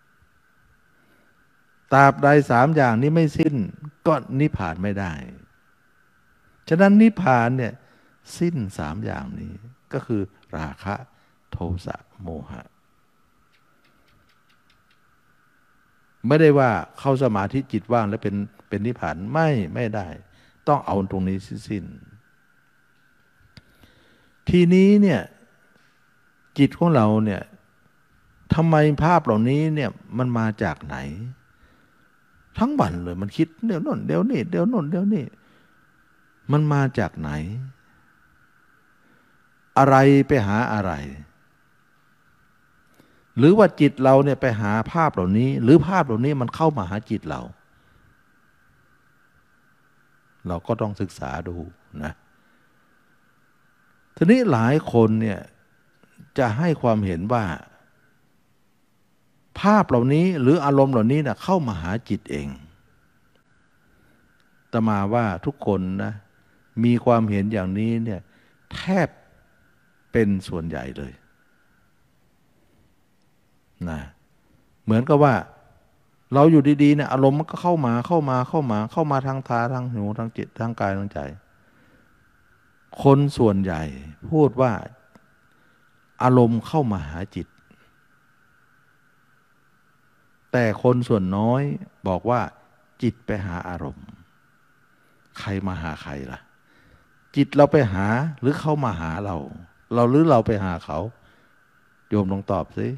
ตราบใดสามอย่างนี้ไม่สิ้นก็นิพพานไม่ได้ฉะนั้นนิพพานเนี่ยสิ้นสามอย่างนี้ก็คือราคะโทสะโมหะไม่ได้ว่าเข้าสมาธิจิตว่างแล้วเป็นเป็นนิพพานไม่ไม่ได้ต้องเอาตรงนี้สิ้นทีนี้เนี่ยจิตของเราเนี่ยทำไมภาพเหล่านี้เนี่ยมันมาจากไหนทั้งวันเลยมันคิดเดี๋ยวโน่นเดี๋ยวนี่เดี๋ยวโน่นเดี๋ยวนี่มันมาจากไหนอะไรไปหาอะไรหรือว่าจิตเราเนี่ยไปหาภาพเหล่านี้หรือภาพเหล่านี้มันเข้ามาหาจิตเราเราก็ต้องศึกษาดูนะทีนี้หลายคนเนี่ยจะให้ความเห็นว่าภาพเหล่านี้หรืออารมณ์เหล่านี้นะเข้ามาหาจิตเองอาตมาว่าทุกคนนะมีความเห็นอย่างนี้เนี่ยแทบเป็นส่วนใหญ่เลยนะเหมือนกับว่าเราอยู่ดีๆเนี่ยอารมณ์มันก็เข้ามาเข้ามาเข้ามาเข้ามาทางตาทางหูทางจิตทางกายทางใจคนส่วนใหญ่พูดว่าอารมณ์เข้ามาหาจิตแต่คนส่วนน้อยบอกว่าจิตไปหาอารมณ์ใครมาหาใครล่ะจิตเราไปหาหรือเขามาหาเราเราหรือเราไปหาเขาโยมลองตอบสิ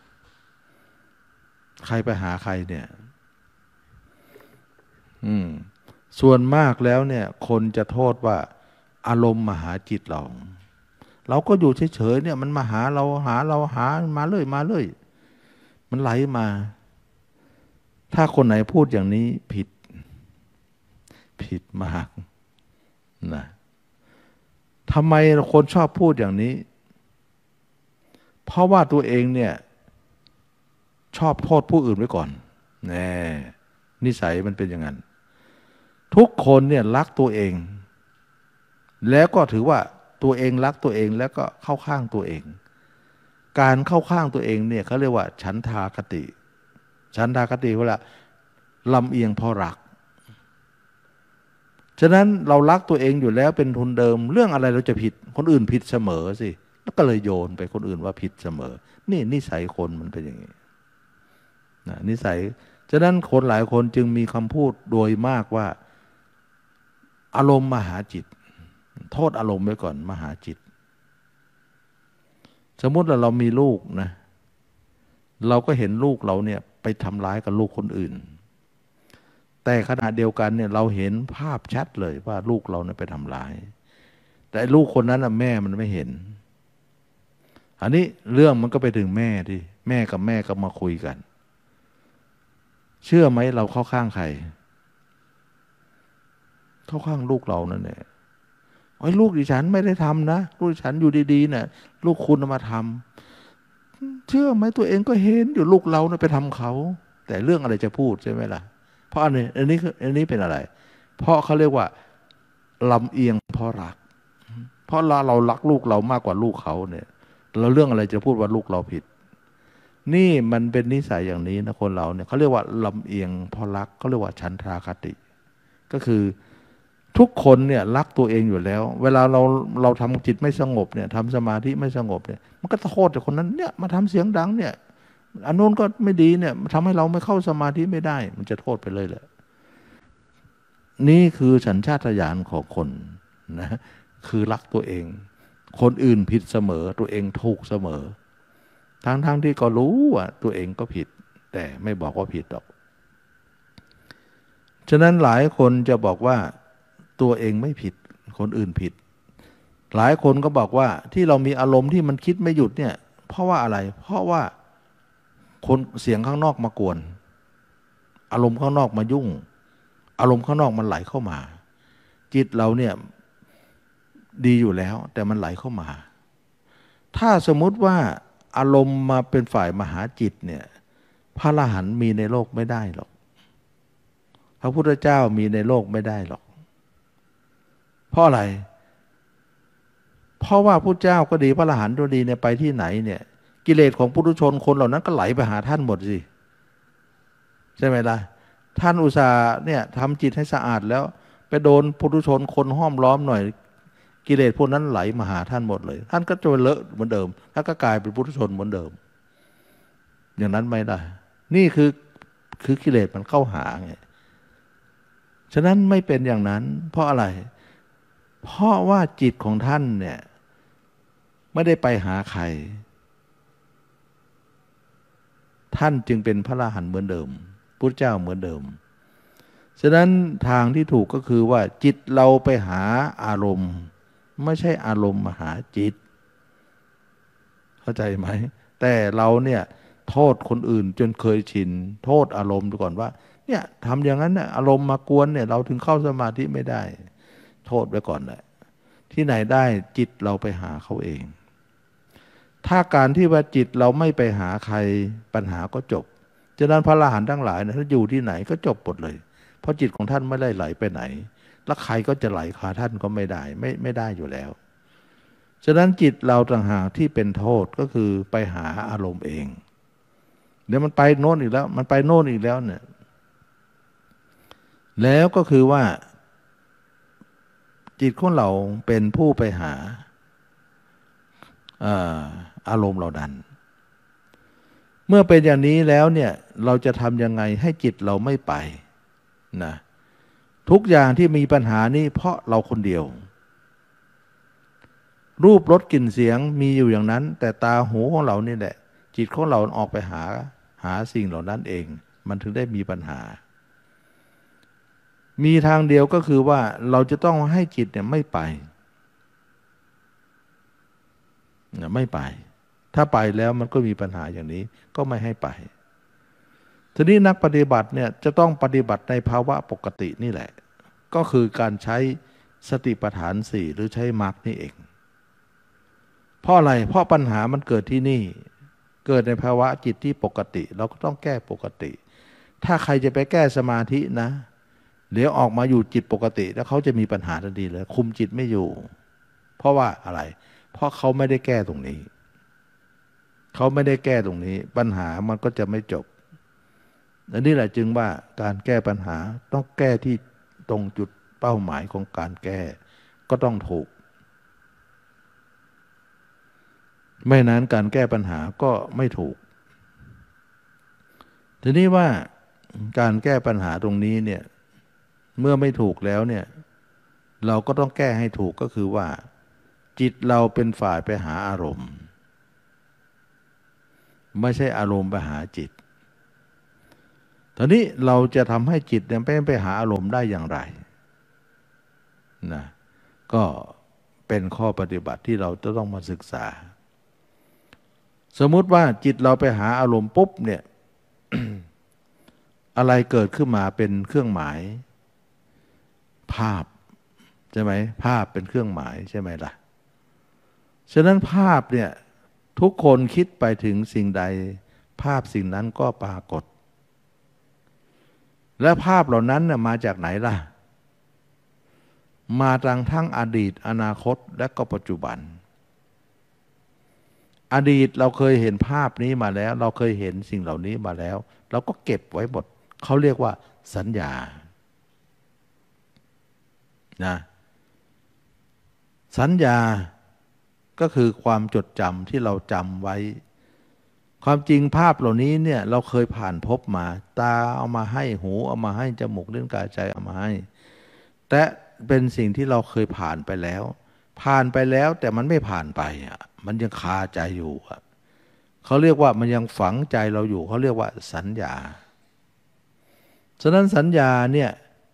ใครไปหาใครเนี่ยอืมส่วนมากแล้วเนี่ยคนจะโทษว่าอารมณ์มาหาจิตเราเราก็อยู่เฉยๆเนี่ยมันมาหาเราหาเราหามาเลยมาเลยมันไหลมาถ้าคนไหนพูดอย่างนี้ผิดผิดมากนะทำไมคนชอบพูดอย่างนี้เพราะว่าตัวเองเนี่ยชอบโทษผู้อื่นไว้ก่อนแน่นิสัยมันเป็นอย่างนั้นทุกคนเนี่ยรักตัวเองแล้วก็ถือว่าตัวเองรักตัวเองแล้วก็เข้าข้างตัวเองการเข้าข้างตัวเองเนี่ยเขาเรียกว่าฉันทาคติฉันทาคติเวลาลำเอียงเพราะรักฉะนั้นเรารักตัวเองอยู่แล้วเป็นทุนเดิมเรื่องอะไรเราจะผิดคนอื่นผิดเสมอสิแล้วก็เลยโยนไปคนอื่นว่าผิดเสมอนี่นิสัยคนมันเป็นอย่างนี้นะนิสัยฉะนั้นคนหลายคนจึงมีคำพูดโดยมากว่าอารมณ์มาหาจิตโทษอารมณ์ไว้ก่อนมาหาจิตสมมติว่าเรามีลูกนะเราก็เห็นลูกเราเนี่ยไปทำร้ายกับลูกคนอื่นแต่ขณะเดียวกันเนี่ยเราเห็นภาพชัดเลยว่าลูกเราเนี่ยไปทำร้ายแต่ลูกคนนั้นน่ะแม่มันไม่เห็นอันนี้เรื่องมันก็ไปถึงแม่ที่แม่กับแม่ก็มาคุยกันเชื่อไหมเราเข้าข้างใครเข้าข้างลูกเรานั่นแหละไอ้ลูกดิฉันไม่ได้ทำนะลูกดิฉันอยู่ดีๆเนี่ยลูกคุณมาทำเชื่อไหมตัวเองก็เห็นอยู่ลูกเราเนี่ยไปทำเขาแต่เรื่องอะไรจะพูดใช่ไหมล่ะเพราะอันนี้อันนี้อันนี้เป็นอะไรเพราะเขาเรียกว่าลำเอียงเพราะรักเพราะเราเรารักลูกเรามากกว่าลูกเขาเนี่ยเราเรื่องอะไรจะพูดว่าลูกเราผิดนี่มันเป็นนิสัยอย่างนี้นะคนเราเนี่ยเขาเรียกว่าลำเอียงเพราะรักเขาเรียกว่าฉันทราคติก็คือทุกคนเนี่ยรักตัวเองอยู่แล้วเวลาเราเราทำจิตไม่สงบเนี่ยทำสมาธิไม่สงบเนี่ยมันก็โทษแต่คนนั้นเนี่ยมาทำเสียงดังเนี่ยอันโน้นก็ไม่ดีเนี่ยทำให้เราไม่เข้าสมาธิไม่ได้มันจะโทษไปเลยแหละนี่คือสัญชาตญาณของคนนะคือรักตัวเองคนอื่นผิดเสมอตัวเองถูกเสมอทั้งๆ ท, ที่ก็รู้ว่าตัวเองก็ผิดแต่ไม่บอกว่าผิดหรอกฉะนั้นหลายคนจะบอกว่าตัวเองไม่ผิดคนอื่นผิดหลายคนก็บอกว่าที่เรามีอารมณ์ที่มันคิดไม่หยุดเนี่ยเพราะว่าอะไรเพราะว่าคนเสียงข้างนอกมากวนอารมณ์ข้างนอกมายุ่งอารมณ์ข้างนอกมันไหลเข้ามาจิตเราเนี่ยดีอยู่แล้วแต่มันไหลเข้ามาถ้าสมมุติว่าอารมณ์มาเป็นฝ่ายมหาจิตเนี่ยพระอรหันต์มีในโลกไม่ได้หรอกพระพุทธเจ้ามีในโลกไม่ได้หรอกเพราะอะไรเพราะว่าพระเจ้าก็ดีพระอรหันต์ก็ดีเนี่ยไปที่ไหนเนี่ยกิเลสของปุถุชนคนเหล่านั้นก็ไหลไปหาท่านหมดสิใช่ไหมล่ะท่านอุตส่าห์เนี่ยทำจิตให้สะอาดแล้วไปโดนปุถุชนคนห้อมล้อมหน่อยกิเลสพวกนั้นไหลมาหาท่านหมดเลยท่านก็จะเลอะเหมือนเดิมท่านก็กลายเป็นปุถุชนเหมือนเดิมอย่างนั้นไม่ได้นี่คือคือกิเลสมันเข้าหาไงฉะนั้นไม่เป็นอย่างนั้นเพราะอะไรเพราะว่าจิตของท่านเนี่ยไม่ได้ไปหาใครท่านจึงเป็นพระอรหันต์เหมือนเดิมพุทธเจ้าเหมือนเดิมฉะนั้นทางที่ถูกก็คือว่าจิตเราไปหาอารมณ์ไม่ใช่อารมณ์มาหาจิตเข้าใจไหมแต่เราเนี่ยโทษคนอื่นจนเคยชินโทษอารมณ์ก่อนว่าเนี่ยทำอย่างนั้นเนี่ยอารมณ์มากวนเนี่ยเราถึงเข้าสมาธิไม่ได้โทษไว้ก่อนเลยที่ไหนได้จิตเราไปหาเขาเองถ้าการที่ว่าจิตเราไม่ไปหาใครปัญหาก็จบฉะนั้นพระอรหันต์ทั้งหลายนะถ้าอยู่ที่ไหนก็จบหมดเลยเพราะจิตของท่านไม่ได้ไหลไปไหนแล้วใครก็จะไหลคาท่านก็ไม่ได้ไม่ไม่ได้อยู่แล้วฉะนั้นจิตเราต่างหากที่เป็นโทษก็คือไปหาอารมณ์เองเดี๋ยวมันไปโน่นอีกแล้วมันไปโน่นอีกแล้วเนี่ยแล้วก็คือว่าจิตของเราเป็นผู้ไปหาอารมณ์เราดันเมื่อเป็นอย่างนี้แล้วเนี่ยเราจะทำยังไงให้จิตเราไม่ไปนะทุกอย่างที่มีปัญหานี้เพราะเราคนเดียวรูปรสกลิ่นเสียงมีอยู่อย่างนั้นแต่ตาหูของเรานี่แหละจิตของเราออกไปหาหาสิ่งเหล่านั้นเองมันถึงได้มีปัญหามีทางเดียวก็คือว่าเราจะต้องให้จิตเนี่ยไม่ไปไม่ไปถ้าไปแล้วมันก็มีปัญหาอย่างนี้ก็ไม่ให้ไปทีนี้นักปฏิบัติเนี่ยจะต้องปฏิบัติในภาวะปกตินี่แหละก็คือการใช้สติปัฏฐานสี่หรือใช้มรรคนี่เองเพราะอะไรเพราะปัญหามันเกิดที่นี่เกิดในภาวะจิตที่ปกติเราก็ต้องแก้ปกติถ้าใครจะไปแก้สมาธินะเดี๋ยวออกมาอยู่จิตปกติแล้วเขาจะมีปัญหาทันทีเลยคุมจิตไม่อยู่เพราะว่าอะไรเพราะเขาไม่ได้แก้ตรงนี้เขาไม่ได้แก้ตรงนี้ปัญหามันก็จะไม่จบอันนี้แหละจึงว่าการแก้ปัญหาต้องแก้ที่ตรงจุดเป้าหมายของการแก้ก็ต้องถูกไม่นั้นการแก้ปัญหาก็ไม่ถูกทีนี้ว่าการแก้ปัญหาตรงนี้เนี่ยเมื่อไม่ถูกแล้วเนี่ยเราก็ต้องแก้ให้ถูกก็คือว่าจิตเราเป็นฝ่ายไปหาอารมณ์ไม่ใช่อารมณ์ไปหาจิตตอนนี้เราจะทำให้จิตเนี่ยไปไปหาอารมณ์ได้อย่างไรนะก็เป็นข้อปฏิบัติที่เราจะต้องมาศึกษาสมมุติว่าจิตเราไปหาอารมณ์ปุ๊บเนี่ย อะไรเกิดขึ้นมาเป็นเครื่องหมายภาพใช่ไหมภาพเป็นเครื่องหมายใช่ไหมล่ะฉะนั้นภาพเนี่ยทุกคนคิดไปถึงสิ่งใดภาพสิ่งนั้นก็ปรากฏและภาพเหล่านั้นเนี่ยมาจากไหนล่ะมาทางทั้งอดีตอนาคตและก็ปัจจุบันอดีตเราเคยเห็นภาพนี้มาแล้วเราเคยเห็นสิ่งเหล่านี้มาแล้วเราก็เก็บไว้หมดเขาเรียกว่าสัญญานะสัญญาก็คือความจดจำที่เราจำไว้ความจริงภาพเหล่านี้เนี่ยเราเคยผ่านพบมาตาเอามาให้หูเอามาให้จมูกลิ้นกายใจเอามาให้แต่เป็นสิ่งที่เราเคยผ่านไปแล้วผ่านไปแล้วแต่มันไม่ผ่านไปอ่ะมันยังคาใจอยู่อ่ะเขาเรียกว่ามันยังฝังใจเราอยู่เขาเรียกว่าสัญญาฉะนั้นสัญญาเนี่ย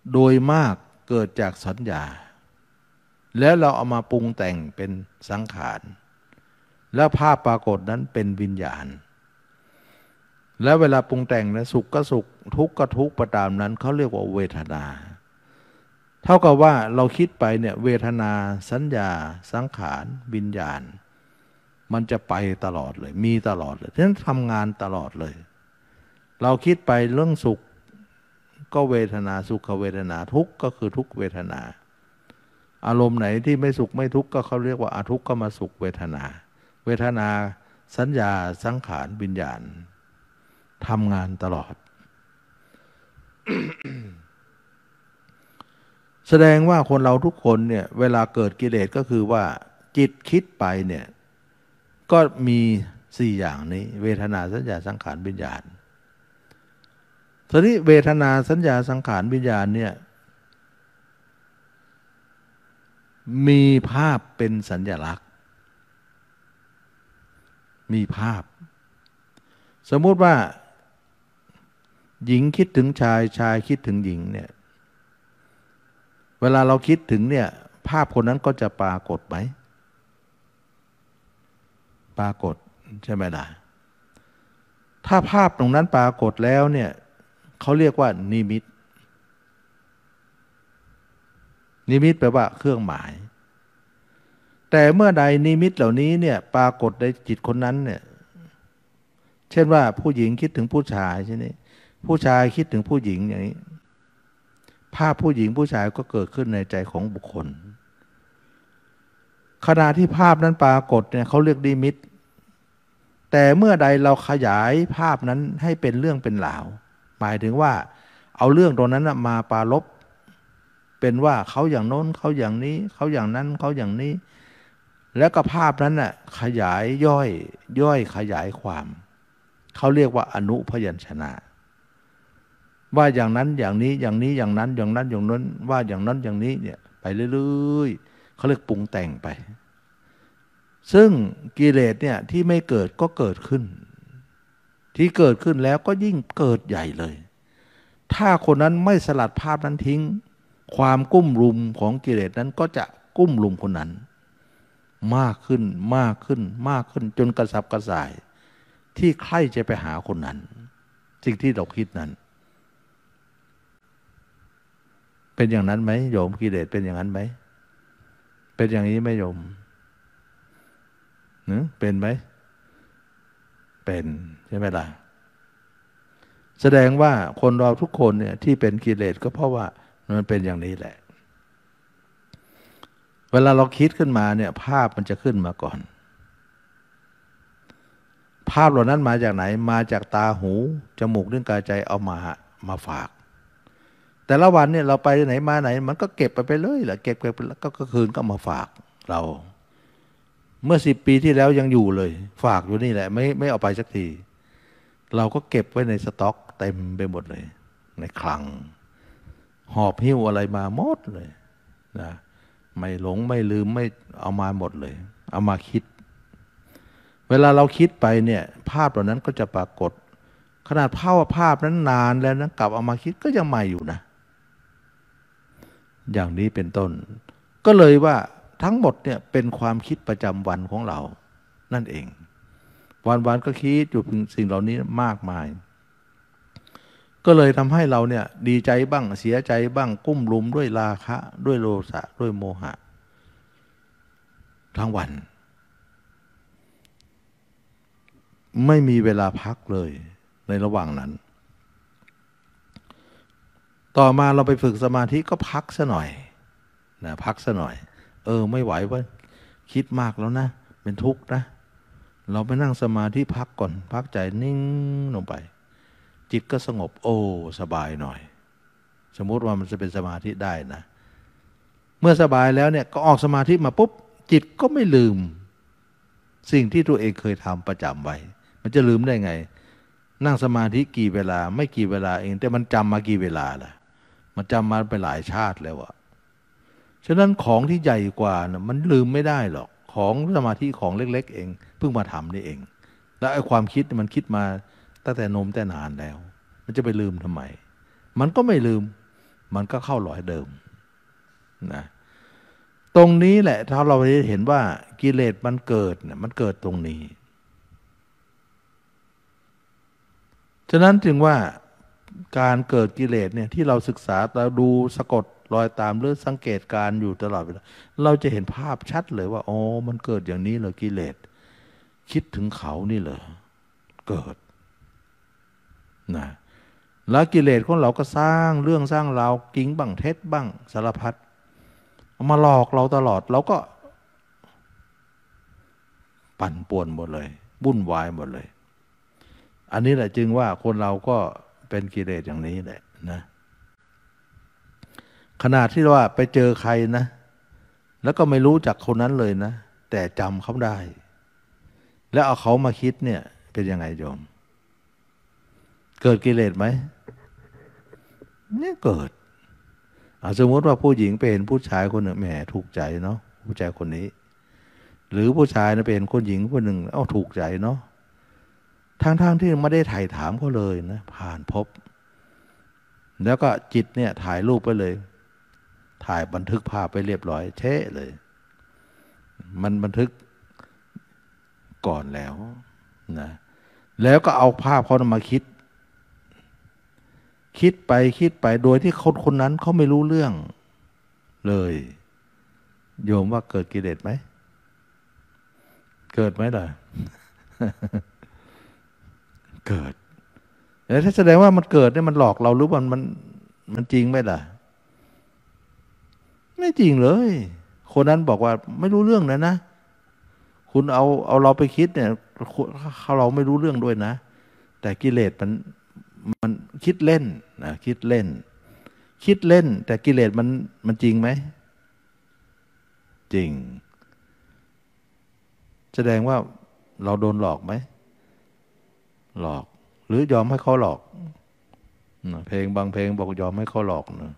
โดยมากเกิดจากสัญญาแล้วเราเอามาปรุงแต่งเป็นสังขารแล้วภาพปรากฏนั้นเป็นวิญญาณแล้วเวลาปรุงแต่งนะสุขก็สุขทุกข์ก็ทุกข์ไปตามนั้นเขาเรียกว่าเวทนาเท่ากับว่าเราคิดไปเนี่ยเวทนาสัญญาสังขารวิญญาณมันจะไปตลอดเลยมีตลอดเลยฉะนั้นทำงานตลอดเลยเราคิดไปเรื่องสุขก็เวทนาสุขเวทนาทุกข์ก็คือทุกขเวทนาอารมณ์ไหนที่ไม่สุขไม่ทุกข์ก็เขาเรียกว่าอทุกข์ก็มาสุขเวทนาเวทนาสัญญาสังขารวิญญาณทำงานตลอด แสดงว่าคนเราทุกคนเนี่ยเวลาเกิดกิเลสก็คือว่าจิตคิดไปเนี่ยก็มีสี่อย่างนี้เวทนาสัญญาสังขารวิญญาณทีนี้เวทนาสัญญาสังขารวิญญาณเนี่ยมีภาพเป็นสัญลักษณ์มีภาพสมมุติว่าหญิงคิดถึงชายชายคิดถึงหญิงเนี่ยเวลาเราคิดถึงเนี่ยภาพคนนั้นก็จะปรากฏไหมปรากฏใช่ไหมล่ะถ้าภาพตรงนั้นปรากฏแล้วเนี่ยเขาเรียกว่านิมิตนิมิตแปลว่าเครื่องหมายแต่เมื่อใดนิมิตเหล่านี้เนี่ยปรากฏในจิตคนนั้นเนี่ยเช่นว่าผู้หญิงคิดถึงผู้ชายใช่ไหมผู้ชายคิดถึงผู้หญิงอย่างนี้ภาพผู้หญิงผู้ชายก็เกิดขึ้นในใจของบุคคลขณะที่ภาพนั้นปรากฏเนี่ยเขาเรียกนิมิตแต่เมื่อใดเราขยายภาพนั้นให้เป็นเรื่องเป็นราวหมายถึงว่าเอาเรื่องตรงนั้นมาปรารภเป็นว่าเขาอย่างโน้นเขาอย่างนี้เขาอย่างนั้นเขาอย่างนี้แล้วก็ภาพนั้นน่ะขยายย่อยย่อยขยายความเขาเรียกว่าอนุพยัญชนะว่าอย่างนั้นอย่างนี้อย่างนี้อย่างนั้นอย่างนั้นอย่างนั้นว่าอย่างนั้นอย่างนี้เนี่ยไปเรื่อยๆเขาเรียกปรุงแต่งไปซึ่งกิเลสเนี่ยที่ไม่เกิดก็เกิดขึ้นที่เกิดขึ้นแล้วก็ยิ่งเกิดใหญ่เลยถ้าคนนั้นไม่สลัดภาพนั้นทิ้งความกุ้มลุมของกิเลสนั้นก็จะกุ้มลุมคนนั้นมากขึ้นมากขึ้นมากขึ้นจนกระสับกระส่ายที่ใครจะไปหาคนนั้นสิ่งที่เราคิดนั้นเป็นอย่างนั้นไหมโยมกิเลสเป็นอย่างนั้นไหมเป็นอย่างนี้ไหมโยมนึเป็นไหมเป็นใช่ไหมล่ะแสดงว่าคนเราทุกคนเนี่ยที่เป็นกิเลสก็เพราะว่ามันเป็นอย่างนี้แหละเวลาเราคิดขึ้นมาเนี่ยภาพมันจะขึ้นมาก่อนภาพเหล่านั้นมาจากไหนมาจากตาหูจมูกลิ้นกายใจเอามามาฝากแต่ละวันเนี่ยเราไปไหนมาไหนมันก็เก็บไปไปเลยแหละเก็บเก็บแล้วก็คืนก็มาฝากเราเมื่อสิบปีที่แล้วยังอยู่เลยฝากอยู่นี่แหละไม่ไม่เอาไปสักทีเราก็เก็บไว้ในสต็อกเต็มไปหมดเลยในคลังหอบหิ้วอะไรมาหมดเลยนะไม่หลงไม่ลืมไม่เอามาหมดเลยเอามาคิดเวลาเราคิดไปเนี่ยภาพเหล่านั้นก็จะปรากฏขนาดภาพภาพนั้นนานแล้วนะกลับเอามาคิดก็ยังใหม่อยู่นะอย่างนี้เป็นต้นก็เลยว่าทั้งหมดเนี่ยเป็นความคิดประจำวันของเรานั่นเองวันๆก็คิดอยู่สิ่งเหล่านี้มากมายก็เลยทำให้เราเนี่ยดีใจบ้างเสียใจบ้างกุ้มลุมด้วยราคะด้วยโลภะด้วยโมหะทั้งวันไม่มีเวลาพักเลยในระหว่างนั้นต่อมาเราไปฝึกสมาธิก็พักซะหน่อยนะพักซะหน่อยเออไม่ไหวว่าคิดมากแล้วนะเป็นทุกข์นะเราไปนั่งสมาธิพักก่อนพักใจนิ่งลงไปจิตก็สงบโอ้สบายหน่อยสมมุติว่ามันจะเป็นสมาธิได้นะเมื่อสบายแล้วเนี่ยก็ออกสมาธิมาปุ๊บจิตก็ไม่ลืมสิ่งที่ตัวเองเคยทำประจำไว้มันจะลืมได้ไงนั่งสมาธิกี่เวลาไม่กี่เวลาเองแต่มันจำมากี่เวลาล่ะมันจำมาไปหลายชาติแล้วอะฉะนั้นของที่ใหญ่กว่านะมันลืมไม่ได้หรอกของสมาธิของเล็กๆเองเพิ่งมาทำนี่เองแล้วไอ้ความคิดมันคิดมาตั้งแต่นมแต่นานแล้วมันจะไปลืมทำไมมันก็ไม่ลืมมันก็เข้ารอยเดิมนะตรงนี้แหละถ้าเราเห็นว่ากิเลสมันเกิดเนี่ยมันเกิดตรงนี้ฉะนั้นจึงว่าการเกิดกิเลสเนี่ยที่เราศึกษาเราดูสะกดรอยตามหรือสังเกตการอยู่ตลอดเวลาเราจะเห็นภาพชัดเลยว่าอ๋อมันเกิดอย่างนี้เหรอกิเลสคิดถึงเขานี่เหรอเกิดนะแล้วกิเลสของเราก็สร้างเรื่องสร้างราวกิ้งบ้างเท็จบ้างสารพัดเอามาหลอกเราตลอดเราก็ปั่นป่วนหมดเลยวุ่นวายหมดเลยอันนี้แหละจึงว่าคนเราก็เป็นกิเลสอย่างนี้แหละนะขนาดที่ว่าไปเจอใครนะแล้วก็ไม่รู้จักคนนั้นเลยนะแต่จำเขาได้แล้วเอาเขามาคิดเนี่ยเป็นยังไงโยมเกิดกิเลสไหมเนี่ยเกิดสมมติว่าผู้หญิงเป็นผู้ชายคนหนึ่งแหมถูกใจเนาะผู้ชายคนนี้หรือผู้ชายนะเป็นคนหญิงคนหนึ่งเอ้าถูกใจเนาะทั้งๆ ที่ไม่ได้ถ่ายถามเขาเลยนะผ่านพบแล้วก็จิตเนี่ยถ่ายรูปไปเลยถ่ายบันทึกภาพไปเรียบร้อยเชะเลยมันบันทึกก่อนแล้วนะแล้วก็เอาภาพเขามาคิดคิดไปคิดไปโดยที่คนคนนั้นเขาไม่รู้เรื่องเลยโยมว่าเกิดกิเลสไหมเกิดไหมล่ะ เกิดแล้วถ้าแสดงว่ามันเกิดเนี่ยมันหลอกเราหรือว่ามันมันจริงไหมล่ะไม่จริงเลยคนนั้นบอกว่าไม่รู้เรื่องนะนะคุณเอาเอาเราไปคิดเนี่ยเขาเราไม่รู้เรื่องด้วยนะแต่กิเลสมันมันคิดเล่นนะคิดเล่นคิดเล่นแต่กิเลสมันมันจริงไหมจริงแสดงว่าเราโดนหลอกไหมหลอกหรือยอมให้เขาหลอกเพลงบางเพลงบอกยอมให้เขาหลอกนะ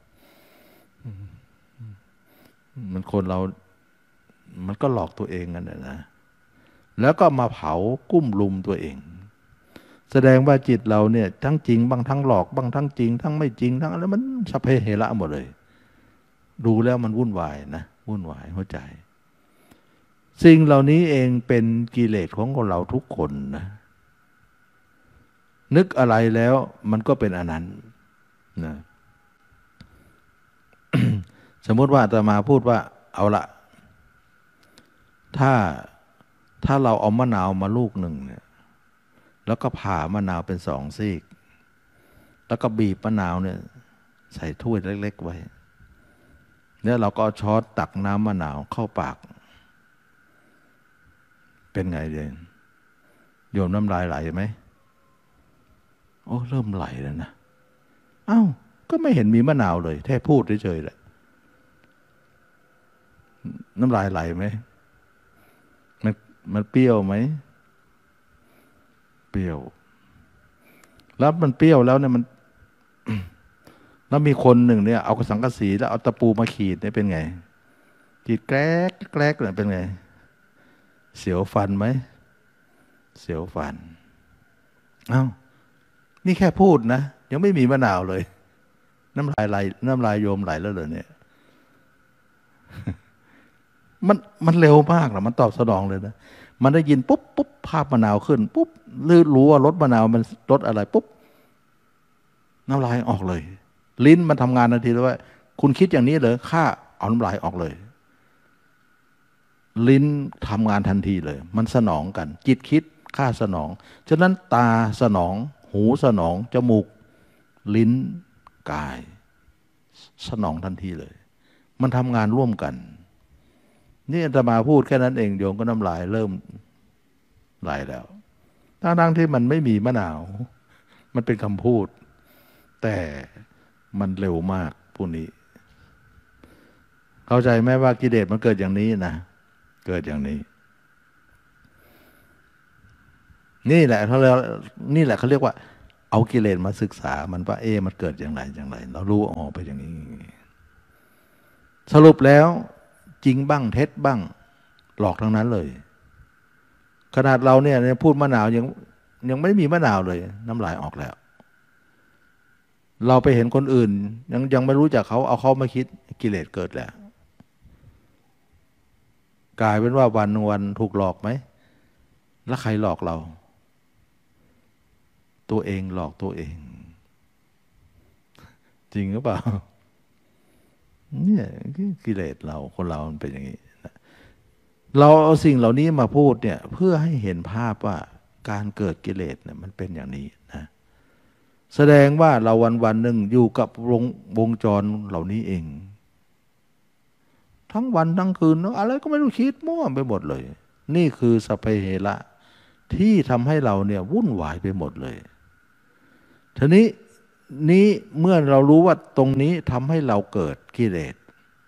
มันคนเรามันก็หลอกตัวเองกันนะแล้วก็มาเผากุ้มลุมตัวเองแสดงว่าจิตเราเนี่ยทั้งจริงบ้างทั้งหลอกบ้างทั้งจริงทั้งไม่จริงทั้งอะไรมันสพเพเหระหมดเลยดูแล้วมันวุ่นวายนะวุ่นวายหัวใจสิ่งเหล่านี้เองเป็นกิเลสของคนเราทุกคนนะนึกอะไรแล้วมันก็เป็นอันนั้นนะ สมมติว่าอาตมาพูดว่าเอาละถ้าถ้าเราเอามะนาวมาลูกหนึ่งเนี่ยแล้วก็ผ่ามะนาวเป็นสองซีกแล้วก็บีบมะนาวเนี่ยใส่ถ้วยเล็กๆไว้แล้วเราก็ช้อนตักน้ำมะนาวเข้าปากเป็นไงเด่นโยมน้ำลายไหลไหมโอ้เริ่มไหลแล้วนะเอ้าก็ไม่เห็นมีมะนาวเลยแค่พูดเฉยๆแหละน้ำลายไหลไหมมันมันเปรี้ยวไหมเปรี้ยวแล้วมันเปรี้ยวแล้วเนี่ยมัน แล้วมีคนหนึ่งเนี่ยเอากระสังกะสีแล้วเอาตะปูมาขีดเนี่ยเป็นไงขีดแกรกแกรกเนี่ยเป็นไงเสียวฟันไหมเสียวฟันเอ้านี่แค่พูดนะยังไม่มีมะนาวเลยน้ำลายไหลน้ำลายโยมไหลแล้วเหรอเนี่ย มันมันเร็วมากนะมันตอบสนองเลยนะมันได้ยินปุ๊บปุ๊บภาพมะนาวขึ้นปุ๊บหรือรู้ว่ารสมะนาวมันรสอะไรปุ๊บน้ำลายออกเลยลิ้นมันทำงานทันทีเลยว่าคุณคิดอย่างนี้เหรอข้าเอาน้ำลายออกเลยลิ้นทำงานทันทีเลยมันสนองกันจิตคิดข้าสนองฉะนั้นตาสนองหูสนองจมูกลิ้นกายสนองทันทีเลยมันทำงานร่วมกันนี่อาตมาพูดแค่นั้นเองโยมก็น้ำลายเริ่มไหลแล้วทั้งๆที่มันไม่มีมะนาวมันเป็นคำพูดแต่มันเร็วมากพวกนี้เข้าใจไหมว่ากิเลสมันเกิดอย่างนี้นะเกิดอย่างนี้นี่แหละเขาเรียกนี่แหละเขาเรียกว่าเอากิเลสมาศึกษามันว่าเอ๊ะมันเกิดอย่างไรอย่างไรเรารู้ออกไปอย่างนี้สรุปแล้วจริงบ้างเท็จบ้างหลอกทั้งนั้นเลยขนาดเราเนี่ยพูดมะนาวยังยังไม่มีมะนาวเลยน้ำลายออกแล้วเราไปเห็นคนอื่นยังยังไม่รู้จักเขาเอาเขามาคิดกิเลสเกิดแล้วกลายเป็นว่าวันวันถูกหลอกไหมแล้วใครหลอกเราตัวเองหลอกตัวเองจริงหรือเปล่าเนี่ยกิเลสเราคนเรามันเป็นอย่างนี้เราเอาสิ่งเหล่านี้มาพูดเนี่ยเพื่อให้เห็นภาพว่าการเกิดกิเลสเนี่ยมันเป็นอย่างนี้นะแสดงว่าเราวันวันหนึ่งอยู่กับวงวงจรเหล่านี้เองทั้งวันทั้งคืนอะไรก็ไม่รู้คิดมั่วไปหมดเลยนี่คือสัพเพเหระที่ทำให้เราเนี่ยวุ่นวายไปหมดเลยทีนี้นี้เมื่อเรารู้ว่าตรงนี้ทำให้เราเกิดกิเลส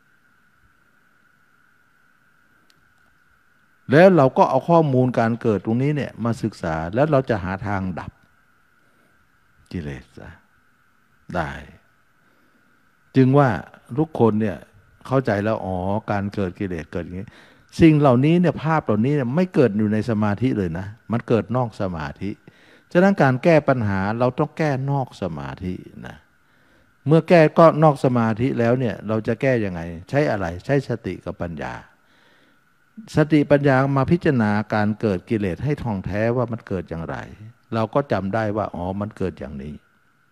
แล้วเราก็เอาข้อมูลการเกิดตรงนี้เนี่ยมาศึกษาแล้วเราจะหาทางดับกิเลสได้จึงว่าทุกคนเนี่ยเข้าใจแล้วอ๋อการเกิดกิเลสเกิดอย่างนี้สิ่งเหล่านี้เนี่ยภาพเหล่านี้เนี่ยไม่เกิดอยู่ในสมาธิเลยนะมันเกิดนอกสมาธิฉะนั้นการแก้ปัญหาเราต้องแก้นอกสมาธินะเมื่อแก้ก็นอกสมาธิแล้วเนี่ยเราจะแก้ยังไงใช้อะไรใช้สติกับปัญญาสติปัญญามาพิจารณาการเกิดกิเลสให้ท่องแท้ว่ามันเกิดอย่างไรเราก็จำได้ว่าอ๋อมันเกิดอย่างนี้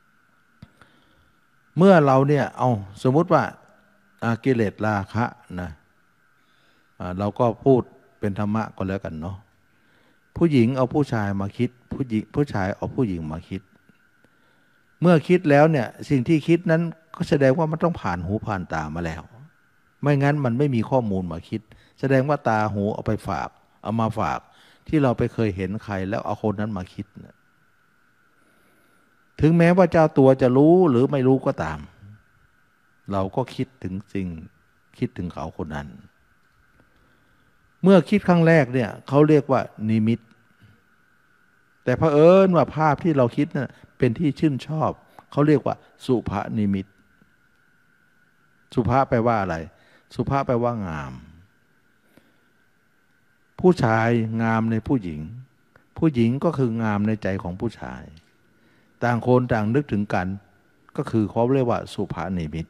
เมื่อเราเนี่ยเอาสมมุติว่ากิเลสราคะนะเราก็พูดเป็นธรรมะก็แล้วกันเนาะผู้หญิงเอาผู้ชายมาคิดผู้หญิงผู้ชายเอาผู้หญิงมาคิดเมื่อคิดแล้วเนี่ยสิ่งที่คิดนั้นก็แสดงว่ามันต้องผ่านหูผ่านตามาแล้วไม่งั้นมันไม่มีข้อมูลมาคิดแสดงว่าตาหูเอาไปฝากเอามาฝากที่เราไปเคยเห็นใครแล้วเอาคนนั้นมาคิดนะถึงแม้ว่าเจ้าตัวจะรู้หรือไม่รู้ก็ตามเราก็คิดถึงสิ่งคิดถึงเขาคนนั้นเมื่อคิดครั้งแรกเนี่ยเขาเรียกว่านิมิตแต่เผอิญว่าภาพที่เราคิดน่ะเป็นที่ชื่นชอบเขาเรียกว่าสุภนิมิตสุภาแปลว่าอะไรสุภาแปลว่างามผู้ชายงามในผู้หญิงผู้หญิงก็คืองามในใจของผู้ชายต่างคนต่างนึกถึงกันก็คือเขาเรียกว่าสุภนิมิต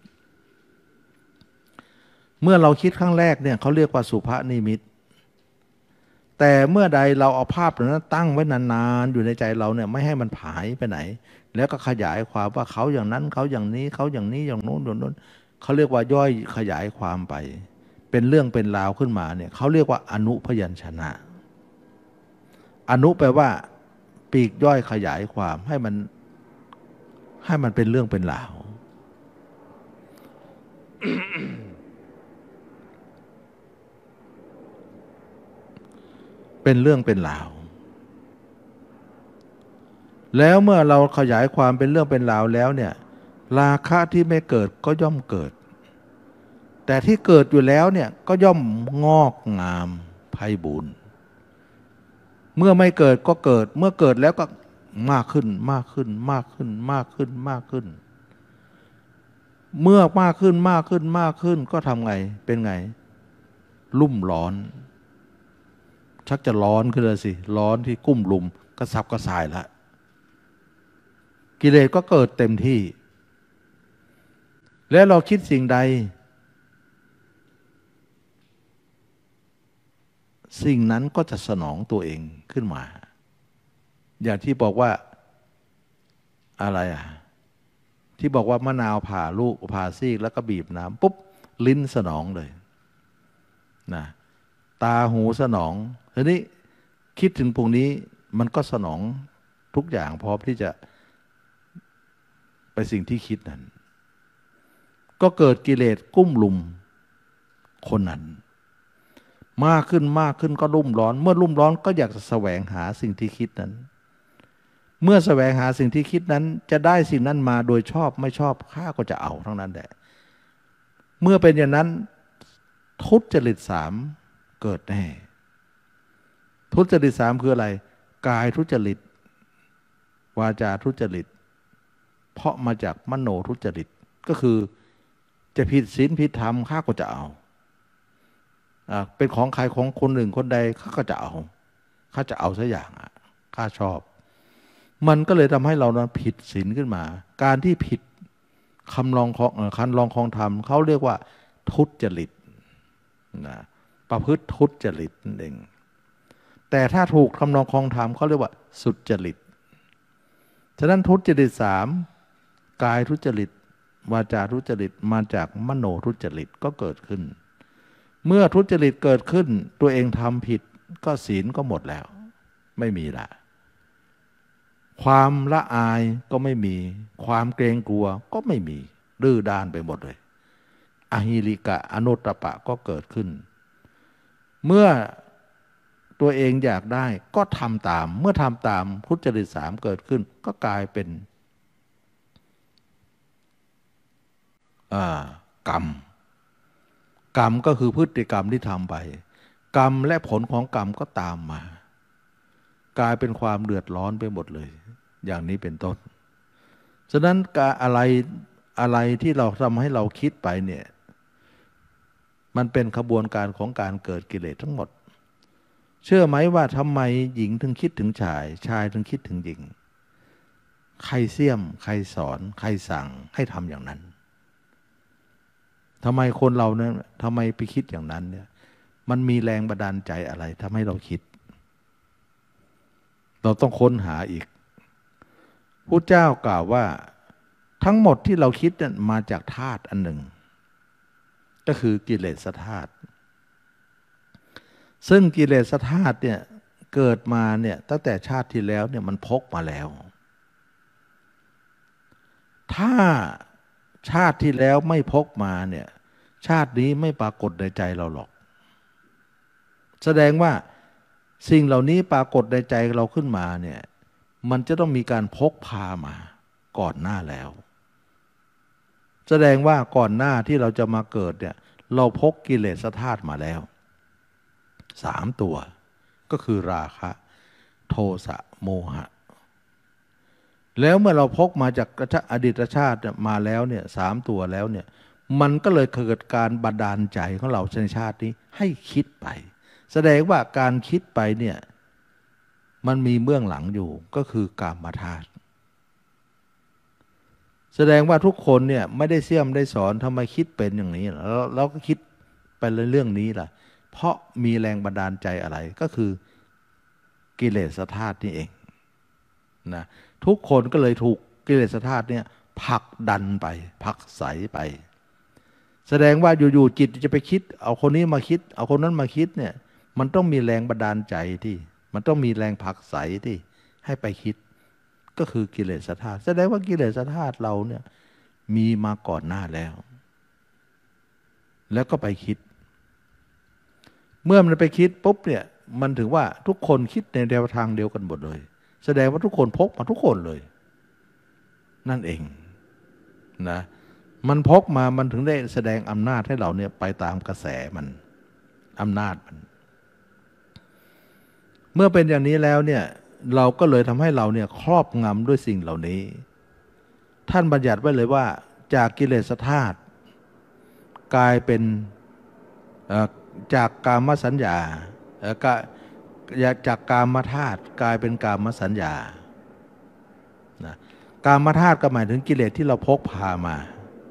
เมื่อเราคิดครั้งแรกเนี่ยเขาเรียกว่าสุภนิมิตแต่เมื่อใดเราเอาภาพนั้นตั้งไว้นานๆอยู่ในใจเราเนี่ยไม่ให้มันผายไปไหนแล้วก็ขยายความว่าเขาอย่างนั้นเขาอย่างนี้เขาอย่างนี้อย่างโน้นอย่างโน้นเขาเรียกว่าย่อยขยายความไปเป็นเรื่องเป็นราวขึ้นมาเนี่ยเขาเรียกว่าอนุพยัญชนะอนุแปลว่าปีกย่อยขยายความให้มันให้มันเป็นเรื่องเป็นราว เป็นเรื่องเป็นราวแล้วเมื่อเราขยายความเป็นเรื่องเป็นราวแล้วเนี่ยราคะที่ไม่เกิดก็ย่อมเกิดแต่ที่เกิดอยู่แล้วเนี่ยก็ย่อมงอกงามไพบูลย์เมื่อไม่เกิดก็เกิดเมื่อเกิดแล้วก็มากขึ้นมากขึ้นมากขึ้นมากขึ้นมากขึ้นเมื่อมากขึ้นมากขึ้นมากขึ้นก็ทำไงเป็นไงลุ่มร้อนชักจะร้อนขึ้นเลยสิร้อนที่กุ้มลุมกระสับกระส่ายละกิเลสก็เกิดเต็มที่แล้วเราคิดสิ่งใดสิ่งนั้นก็จะสนองตัวเองขึ้นมาอย่างที่บอกว่าอะไรอ่ะที่บอกว่ามะนาวผ่าลูกผ่าซีกแล้วก็บีบน้ำปุ๊บลิ้นสนองเลยนะตาหูสนองทีนี้คิดถึงพวกนี้มันก็สนองทุกอย่างพร้อมที่จะไปสิ่งที่คิดนั้นก็เกิดกิเลสกุ้มลุมคนนั้นมากขึ้นมากขึ้นก็รุ่มร้อนเมื่อรุ่มร้อนก็อยากจะแสวงหาสิ่งที่คิดนั้นเมื่อแสวงหาสิ่งที่คิดนั้นจะได้สิ่งนั้นมาโดยชอบไม่ชอบข้าก็จะเอาทั้งนั้นแหละเมื่อเป็นอย่างนั้นทุจริตสามเกิดแน่ทุจริตสามคืออะไรกายทุจริตวาจาทุจริตเพราะมาจากมโนทุจริตก็คือจะผิดศีลผิดธรรมข้าก็จะเอาเป็นของใครของคนหนึ่งคนใดข้าก็จะเอาข้าจะเอาสักอย่างข้าชอบมันก็เลยทำให้เรานั้นผิดศีลขึ้นมาการที่ผิดคำลองของคันลองของธรรมเขาเรียกว่าทุจริตนะประพฤติทุจริตนั่นเองแต่ถ้าถูกคำลองของธรรมเขาเรียกว่าสุจริตฉะนั้นทุจริตสามกายทุจริตวาจาทุจริตมาจากมโนทุจริตก็เกิดขึ้นเมื่อทุจริตเกิดขึ้นตัวเองทำผิดก็ศีลก็หมดแล้วไม่มีละความละอายก็ไม่มีความเกรงกลัวก็ไม่มีดื้อด้านไปหมดเลยอหิริกะอนุตตปะก็เกิดขึ้นเมื่อตัวเองอยากได้ก็ทำตามเมื่อทำตามทุจริตสามเกิดขึ้นก็กลายเป็นกรรมกรรมก็คือพฤติกรรมที่ทำไปกรรมและผลของกรรมก็ตามมากลายเป็นความเดือดร้อนไปหมดเลยอย่างนี้เป็นต้นฉะนั้นการอะไรอะไรที่เราทำให้เราคิดไปเนี่ยมันเป็นขบวนการของการเกิดกิเลสทั้งหมดเชื่อไหมว่าทำไมหญิงถึงคิดถึงชายชายถึงคิดถึงหญิงใครเสี่ยมใครสอนใครสั่งให้ทำอย่างนั้นทำไมคนเราเนี่ยทำไมไปคิดอย่างนั้นเนี่ยมันมีแรงบันดาลใจอะไรทำให้เราคิดเราต้องค้นหาอีกพุทธเจ้ากล่าวว่าทั้งหมดที่เราคิดนั้นมาจากธาตุอันหนึ่งก็คือกิเลสธาตุซึ่งกิเลสธาตุเนี่ยเกิดมาเนี่ยตั้งแต่ชาติที่แล้วเนี่ยมันพกมาแล้วถ้าชาติที่แล้วไม่พกมาเนี่ยชาตินี้ไม่ปรากฏในใจเราหรอกแสดงว่าสิ่งเหล่านี้ปรากฏในใจเราขึ้นมาเนี่ยมันจะต้องมีการพกพามาก่อนหน้าแล้วแสดงว่าก่อนหน้าที่เราจะมาเกิดเนี่ยเราพกกิเลสธาตุมาแล้วสามตัวก็คือราคะโทสะโมหะแล้วเมื่อเราพกมาจากอดีตชาติมาแล้วเนี่ยสามตัวแล้วเนี่ยมันก็เลยเกิดการบันดาลใจของเราในชาตินี้ให้คิดไปแสดงว่าการคิดไปเนี่ยมันมีเบื้องหลังอยู่ก็คือกามธาตุแสดงว่าทุกคนเนี่ยไม่ได้เสี่ยมได้สอนทำไมคิดเป็นอย่างนี้แล้วเราก็คิดไปเรื่องนี้ล่ะเพราะมีแรงบันดาลใจอะไรก็คือกิเลสธาตุนี่เองนะทุกคนก็เลยถูกกิเลสธาตุเนี่ยผลักดันไปผลักไสไปแสดงว่าอยู่ๆจิตจะไปคิดเอาคนนี้มาคิดเอาคนนั้นมาคิดเนี่ยมันต้องมีแรงบันดาลใจที่มันต้องมีแรงผลักไสที่ให้ไปคิดก็คือกิเลสธาตุแสดงว่ากิเลสธาตุเราเนี่ยมีมาก่อนหน้าแล้วแล้วก็ไปคิดเมื่อมันไปคิดปุ๊บเนี่ยมันถือว่าทุกคนคิดในแนวทางเดียวกันหมดเลยแสดงว่าทุกคนพกมาทุกคนเลยนั่นเองนะมันพกมามันถึงได้แสดงอำนาจให้เราเนี่ยไปตามกระแสมันอำนาจมันเมื่อเป็นอย่างนี้แล้วเนี่ยเราก็เลยทำให้เราเนี่ยครอบงำด้วยสิ่งเหล่านี้ท่านบัญญัติไว้เลยว่าจากกิเลสธาตุกลายเป็นจากกามสัญญาจากกามธาตุกลายเป็นกามสัญญานะกามธาตุก็หมายถึงกิเลสที่เราพกพามา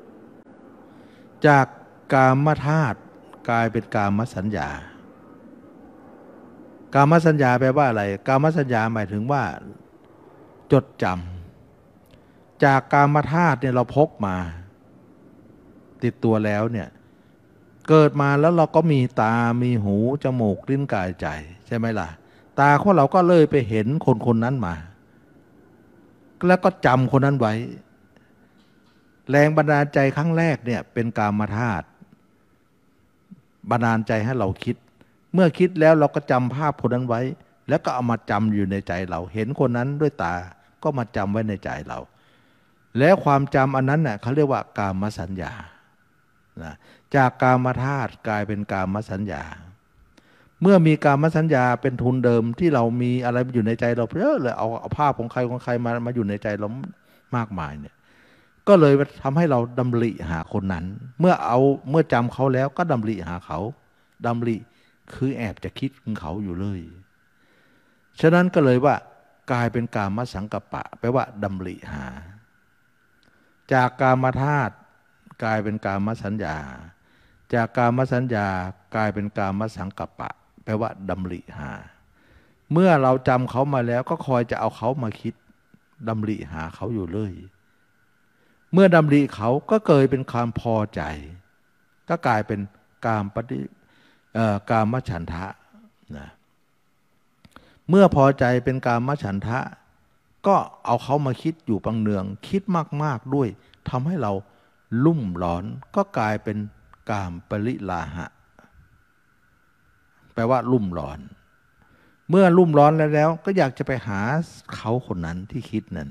จากกามธาตุกลายเป็นกามสัญญากามสัญญาแปลว่าอะไรกามสัญญาหมายถึงว่าจดจำจากกามธาตุเนี่ยเราพกมาติดตัวแล้วเนี่ยเกิดมาแล้วเราก็มีตามีหูจมูกลิ้นกายใจใช่ไหมล่ะตาของเราก็เลยไปเห็นคนคนนั้นมาแล้วก็จำคนนั้นไว้แรงบันดาลใจครั้งแรกเนี่ยเป็นกามธาตุบันดาลใจให้เราคิดเมื่อคิดแล้วเราก็จำภาพคนนั้นไว้แล้วก็เอามาจำอยู่ในใจเราเห็นคนนั้นด้วยตาก็มาจำไว้ในใจเราแล้วความจำอันนั้นน่ะเขาเรียกว่ากามสัญญานะจากกามธาตุกลายเป็นกามสัญญาเมื่อมีกามสัญญาเป็นทุนเดิมที่เรามีอะไรอยู่ในใจเราเยอะเลยเอาเอาภาพของใครของใครมามาอยู่ในใจเรามากมายเนี่ยก็เลยทำให้เราดำริหาคนนั้นเมื่อเอาเมื่อจำเขาแล้วก็ดำริหาเขาดำริคือแอบจะคิดถึงเขาอยู่เลยฉะนั้นก็เลยว่ากลายเป็นกามสังกัปปะแปลว่าดำริหาจากกามธาตุกลายเป็นกามสัญญาจากกามสัญญากลายเป็นกามสังกัปปะแปลว่าดำริหาเมื่อเราจำเขามาแล้วก็คอยจะเอาเขามาคิดดำริหาเขาอยู่เลยเมื่อดำริเขาก็เกิดเป็นความพอใจก็กลายเป็นกามปฏิกามฉันทะนะเมื่อพอใจเป็นกามฉันทะก็เอาเขามาคิดอยู่ปังเนืองคิดมากๆด้วยทำให้เราลุ่มร้อนก็กลายเป็นกามปริลาหะแปลว่าลุ่มร้อนเมื่อลุ่มร้อนแล้วแล้วก็อยากจะไปหาเขาคนนั้นที่คิดนั้น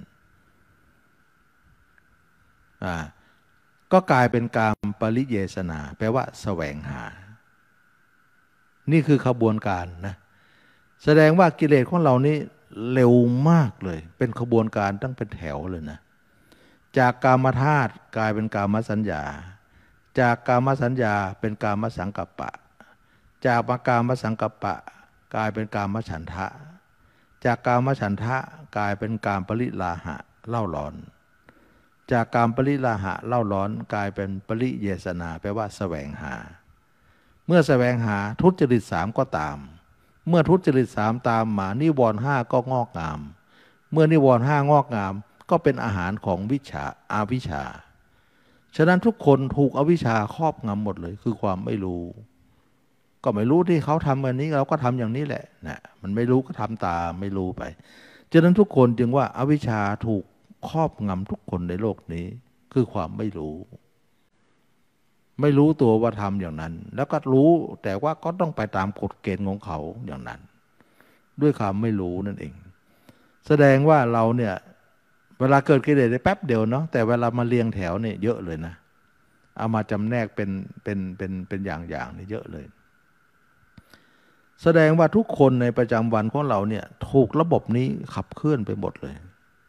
อ่าก็กลายเป็นกามปริเยสนาแปลว่าแสวงหานี่คือขบวนการนะแสดงว่ากิเลสของเรานี่เร็วมากเลยเป็นขบวนการตั้งเป็นแถวเลยนะจากกามธาตุกลายเป็นกามสัญญาจากกามสัญญาเป็นกามสังกัปปะจากกามสังกัปปะกลายเป็นกามฉันทะจากกามฉันทะกลายเป็นกามปริลาหะเล่าร้อนจากกามปริลาหะเล่าร้อนกลายเป็นปริเยสนาแปลว่าแสวงหาเมื่อแสวงหาทุจริตสามก็ตามเมื่อทุจริตสามตามมานิวรณ์ห้าก็งอกงามเมื่อนิวรณ์ห้างอกงามก็เป็นอาหารของวิชาอาวิชชาฉะนั้นทุกคนถูกอวิชชาครอบงำหมดเลยคือความไม่รู้ก็ไม่รู้ที่เขาทำแบบนี้เราก็ทำอย่างนี้แหละนะมันไม่รู้ก็ทำตามไม่รู้ไปฉะนั้นทุกคนจึงว่าอวิชชาถูกครอบงำทุกคนในโลกนี้คือความไม่รู้ไม่รู้ตัวว่าทำอย่างนั้นแล้วก็รู้แต่ว่าก็ต้องไปตามกฎเกณฑ์ของเขาอย่างนั้นด้วยความไม่รู้นั่นเองแสดงว่าเราเนี่ยเวลาเกิดกิเลสได้แป๊บเดียวเนาะแต่เวลามาเรียงแถวเนี่ยเยอะเลยนะเอามาจำแนกเป็นเป็นเป็นเป็นอย่างๆเนี่ยเยอะเลยแสดงว่าทุกคนในประจำวันของเราเนี่ยถูกระบบนี้ขับเคลื่อนไปหมดเลย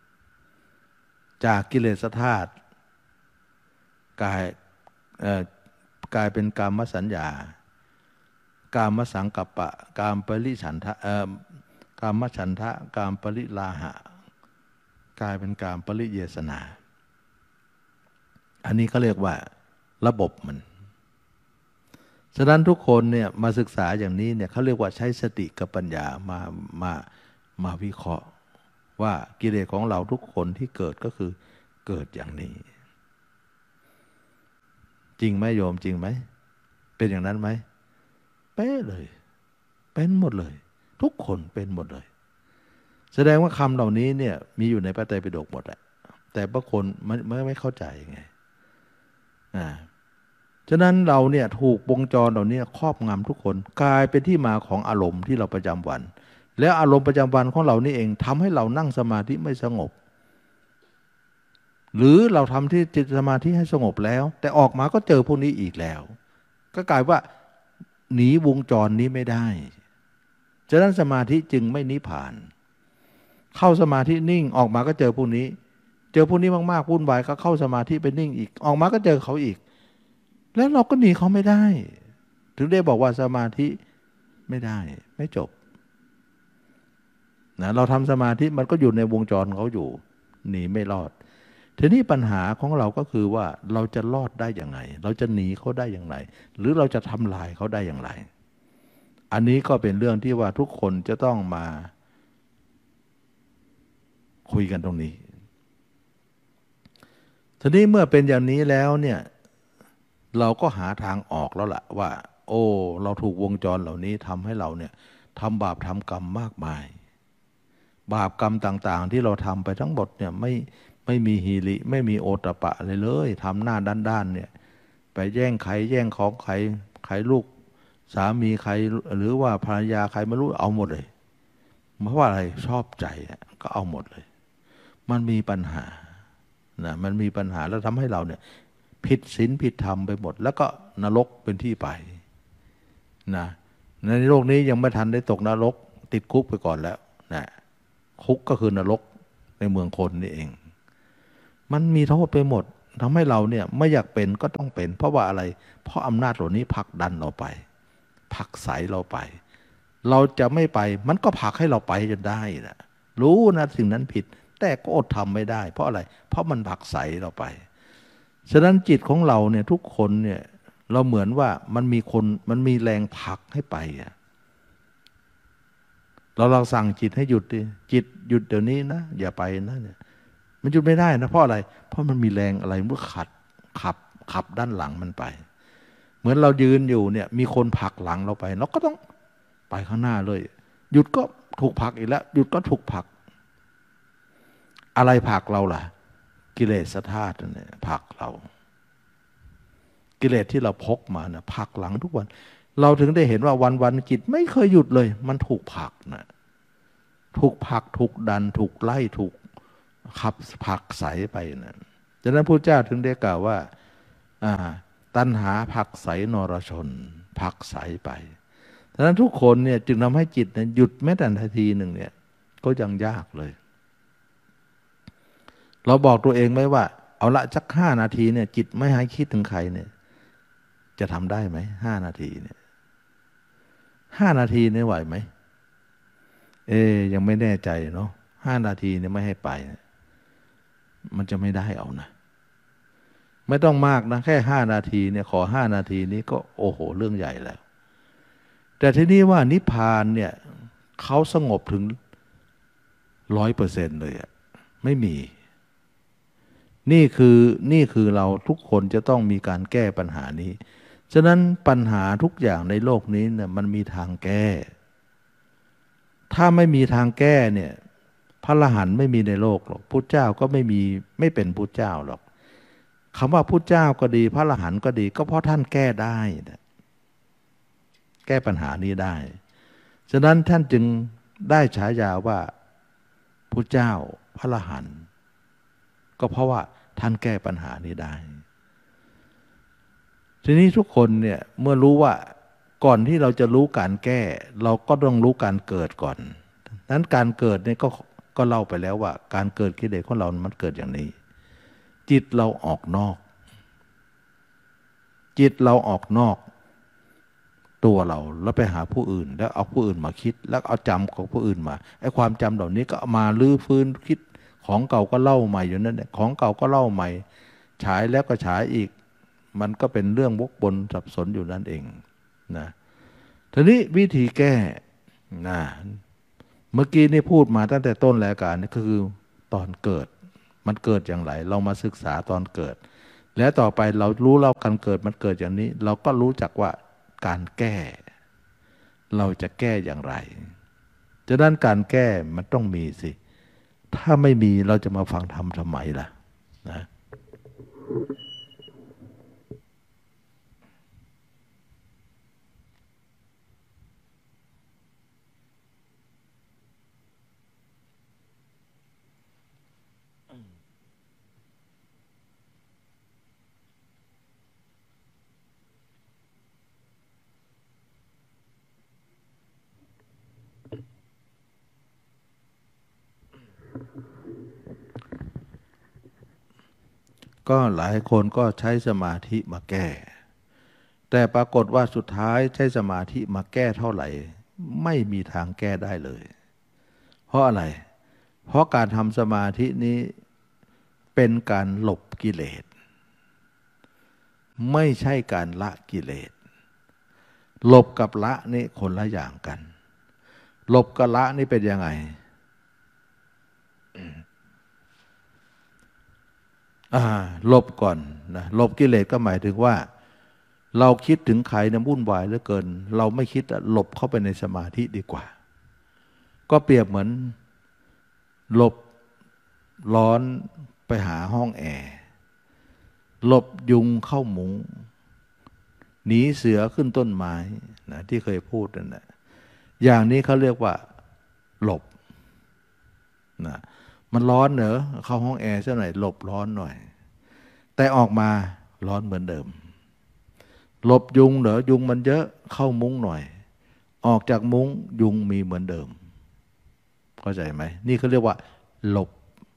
จากกิเลสธาตุกลายเอ่อกลายเป็นกามสัญญากามสังกัปปะกามปริฉันทะเอ่อกามฉันทะกามปริลาหะกลายเป็นกามปริเยสนาอันนี้เขาเรียกว่าระบบมันฉะนั้นทุกคนเนี่ยมาศึกษาอย่างนี้เนี่ยเขาเรียกว่าใช้สติกับปัญญามามามาวิเคราะห์ว่ากิเลสของเราทุกคนที่เกิดก็คือเกิดอย่างนี้จริงไหมโยมจริงไหมเป็นอย่างนั้นไหมเป๊ะเลยเป็นหมดเลยทุกคนเป็นหมดเลยแสดงว่าคำเหล่านี้เนี่ยมีอยู่ในพระไตรปิฎกหมดแหละแต่บางคนไม่ไม่ไม่เข้าใจไงอ่าฉะนั้นเราเนี่ยถูกวงจรเหล่านี้ครอบงำทุกคนกลายเป็นที่มาของอารมณ์ที่เราประจำวันแล้วอารมณ์ประจำวันของเรานี่เองทำให้เรานั่งสมาธิไม่สงบหรือเราทำที่จิตสมาธิให้สงบแล้วแต่ออกมาก็เจอพวกนี้อีกแล้วก็กลายว่าหนีวงจรนี้ไม่ได้ฉะนั้นสมาธิจึงไม่นิพพานเข้าสมาธินิ่งออกมาก็เจอพวกนี้เจอพวกนี้มากๆวุ่นวายก็เข้าสมาธิไปนิ่งอีกออกมาก็เจอเขาอีกแล้วเราก็หนีเขาไม่ได้ถึงได้บอกว่าสมาธิไม่ได้ไม่จบนะเราทำสมาธิมันก็อยู่ในวงจรเขาอยู่หนีไม่รอดทีนี้ปัญหาของเราก็คือว่าเราจะรอดได้อย่างไรเราจะหนีเขาได้อย่างไรหรือเราจะทำลายเขาได้อย่างไรอันนี้ก็เป็นเรื่องที่ว่าทุกคนจะต้องมาคุยกันตรงนี้ทีนี้เมื่อเป็นอย่างนี้แล้วเนี่ยเราก็หาทางออกแล้วล่ะว่าโอ้เราถูกวงจรเหล่านี้ทำให้เราเนี่ยทำบาปทำกรรมมากมายบาปกรรมต่างๆที่เราทำไปทั้งหมดเนี่ยไม่ไม่มีฮีริไม่มีโอตปะเลยเลยทำหน้าด้านๆเนี่ยไปแย่งใครแย่งของใครใครลูกสามีใครหรือว่าภรรยาใครไม่รู้เอาหมดเลยเพราะว่าอะไรชอบใจก็เอาหมดเลยมันมีปัญหานะมันมีปัญหาแล้วทำให้เราเนี่ยผิดศีลผิดธรรมไปหมดแล้วก็นรกเป็นที่ไปนะในโลกนี้ยังไม่ทันได้ตกนรกติดคุกไปก่อนแล้วนะคุกก็คือนรกในเมืองคนนี่เองมันมีโทษไปหมดทำให้เราเนี่ยไม่อยากเป็นก็ต้องเป็นเพราะว่าอะไรเพราะอำนาจเหล่านี้ผลักดันเราไปผลักไสเราไปเราจะไม่ไปมันก็ผลักให้เราไปจนได้นะรู้นะสิ่งนั้นผิดแต่ก็อดทำไม่ได้เพราะอะไรเพราะมันผลักไสเราไปฉะนั้นจิตของเราเนี่ยทุกคนเนี่ยเราเหมือนว่ามันมีคนมันมีแรงผลักให้ไปอะเราเราสั่งจิตให้หยุดดิจิตหยุดเดี๋ยวนี้นะอย่าไปนะเนี่ยมันหยุดไม่ได้นะเพราะอะไรเพราะมันมีแรงอะไรเมื่อขัดขับขับด้านหลังมันไปเหมือนเรายืนอยู่เนี่ยมีคนผลักหลังเราไปเราก็ต้องไปข้างหน้าเลยหยุดก็ถูกผลักอีกแล้วหยุดก็ถูกผลักอะไรผลักเราล่ะกิเลสธาตุเนี่ยผลักเรากิเลสที่เราพกมาเนี่ยผลักหลังทุกวันเราถึงได้เห็นว่าวันวันจิตไม่เคยหยุดเลยมันถูกผลักนะถูกผลักถูกดันถูกไล่ถูกขับผลักใสไปนะดังนั้นพระเจ้าถึงได้กล่าวว่าตัณหาผลักใสนรชนผลักใสไปดังนั้นทุกคนเนี่ยจึงทำให้จิตเนี่ยหยุดแม้แต่นาทีหนึ่งเนี่ยก็ยังยากเลยเราบอกตัวเองไหมว่าเอาละสักห้านาทีเนี่ยจิตไม่ให้คิดถึงใครเนี่ยจะทำได้ไหมห้านาทีเนี่ยห้านาทีเนี่ยไหวไหมเอ๊ยังไม่แน่ใจเนาะห้านาทีเนี่ยไม่ให้ไปมันจะไม่ได้เอานะไม่ต้องมากนะแค่ห้านาทีเนี่ยขอห้านาทีนี้ก็โอ้โหเรื่องใหญ่แล้วแต่ที่นี่ว่านิพพานเนี่ยเขาสงบถึงร้อยเปอร์เซ็นต์เลยอะไม่มีนี่คือนี่คือเราทุกคนจะต้องมีการแก้ปัญหานี้ฉะนั้นปัญหาทุกอย่างในโลกนี้เนี่ยมันมีทางแก้ถ้าไม่มีทางแก้เนี่ยพระอรหันต์ไม่มีในโลกหรอกพุทธเจ้าก็ไม่มีไม่เป็นพุทธเจ้าหรอกคำว่าพุทธเจ้าก็ดีพระอรหันต์ก็ดีก็เพราะท่านแก้ได้นะแก้ปัญหานี้ได้ฉะนั้นท่านจึงได้ฉายาว่าพุทธเจ้าพระอรหันต์ก็เพราะว่าท่านแก้ปัญหานี้ได้ทีนี้ทุกคนเนี่ยเมื่อรู้ว่าก่อนที่เราจะรู้การแก้เราก็ต้องรู้การเกิดก่อนนั้นการเกิดเนี่ยก็ก็เล่าไปแล้วว่าการเกิดกิเลสของเรามันเกิดอย่างนี้จิตเราออกนอกจิตเราออกนอกตัวเราแล้วไปหาผู้อื่นแล้วเอาผู้อื่นมาคิดแล้วเอาจำของผู้อื่นมาไอ้ความจำเหล่านี้ก็มาลื้อฟื้นคิดของเก่าก็เล่าใหม่อยู่นั่นแหละของเก่าก็เล่าใหม่ฉายแล้วก็ฉายอีกมันก็เป็นเรื่องวกวนสับสนอยู่นั่นเองนะทีนี้วิธีแก้นะเมื่อกี้นี่พูดมาตั้งแต่ต้นรายการนี่คือตอนเกิดมันเกิดอย่างไรเรามาศึกษาตอนเกิดแล้วต่อไปเรารู้แล้วการเกิดมันเกิดอย่างนี้เราก็รู้จักว่าการแก้เราจะแก้อย่างไรฉะนั้นการแก้มันต้องมีสิถ้าไม่มีเราจะมาฟังธรรมทำไมล่ะนะก็หลายคนก็ใช้สมาธิมาแก้แต่ปรากฏว่าสุดท้ายใช้สมาธิมาแก้เท่าไหร่ไม่มีทางแก้ได้เลยเพราะอะไรเพราะการทำสมาธินี้เป็นการหลบกิเลสไม่ใช่การละกิเลสหลบกับละนี่คนละอย่างกันหลบกับละนี่เป็นยังไงอ่าหลบก่อนนะหลบกิเลสก็หมายถึงว่าเราคิดถึงใครเนี่ยวุ่นวายเหลือเกินเราไม่คิดหลบเข้าไปในสมาธิดีกว่าก็เปรียบเหมือนหลบร้อนไปหาห้องแอร์หลบยุงเข้ามุ้งหนีเสือขึ้นต้นไม้นะที่เคยพูดนั่นแหละอย่างนี้เขาเรียกว่าหลบนะมันร้อนเหรอเข้าห้องแอร์ซะหน่อยหลบร้อนหน่อยแต่ออกมาร้อนเหมือนเดิมหลบยุงเหรอยุงมันเยอะเข้ามุ้งหน่อยออกจากมุ้งยุงมีเหมือนเดิมเข้าใจไหมนี่เขาเรียกว่าหลบ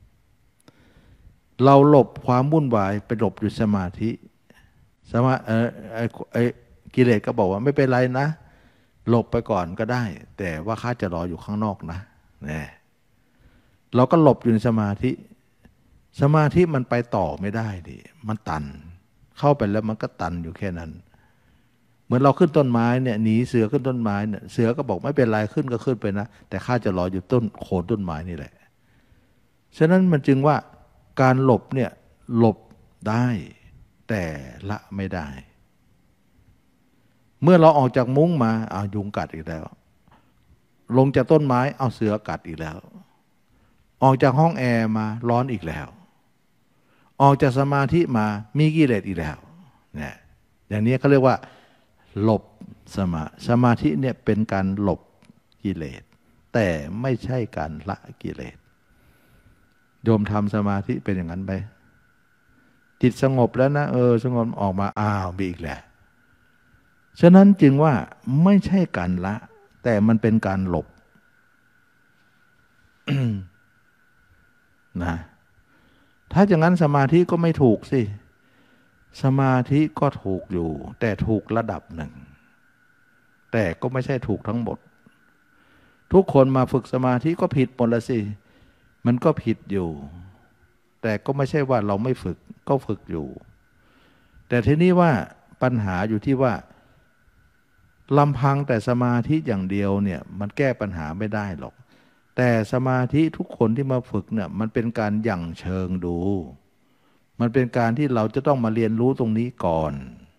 เราหลบความวุ่นวายไปหลบอยู่สมาธิสมาเออไอ้ไอ้กิเลสก็บอกว่าไม่เป็นไรนะหลบไปก่อนก็ได้แต่ว่าข้าจะรออยู่ข้างนอกนะเนี่ยเราก็หลบอยู่ในสมาธิสมาธิมันไปต่อไม่ได้ดิมันตันเข้าไปแล้วมันก็ตันอยู่แค่นั้นเหมือนเราขึ้นต้นไม้เนี่ยหนีเสือขึ้นต้นไม้เนี่ยเสือก็บอกไม่เป็นไรขึ้นก็ขึ้นไปนะแต่ข้าจะรออยู่ต้นโคนต้นไม้นี่แหละฉะนั้นมันจึงว่าการหลบเนี่ยหลบได้แต่ละไม่ได้เมื่อเราออกจากมุ้งมาเอายุงกัดอีกแล้วลงจากต้นไม้เอาเสือกัดอีกแล้วออกจากห้องแอร์มาร้อนอีกแล้วออกจากสมาธิมามีกิเลสอีกแล้วเนี่ยอย่างนี้เขาเรียกว่าหลบสมาสมาธิเนี่ยเป็นการหลบกิเลสแต่ไม่ใช่การละกิเลสโยมทำสมาธิเป็นอย่างนั้นไปจิตสงบแล้วนะเออสงบออกมาอ้าวมีอีกแล้วฉะนั้นจึงว่าไม่ใช่การละแต่มันเป็นการหลบ นะถ้าอย่างนั้นสมาธิก็ไม่ถูกสิสมาธิก็ถูกอยู่แต่ถูกระดับหนึ่งแต่ก็ไม่ใช่ถูกทั้งหมดทุกคนมาฝึกสมาธิก็ผิดหมดละสิมันก็ผิดอยู่แต่ก็ไม่ใช่ว่าเราไม่ฝึกก็ฝึกอยู่แต่ทีนี้ว่าปัญหาอยู่ที่ว่าลำพังแต่สมาธิอย่างเดียวเนี่ยมันแก้ปัญหาไม่ได้หรอกแต่สมาธิทุกคนที่มาฝึกเนี่ยมันเป็นการหยั่งเชิงดูมันเป็นการที่เราจะต้องมาเรียนรู้ตรงนี้ก่อน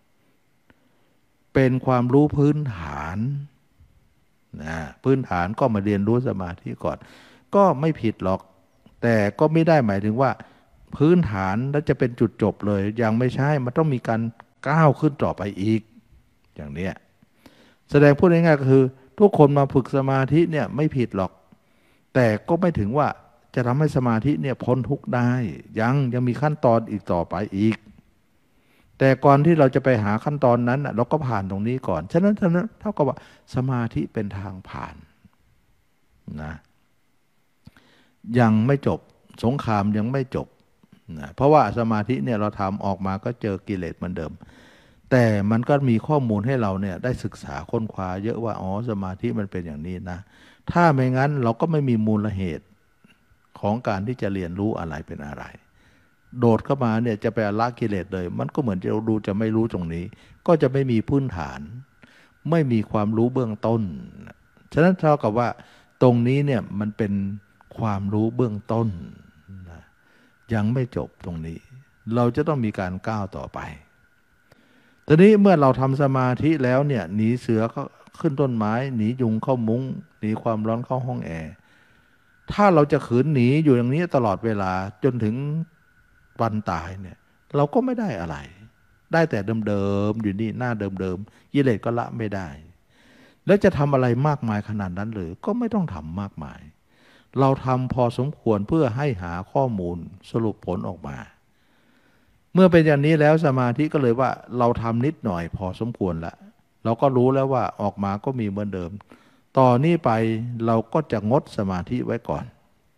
เป็นความรู้พื้นฐานนะพื้นฐานก็มาเรียนรู้สมาธิก่อนก็ไม่ผิดหรอกแต่ก็ไม่ได้หมายถึงว่าพื้นฐานแล้วจะเป็นจุดจบเลยยังไม่ใช่มันต้องมีการก้าวขึ้นต่อไปอีกอย่างเนี้ยแสดงพูดง่ายๆก็คือทุกคนมาฝึกสมาธิเนี่ยไม่ผิดหรอกแต่ก็ไม่ถึงว่าจะทำให้สมาธิเนี่ยพ้นทุกข์ได้ยังยังมีขั้นตอนอีกต่อไปอีกแต่ก่อนที่เราจะไปหาขั้นตอนนั้นเราก็ผ่านตรงนี้ก่อนฉะนั้นเท่ากับว่าสมาธิเป็นทางผ่านนะยังไม่จบสงครามยังไม่จบนะเพราะว่าสมาธิเนี่ยเราทำออกมาก็เจอกิเลสเหมือนเดิมแต่มันก็มีข้อมูลให้เราเนี่ยได้ศึกษาค้นคว้าเยอะว่าอ๋อสมาธิมันเป็นอย่างนี้นะถ้าไม่งั้นเราก็ไม่มีมูลเหตุของการที่จะเรียนรู้อะไรเป็นอะไรโดดเข้ามาเนี่ยจะไปละกิเลสเลยมันก็เหมือนจะดูจะไม่รู้ตรงนี้ก็จะไม่มีพื้นฐานไม่มีความรู้เบื้องต้นฉะนั้นเท่ากับว่าตรงนี้เนี่ยมันเป็นความรู้เบื้องต้นนะยังไม่จบตรงนี้เราจะต้องมีการก้าวต่อไปทีนี้เมื่อเราทำสมาธิแล้วเนี่ยหนีเสือก็ขึ้นต้นไม้หนียุงเข้ามุ้งหนีความร้อนเข้าห้องแอร์ถ้าเราจะขืนหนีอยู่อย่างนี้ตลอดเวลาจนถึงวันตายเนี่ยเราก็ไม่ได้อะไรได้แต่เดิมๆอยู่นี่หน้าเดิมๆกิเลสก็ละไม่ได้แล้วจะทำอะไรมากมายขนาดนั้นหรือก็ไม่ต้องทำมากมายเราทำพอสมควรเพื่อให้หาข้อมูลสรุปผลออกมาเมื่อเป็นอย่างนี้แล้วสมาธิก็เลยว่าเราทำนิดหน่อยพอสมควรละเราก็รู้แล้วว่าออกมาก็มีเหมือนเดิมต่อนนี้ไปเราก็จะงดสมาธิไว้ก่อน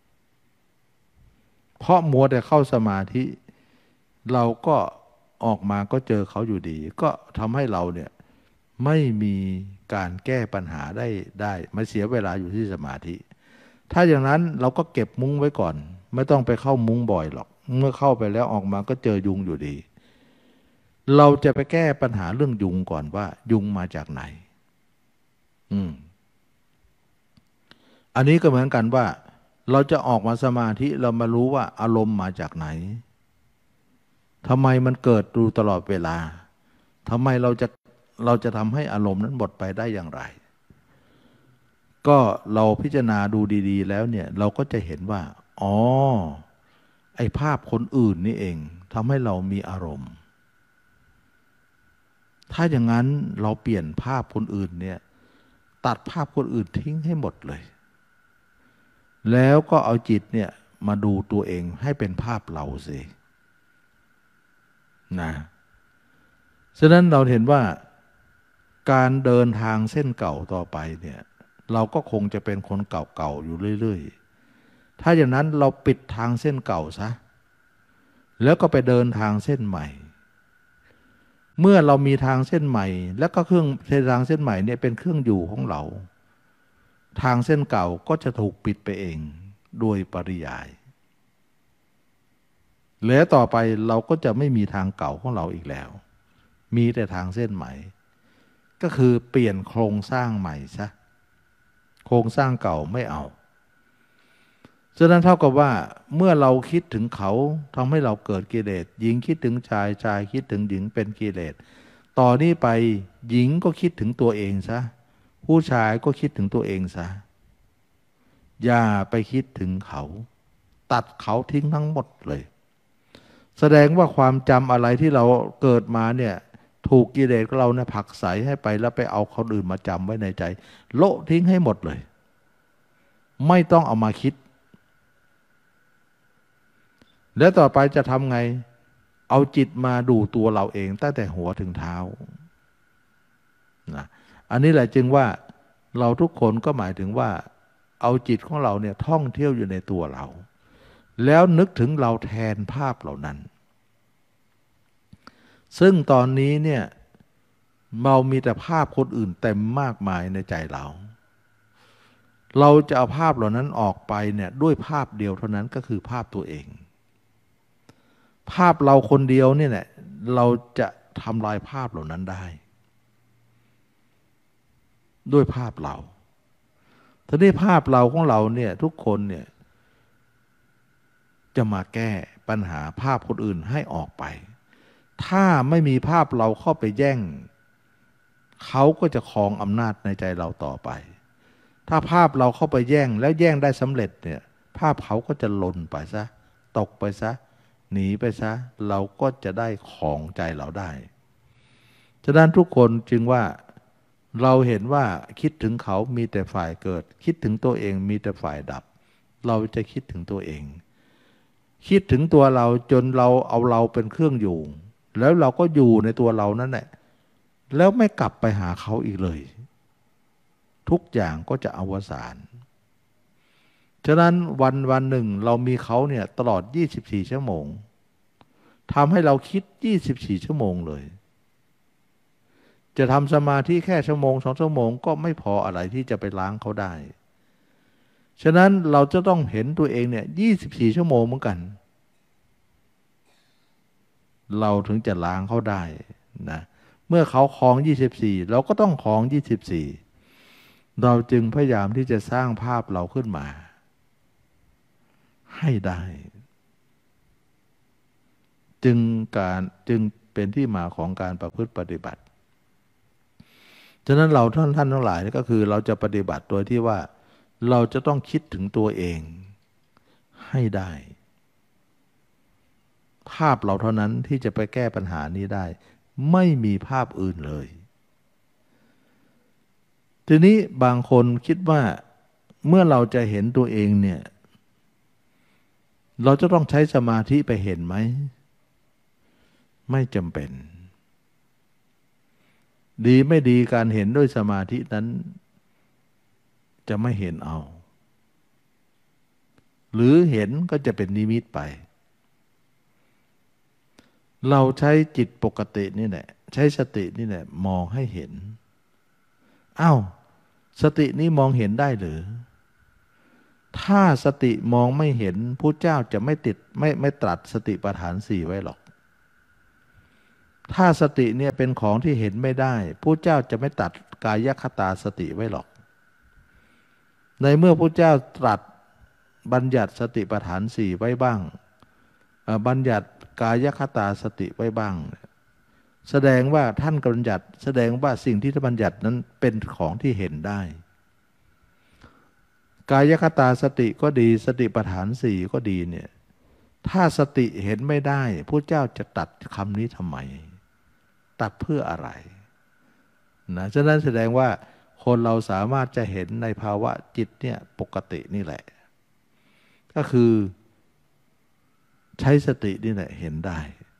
เพราะมัวแต่เข้าสมาธิเราก็ออกมาก็เจอเขาอยู่ดีก็ทำให้เราเนี่ยไม่มีการแก้ปัญหาได้ได้มาเสียเวลาอยู่ที่สมาธิถ้าอย่างนั้นเราก็เก็บมุ้งไว้ก่อนไม่ต้องไปเข้ามุ้งบ่อยหรอกเมื่อเข้าไปแล้วออกมาก็เจอยุงอยู่ดีเราจะไปแก้ปัญหาเรื่องยุงก่อนว่ายุงมาจากไหนอืมอันนี้ก็เหมือนกันว่าเราจะออกมาสมาธิเรามารู้ว่าอารมณ์มาจากไหนทำไมมันเกิดดูตลอดเวลาทำไมเราจะเราจะทำให้อารมณ์นั้นหมดไปได้อย่างไรก็เราพิจารณาดูดีๆแล้วเนี่ยเราก็จะเห็นว่าอ๋อไอ้ภาพคนอื่นนี่เองทำให้เรามีอารมณ์ถ้าอย่างนั้นเราเปลี่ยนภาพคนอื่นเนี่ยตัดภาพคนอื่นทิ้งให้หมดเลยแล้วก็เอาจิตเนี่ยมาดูตัวเองให้เป็นภาพเราสินะฉะนั้นเราเห็นว่าการเดินทางเส้นเก่าต่อไปเนี่ยเราก็คงจะเป็นคนเก่าๆอยู่เรื่อยๆถ้าอย่างนั้นเราปิดทางเส้นเก่าซะแล้วก็ไปเดินทางเส้นใหม่เมื่อเรามีทางเส้นใหม่แล้วก็เครื่องทางเส้นใหม่เนี่ยเป็นเครื่องอยู่ของเราทางเส้นเก่าก็จะถูกปิดไปเองโดยปริยายแล้วต่อไปเราก็จะไม่มีทางเก่าของเราอีกแล้วมีแต่ทางเส้นใหม่ก็คือเปลี่ยนโครงสร้างใหม่ซะโครงสร้างเก่าไม่เอาฉะนั้นเท่ากับว่าเมื่อเราคิดถึงเขาทำให้เราเกิดกิเลสหญิงคิดถึงชายชายคิดถึงหญิงเป็นกิเลสต่อนนี้ไปหญิงก็คิดถึงตัวเองซะผู้ชายก็คิดถึงตัวเองซะอย่าไปคิดถึงเขาตัดเขาทิ้งทั้งหมดเลยแสดงว่าความจำอะไรที่เราเกิดมาเนี่ยถูกกิเลสของเราเนี่ยผลักไสให้ไปแล้วไปเอาคนอื่นมาจำไว้ในใจโละทิ้งให้หมดเลยไม่ต้องเอามาคิดแล้วต่อไปจะทำไงเอาจิตมาดูตัวเราเองตั้งแต่หัวถึงเท้านะอันนี้แหละจึงว่าเราทุกคนก็หมายถึงว่าเอาจิตของเราเนี่ยท่องเที่ยวอยู่ในตัวเราแล้วนึกถึงเราแทนภาพเหล่านั้นซึ่งตอนนี้เนี่ยเรามีแต่ภาพคนอื่นเต็มมากมายในใจเราเราจะเอาภาพเหล่านั้นออกไปเนี่ยด้วยภาพเดียวเท่านั้นก็คือภาพตัวเองภาพเราคนเดียวเนี่ยแหละเราจะทำลายภาพเหล่านั้นได้ด้วยภาพเราทีนี้ภาพเราของเราเนี่ยทุกคนเนี่ยจะมาแก้ปัญหาภาพคนอื่นให้ออกไปถ้าไม่มีภาพเราเข้าไปแย่งเขาก็จะครองอำนาจในใจเราต่อไปถ้าภาพเราเข้าไปแย่งแล้วแย่งได้สำเร็จเนี่ยภาพเขาก็จะหล่นไปซะตกไปซะหนีไปซะเราก็จะได้ของใจเราได้ฉะนั้นทุกคนจึงว่าเราเห็นว่าคิดถึงเขามีแต่ฝ่ายเกิดคิดถึงตัวเองมีแต่ฝ่ายดับเราจะคิดถึงตัวเองคิดถึงตัวเราจนเราเอาเราเป็นเครื่องอยู่แล้วเราก็อยู่ในตัวเรานั่นแหละแล้วไม่กลับไปหาเขาอีกเลยทุกอย่างก็จะอวสานฉะนั้นวันวันหนึ่งเรามีเขาเนี่ยตลอดยี่สิบสี่ชั่วโมงทำให้เราคิดยี่สิบสี่ชั่วโมงเลยจะทำสมาธิแค่ชั่วโมงสองชั่วโมงก็ไม่พออะไรที่จะไปล้างเขาได้ฉะนั้นเราจะต้องเห็นตัวเองเนี่ยยี่สิบสี่ชั่วโมงเหมือนกันเราถึงจะล้างเขาได้นะเมื่อเขาคลองยี่สิบสี่เราก็ต้องคลองยี่สิบสี่เราจึงพยายามที่จะสร้างภาพเราขึ้นมาให้ได้จึงการจึงเป็นที่มาของการประพฤติปฏิบัติฉะนั้นเราท่านท่านทั้งหลายก็คือเราจะปฏิบัติโดยที่ว่าเราจะต้องคิดถึงตัวเองให้ได้ภาพเราเท่านั้นที่จะไปแก้ปัญหานี้ได้ไม่มีภาพอื่นเลยทีนี้บางคนคิดว่าเมื่อเราจะเห็นตัวเองเนี่ยเราจะต้องใช้สมาธิไปเห็นไหมไม่จำเป็นดีไม่ดีการเห็นด้วยสมาธินั้นจะไม่เห็นเอาหรือเห็นก็จะเป็นนิมิตไปเราใช้จิตปกตินี่แหละใช้สตินี่แหละมองให้เห็นอ้าวสตินี้มองเห็นได้หรือถ้าสติมองไม่เห็นพระเจ้าจะไม่ติดไม่ไม่ตรัสสติปัฏฐานสี่ไว้หรอกถ้าสติเนี่ยเป็นของที่เห็นไม่ได้พระเจ้าจะไม่ตรัสกายคตาสติไว้หรอกในเมื่อพระเจ้าตรัสบัญญัติสติปัฏฐานสี่ไว้บ้างบัญญัติกายคตาสติไว้บ้างแสดงว่าท่านบัญญัติแสดงว่าสิ่งที่ท่านบัญญัตินั้นเป็นของที่เห็นได้กายคตาสติก็ดีสติปัฏฐานสี่ก็ดีเนี่ยถ้าสติเห็นไม่ได้พระเจ้าจะตัดคำนี้ทำไมตัดเพื่ออะไรนะฉะนั้นแสดงว่าคนเราสามารถจะเห็นในภาวะจิตเนี่ยปกตินี่แหละก็คือใช้สตินี่แหละเห็นได้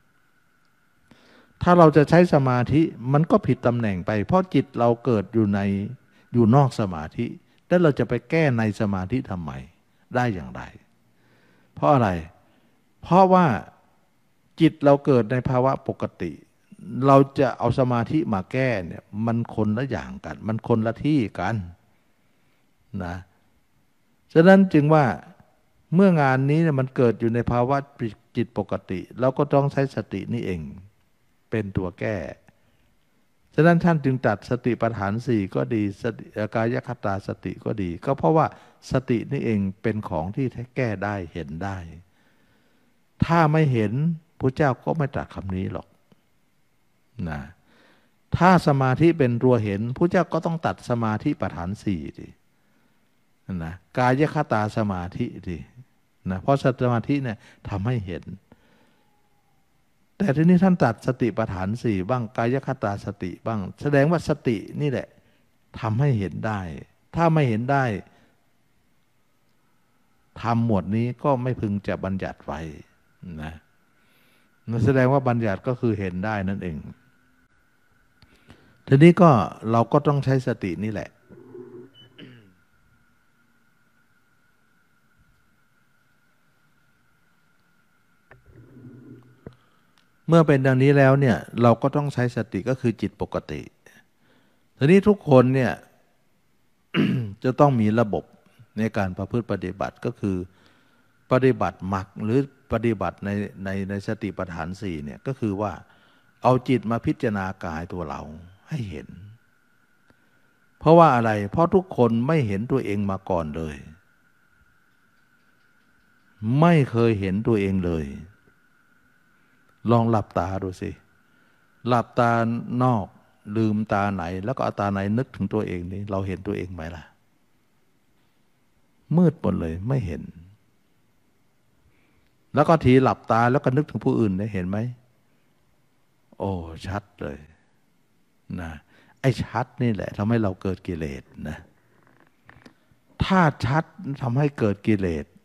ถ้าเราจะใช้สมาธิมันก็ผิดตำแหน่งไปเพราะจิตเราเกิดอยู่ในอยู่นอกสมาธิแล้วเราจะไปแก้ในสมาธิทำไมได้อย่างไรเพราะอะไรเพราะว่าจิตเราเกิดในภาวะปกติเราจะเอาสมาธิมาแก้เนี่ยมันคนละอย่างกันมันคนละที่กันนะฉะนั้นจึงว่าเมื่องานนี้เนี่ยมันเกิดอยู่ในภาวะจิตปกติเราก็ต้องใช้สตินี่เองเป็นตัวแก้ฉะนั้นท่านจึงตัดสติปัฏฐานสี่ก็ดีสติกายคตาสติก็ดี ก็เพราะว่าสตินี่เองเป็นของที่แก้ได้เห็นได้ถ้าไม่เห็นพระเจ้าก็ไม่ตรัสคำนี้หรอกนะถ้าสมาธิเป็นตัวเห็นพระเจ้าก็ต้องตัดสมาธิปัฏฐานสี่ดินะกายคตาสมาธิดินะเพราะสมาธิเนี่ยทำให้เห็นแต่ทีนี้ท่านตัดสติปัฏฐานสี่บ้างกายคตาสติบ้างแสดงว่าสตินี่แหละทำให้เห็นได้ถ้าไม่เห็นได้ทำหมวดนี้ก็ไม่พึงจะบัญญัติไว้นะแสดงว่าบัญญัติก็คือเห็นได้นั่นเองทีนี้ก็เราก็ต้องใช้สตินี่แหละเมื่อเป็นดังนี้แล้วเนี่ยเราก็ต้องใช้สติก็คือจิตปกติทีนี้ทุกคนเนี่ย จะต้องมีระบบในการประพฤติปฏิบัติก็คือปฏิบัติมรรคหรือปฏิบัติในในในสติปัฏฐานสี่เนี่ยก็คือว่าเอาจิตมาพิจารณากายตัวเราให้เห็นเพราะว่าอะไรเพราะทุกคนไม่เห็นตัวเองมาก่อนเลยไม่เคยเห็นตัวเองเลยลองหลับตาดูสิหลับตานอกลืมตาไหนแล้วก็เอาตาไหนนึกถึงตัวเองนี่เราเห็นตัวเองไหมล่ะมืดหมดเลยไม่เห็นแล้วก็ทีหลับตาแล้วก็นึกถึงผู้อื่นได้เห็นไหมโอ้ชัดเลยนะไอ้ชัดนี่แหละทำให้เราเกิดกิเลสนะถ้าชัดทำให้เกิดกิเลส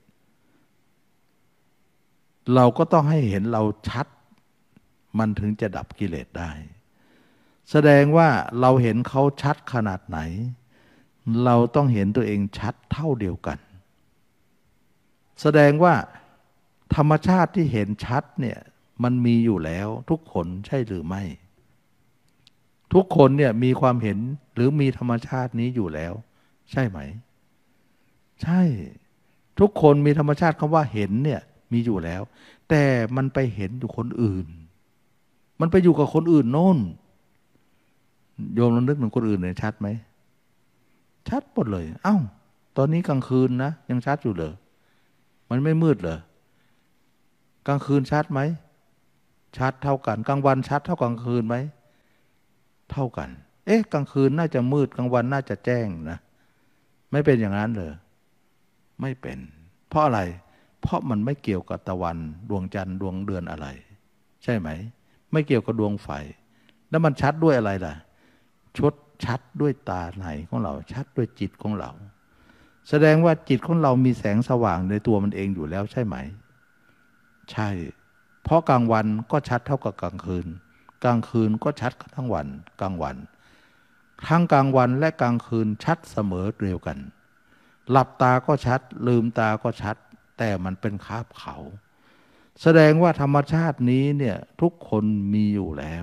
เราก็ต้องให้เห็นเราชัดมันถึงจะดับกิเลสได้แสดงว่าเราเห็นเขาชัดขนาดไหนเราต้องเห็นตัวเองชัดเท่าเดียวกันแสดงว่าธรรมชาติที่เห็นชัดเนี่ยมันมีอยู่แล้วทุกคนใช่หรือไม่ทุกคนเนี่ยมีความเห็นหรือมีธรรมชาตินี้อยู่แล้วใช่ไหมใช่ทุกคนมีธรรมชาติคำว่าเห็นเนี่ยมีอยู่แล้วแต่มันไปเห็นอยู่คนอื่นมันไปอยู่กับคนอื่นโน่นโยมลองนึกถึงคนอื่นเนี่ยชัดไหมชัดหมดเลยเอ้าตอนนี้กลางคืนนะยังชัดอยู่เหรอมันไม่มืดเหรอกลางคืนชัดไหมชัดเท่ากันกลางวันชัดเท่ากลางคืนไหมเท่ากันเอ๊ะกลางคืนน่าจะมืดกลางวันน่าจะแจ้งนะไม่เป็นอย่างนั้นเหรอไม่เป็นเพราะอะไรเพราะมันไม่เกี่ยวกับตะวันดวงจันทร์ดวงเดือนอะไรใช่ไหมไม่เกี่ยวกับดวงไฟแล้วมันชัดด้วยอะไรล่ะชดชัดด้วยตาในของเราชัดด้วยจิตของเราแสดงว่าจิตของเรามีแสงสว่างในตัวมันเองอยู่แล้วใช่ไหมใช่เพราะกลางวันก็ชัดเท่ากับกลางคืนกลางคืนก็ชัดทั้งวันกลางวันทั้งกลางวันและกลางคืนชัดเสมอเดียวกันหลับตาก็ชัดลืมตาก็ชัดแต่มันเป็นคาบเขาแสดงว่าธรรมชาตินี้เนี่ยทุกคนมีอยู่แล้ว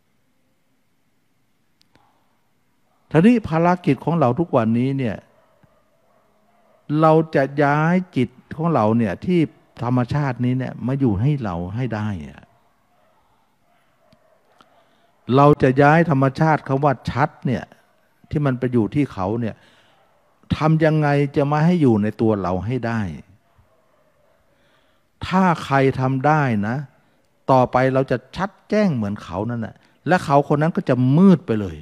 ทีนี้ภารกิจของเราทุกวันนี้เนี่ยเราจะย้ายจิตของเราเนี่ยที่ธรรมชาตินี้เนี่ยมาอยู่ให้เราให้ได้เราจะย้ายธรรมชาติคำว่าชัดเนี่ยที่มันไปอยู่ที่เขาเนี่ยทำยังไงจะมาให้อยู่ในตัวเราให้ได้ถ้าใครทำได้นะต่อไปเราจะชัดแจ้งเหมือนเขานั่นแหละและเขาคนนั้นก็จะมืดไปเลย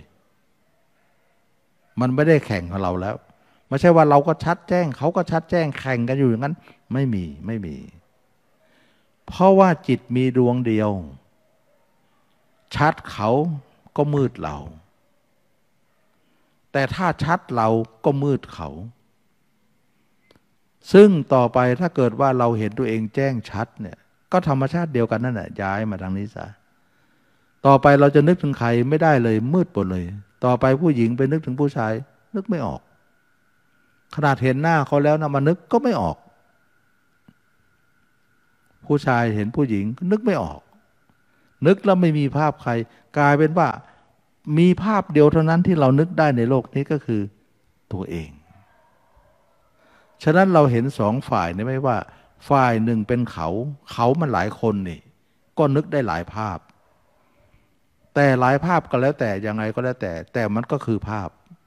มันไม่ได้แข่งกับเราแล้วไม่ใช่ว่าเราก็ชัดแจ้งเขาก็ชัดแจ้งแข่งกันอยู่อย่างนั้นไม่มีไม่มีเพราะว่าจิตมีดวงเดียวชัดเขาก็มืดเราแต่ถ้าชัดเราก็มืดเขาซึ่งต่อไปถ้าเกิดว่าเราเห็นตัวเองแจ้งชัดเนี่ยก็ธรรมชาติเดียวกันนั่นแหละย้ายมาทางนี้ซะต่อไปเราจะนึกถึงใครไม่ได้เลยมืดหมดเลยต่อไปผู้หญิงไปนึกถึงผู้ชายนึกไม่ออกขนาดเห็นหน้าเขาแล้วนะมานึกก็ไม่ออกผู้ชายเห็นผู้หญิงนึกไม่ออกนึกแล้วไม่มีภาพใครกลายเป็นว่ามีภาพเดียวเท่านั้นที่เรานึกได้ในโลกนี้ก็คือตัวเองฉะนั้นเราเห็นสองฝ่ายนี่ไม่ว่าฝ่ายหนึ่งเป็นเขาเขามันหลายคนนี่ก็นึกได้หลายภาพแต่หลายภาพก็แล้วแต่ยังไงก็แล้วแต่แต่มันก็คือภาพ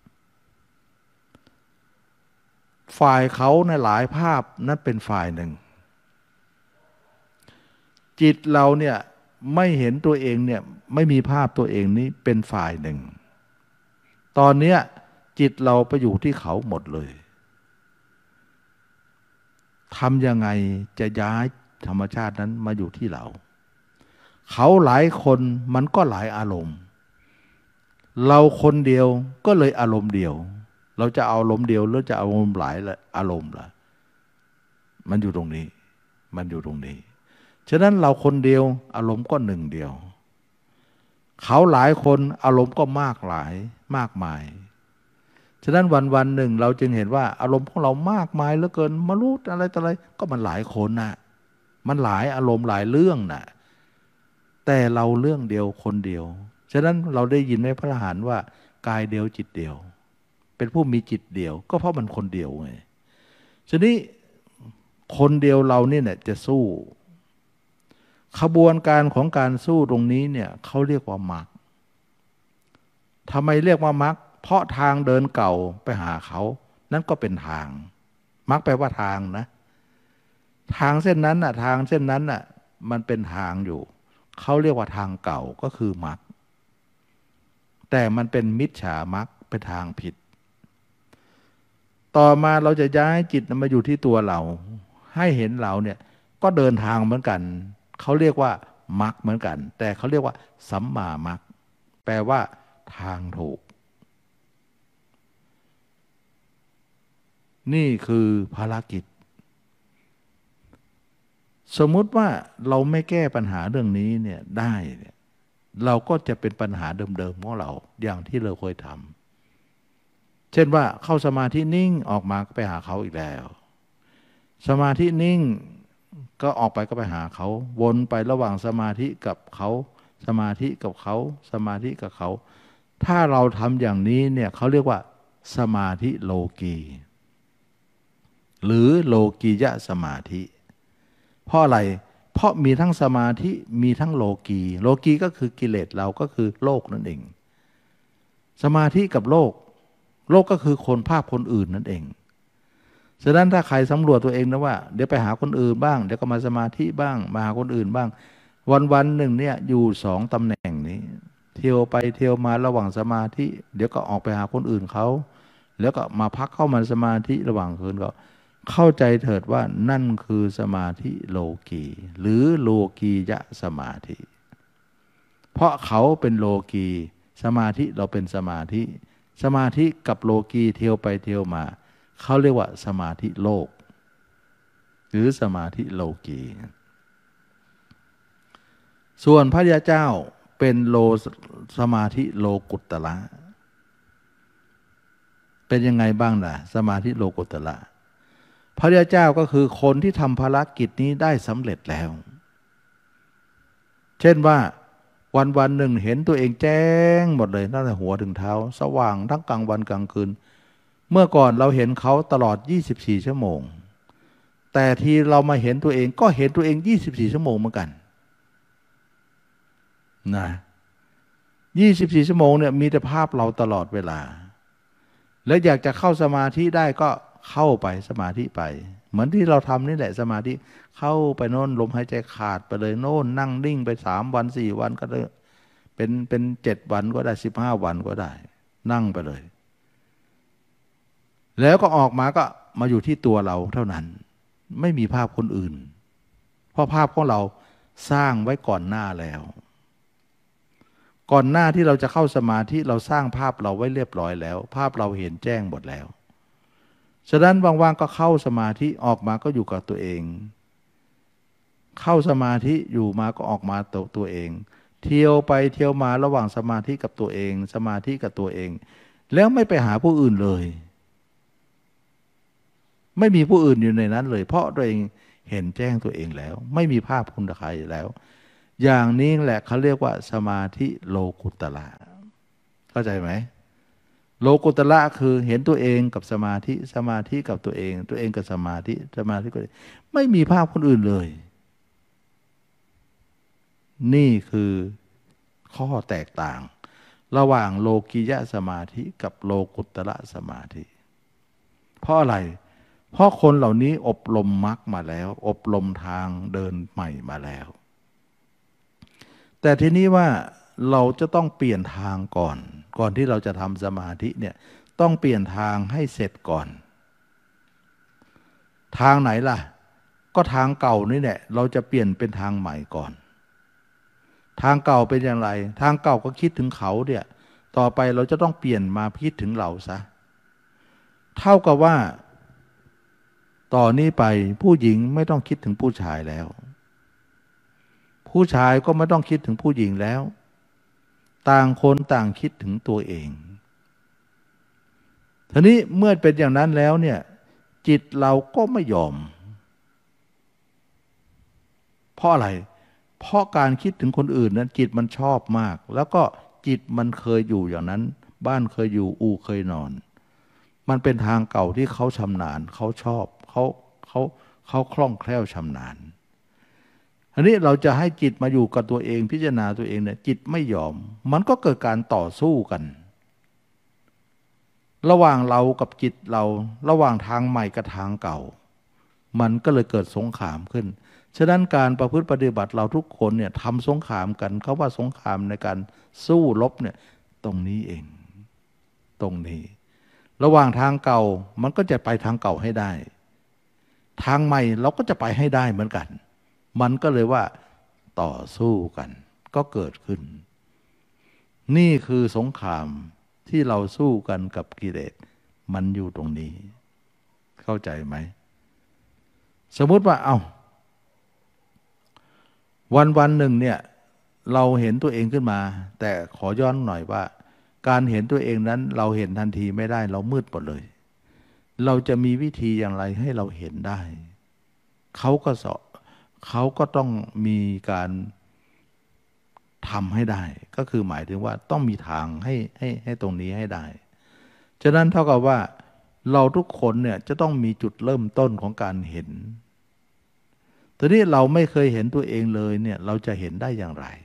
ฝ่ายเขาในหลายภาพนั้นเป็นฝ่ายหนึ่งจิตเราเนี่ยไม่เห็นตัวเองเนี่ยไม่มีภาพตัวเองนี้เป็นฝ่ายหนึ่งตอนเนี้ยจิตเราไปอยู่ที่เขาหมดเลยทำยังไงจะย้ายธรรมชาตินั้นมาอยู่ที่เราเขาหลายคนมันก็หลายอารมณ์เราคนเดียวก็เลยอารมณ์เดียวเราจะเอาอารมณ์เดียวหรือจะเอาอารมณ์หลายอารมณ์ล่ะมันอยู่ตรงนี้มันอยู่ตรงนี้ฉะนั้นเราคนเดียวอารมณ์ก็หนึ่งเดียวเขาหลายคนอารมณ์ก็มากหลายมากมายฉะนั้นวันวันหนึ่งเราจึงเห็นว่าอารมณ์ของเรามากมายเหลือเกินมารู้อะไรต่ออะไรก็มันหลายคนน่ะมันหลายอารมณ์หลายเรื่องน่ะแต่เราเรื่องเดียวคนเดียวฉะนั้นเราได้ยินไหมพระอรหันต์ว่ากายเดียวจิตเดียวเป็นผู้มีจิตเดียวก็เพราะมันคนเดียวไงฉะนี้คนเดียวเราเนี่ยจะสู้ขบวนการของการสู้ตรงนี้เนี่ยเขาเรียกว่ามรรคทำไมเรียกว่ามรรคเพราะทางเดินเก่าไปหาเขานั่นก็เป็นทางมรรคแปลว่าทางนะทางเส้นนั้นน่ะทางเส้นนั้นน่ะมันเป็นทางอยู่เขาเรียกว่าทางเก่าก็คือมรรคแต่มันเป็นมิจฉามรรคเป็นทางผิดต่อมาเราจะย้ายจิตมาอยู่ที่ตัวเราให้เห็นเราเนี่ยก็เดินทางเหมือนกันเขาเรียกว่ามรรคเหมือนกันแต่เขาเรียกว่าสัมมามรรคแปลว่าทางถูกนี่คือภารกิจสมมุติว่าเราไม่แก้ปัญหาเรื่องนี้เนี่ยได้เนี่ยเราก็จะเป็นปัญหาเดิมๆของเราอย่างที่เราเคยทำเช่นว่าเข้าสมาธินิ่งออกมาก็ไปหาเขาอีกแล้วสมาธินิ่งก็ออกไปก็ไปหาเขาวนไประหว่างสมาธิกับเขาสมาธิกับเขาสมาธิกับเขาถ้าเราทำอย่างนี้เนี่ยเขาเรียกว่าสมาธิโลกีหรือโลกียะสมาธิเพราะอะไรเพราะมีทั้งสมาธิมีทั้งโลกีโลกีก็คือกิเลสเราก็คือโลกนั่นเองสมาธิกับโลกโลกก็คือคนภาพคนอื่นนั่นเองฉะนั้นถ้าใครสำรวจตัวเองนะว่าเดี๋ยวไปหาคนอื่นบ้างเดี๋ยวก็มาสมาธิบ้างมาหาคนอื่นบ้างวันวันหนึ่งเนี่ยอยู่สองตำแหน่งนี้เที่ยวไปเที่ยวมาระหว่างสมาธิเดี๋ยวก็ออกไปหาคนอื่นเขาแล้วก็มาพักเข้ามาสมาธิระหว่างคืนก็เข้าใจเถิดว่านั่นคือสมาธิโลกีหรือโลกียะสมาธิเพราะเขาเป็นโลกีสมาธิเราเป็นสมาธิสมาธิกับโลกีเที่ยวไปเที่ยวมาเขาเรียกว่าสมาธิโลกหรือสมาธิโลกีส่วนพระยาเจ้าเป็นโลสมาธิโลกุตตระเป็นยังไงบ้างล่ะสมาธิโลกุตตระพระยาเจ้าก็คือคนที่ทำภารกิจนี้ได้สำเร็จแล้วเช่นว่าวันวันหนึ่งเห็นตัวเองแจ้งหมดเลยตั้งแต่หัวถึงเท้าสว่างทั้งกลางวันกลางคืนเมื่อก่อนเราเห็นเขาตลอดยี่สิบสี่ชั่วโมงแต่ทีเรามาเห็นตัวเองก็เห็นตัวเองยี่สิบสี่ชั่วโมงเหมือนกันนะยี่สิบสี่ชั่วโมงเนี่ยมีแต่ภาพเราตลอดเวลาแล้วอยากจะเข้าสมาธิได้ก็เข้าไปสมาธิไปเหมือนที่เราทำนี่แหละสมาธิเข้าไปโน่นลมหายใจขาดไปเลยโน่นนั่งนิ่งไปสามวันสี่วันก็ได้เป็นเป็นเจ็ดวันก็ได้สิบห้าวันก็ได้นั่งไปเลยแล้วก็ออกมาก็มาอยู่ที่ตัวเราเท่านั้นไม่มีภาพคนอื่นเพราะภาพของเราสร้างไว้ก่อนหน้าแล้วก่อนหน้าที่เราจะเข้าสมาธิเราสร้างภาพเราไว้เรียบร้อยแล้วภาพเราเห็นแจ้งหมดแล้วฉะนั้นว่างๆก็เข้าสมาธิออกมาก็อยู่กับตัวเองเข้าสมาธิอยู่มาก็ออกมาตัวตัวเองเที่ยวไปเที่ยวมาระหว่างสมาธิกับตัวเองสมาธิกับตัวเองแล้วไม่ไปหาผู้อื่นเลยไม่มีผู้อื่นอยู่ในนั้นเลยเพราะตัวเองเห็นแจ้งตัวเองแล้วไม่มีภาพคุณใครแล้วอย่างนี้แหละเขาเรียกว่าสมาธิโลกุตตระเข้าใจไหมโลกุตระคือเห็นตัวเองกับสมาธิสมาธิกับตัวเองตัวเองกับสมาธิสมาธิกับตัวเองไม่มีภาพคนอื่นเลยนี่คือข้อแตกต่างระหว่างโลกิยะสมาธิกับโลกุตระสมาธิเพราะอะไรเพราะคนเหล่านี้อบรมมรรคมาแล้วอบรมทางเดินใหม่มาแล้วแต่ทีนี้ว่าเราจะต้องเปลี่ยนทางก่อนก่อนที่เราจะทำสมาธิเนี่ยต้องเปลี่ยนทางให้เสร็จก่อนทางไหนล่ะก็ทางเก่านี่แหละเราจะเปลี่ยนเป็นทางใหม่ก่อนทางเก่าเป็นอย่างไรทางเก่าก็คิดถึงเขาเนี่ยต่อไปเราจะต้องเปลี่ยนมาคิดถึงเราซะเท่ากับว่าต่อนนี้ไปผู้หญิงไม่ต้องคิดถึงผู้ชายแล้วผู้ชายก็ไม่ต้องคิดถึงผู้หญิงแล้วต่างคนต่างคิดถึงตัวเองทีนี้เมื่อเป็นอย่างนั้นแล้วเนี่ยจิตเราก็ไม่ยอมเพราะอะไรเพราะการคิดถึงคนอื่นนั้นจิตมันชอบมากแล้วก็จิตมันเคยอยู่อย่างนั้นบ้านเคยอยู่อู่เคยนอนมันเป็นทางเก่าที่เขาชำนาญเขาชอบเขาเขาเขาคล่องแคล่วชำนาญอันนี้เราจะให้จิตมาอยู่กับตัวเองพิจารณาตัวเองเนี่ยจิตไม่ยอมมันก็เกิดการต่อสู้กันระหว่างเรากับจิตเราระหว่างทางใหม่กับทางเก่ามันก็เลยเกิดสงครามขึ้นฉะนั้นการประพฤติปฏิบัติเราทุกคนเนี่ยทำสงครามกันเขาว่าสงครามในการสู้รบเนี่ยตรงนี้เองตรงนี้ระหว่างทางเก่ามันก็จะไปทางเก่าให้ได้ทางใหม่เราก็จะไปให้ได้เหมือนกันมันก็เลยว่าต่อสู้กันก็เกิดขึ้นนี่คือสงครามที่เราสู้กันกับกิเลสมันอยู่ตรงนี้เข้าใจไหมสมมุติว่าเอาวันวันหนึ่งเนี่ยเราเห็นตัวเองขึ้นมาแต่ขอย้อนหน่อยว่าการเห็นตัวเองนั้นเราเห็นทันทีไม่ได้เรามืดหมดเลยเราจะมีวิธีอย่างไรให้เราเห็นได้เขาก็สอนเขาก็ต้องมีการทำให้ได้ก็คือหมายถึงว่าต้องมีทางให้ให้ให้ตรงนี้ให้ได้ฉะนั้นเท่ากับว่าเราทุกคนเนี่ยจะต้องมีจุดเริ่มต้นของการเห็นทีนี้เราไม่เคยเห็นตัวเองเลยเนี่ยเราจะเห็นได้อย่างไร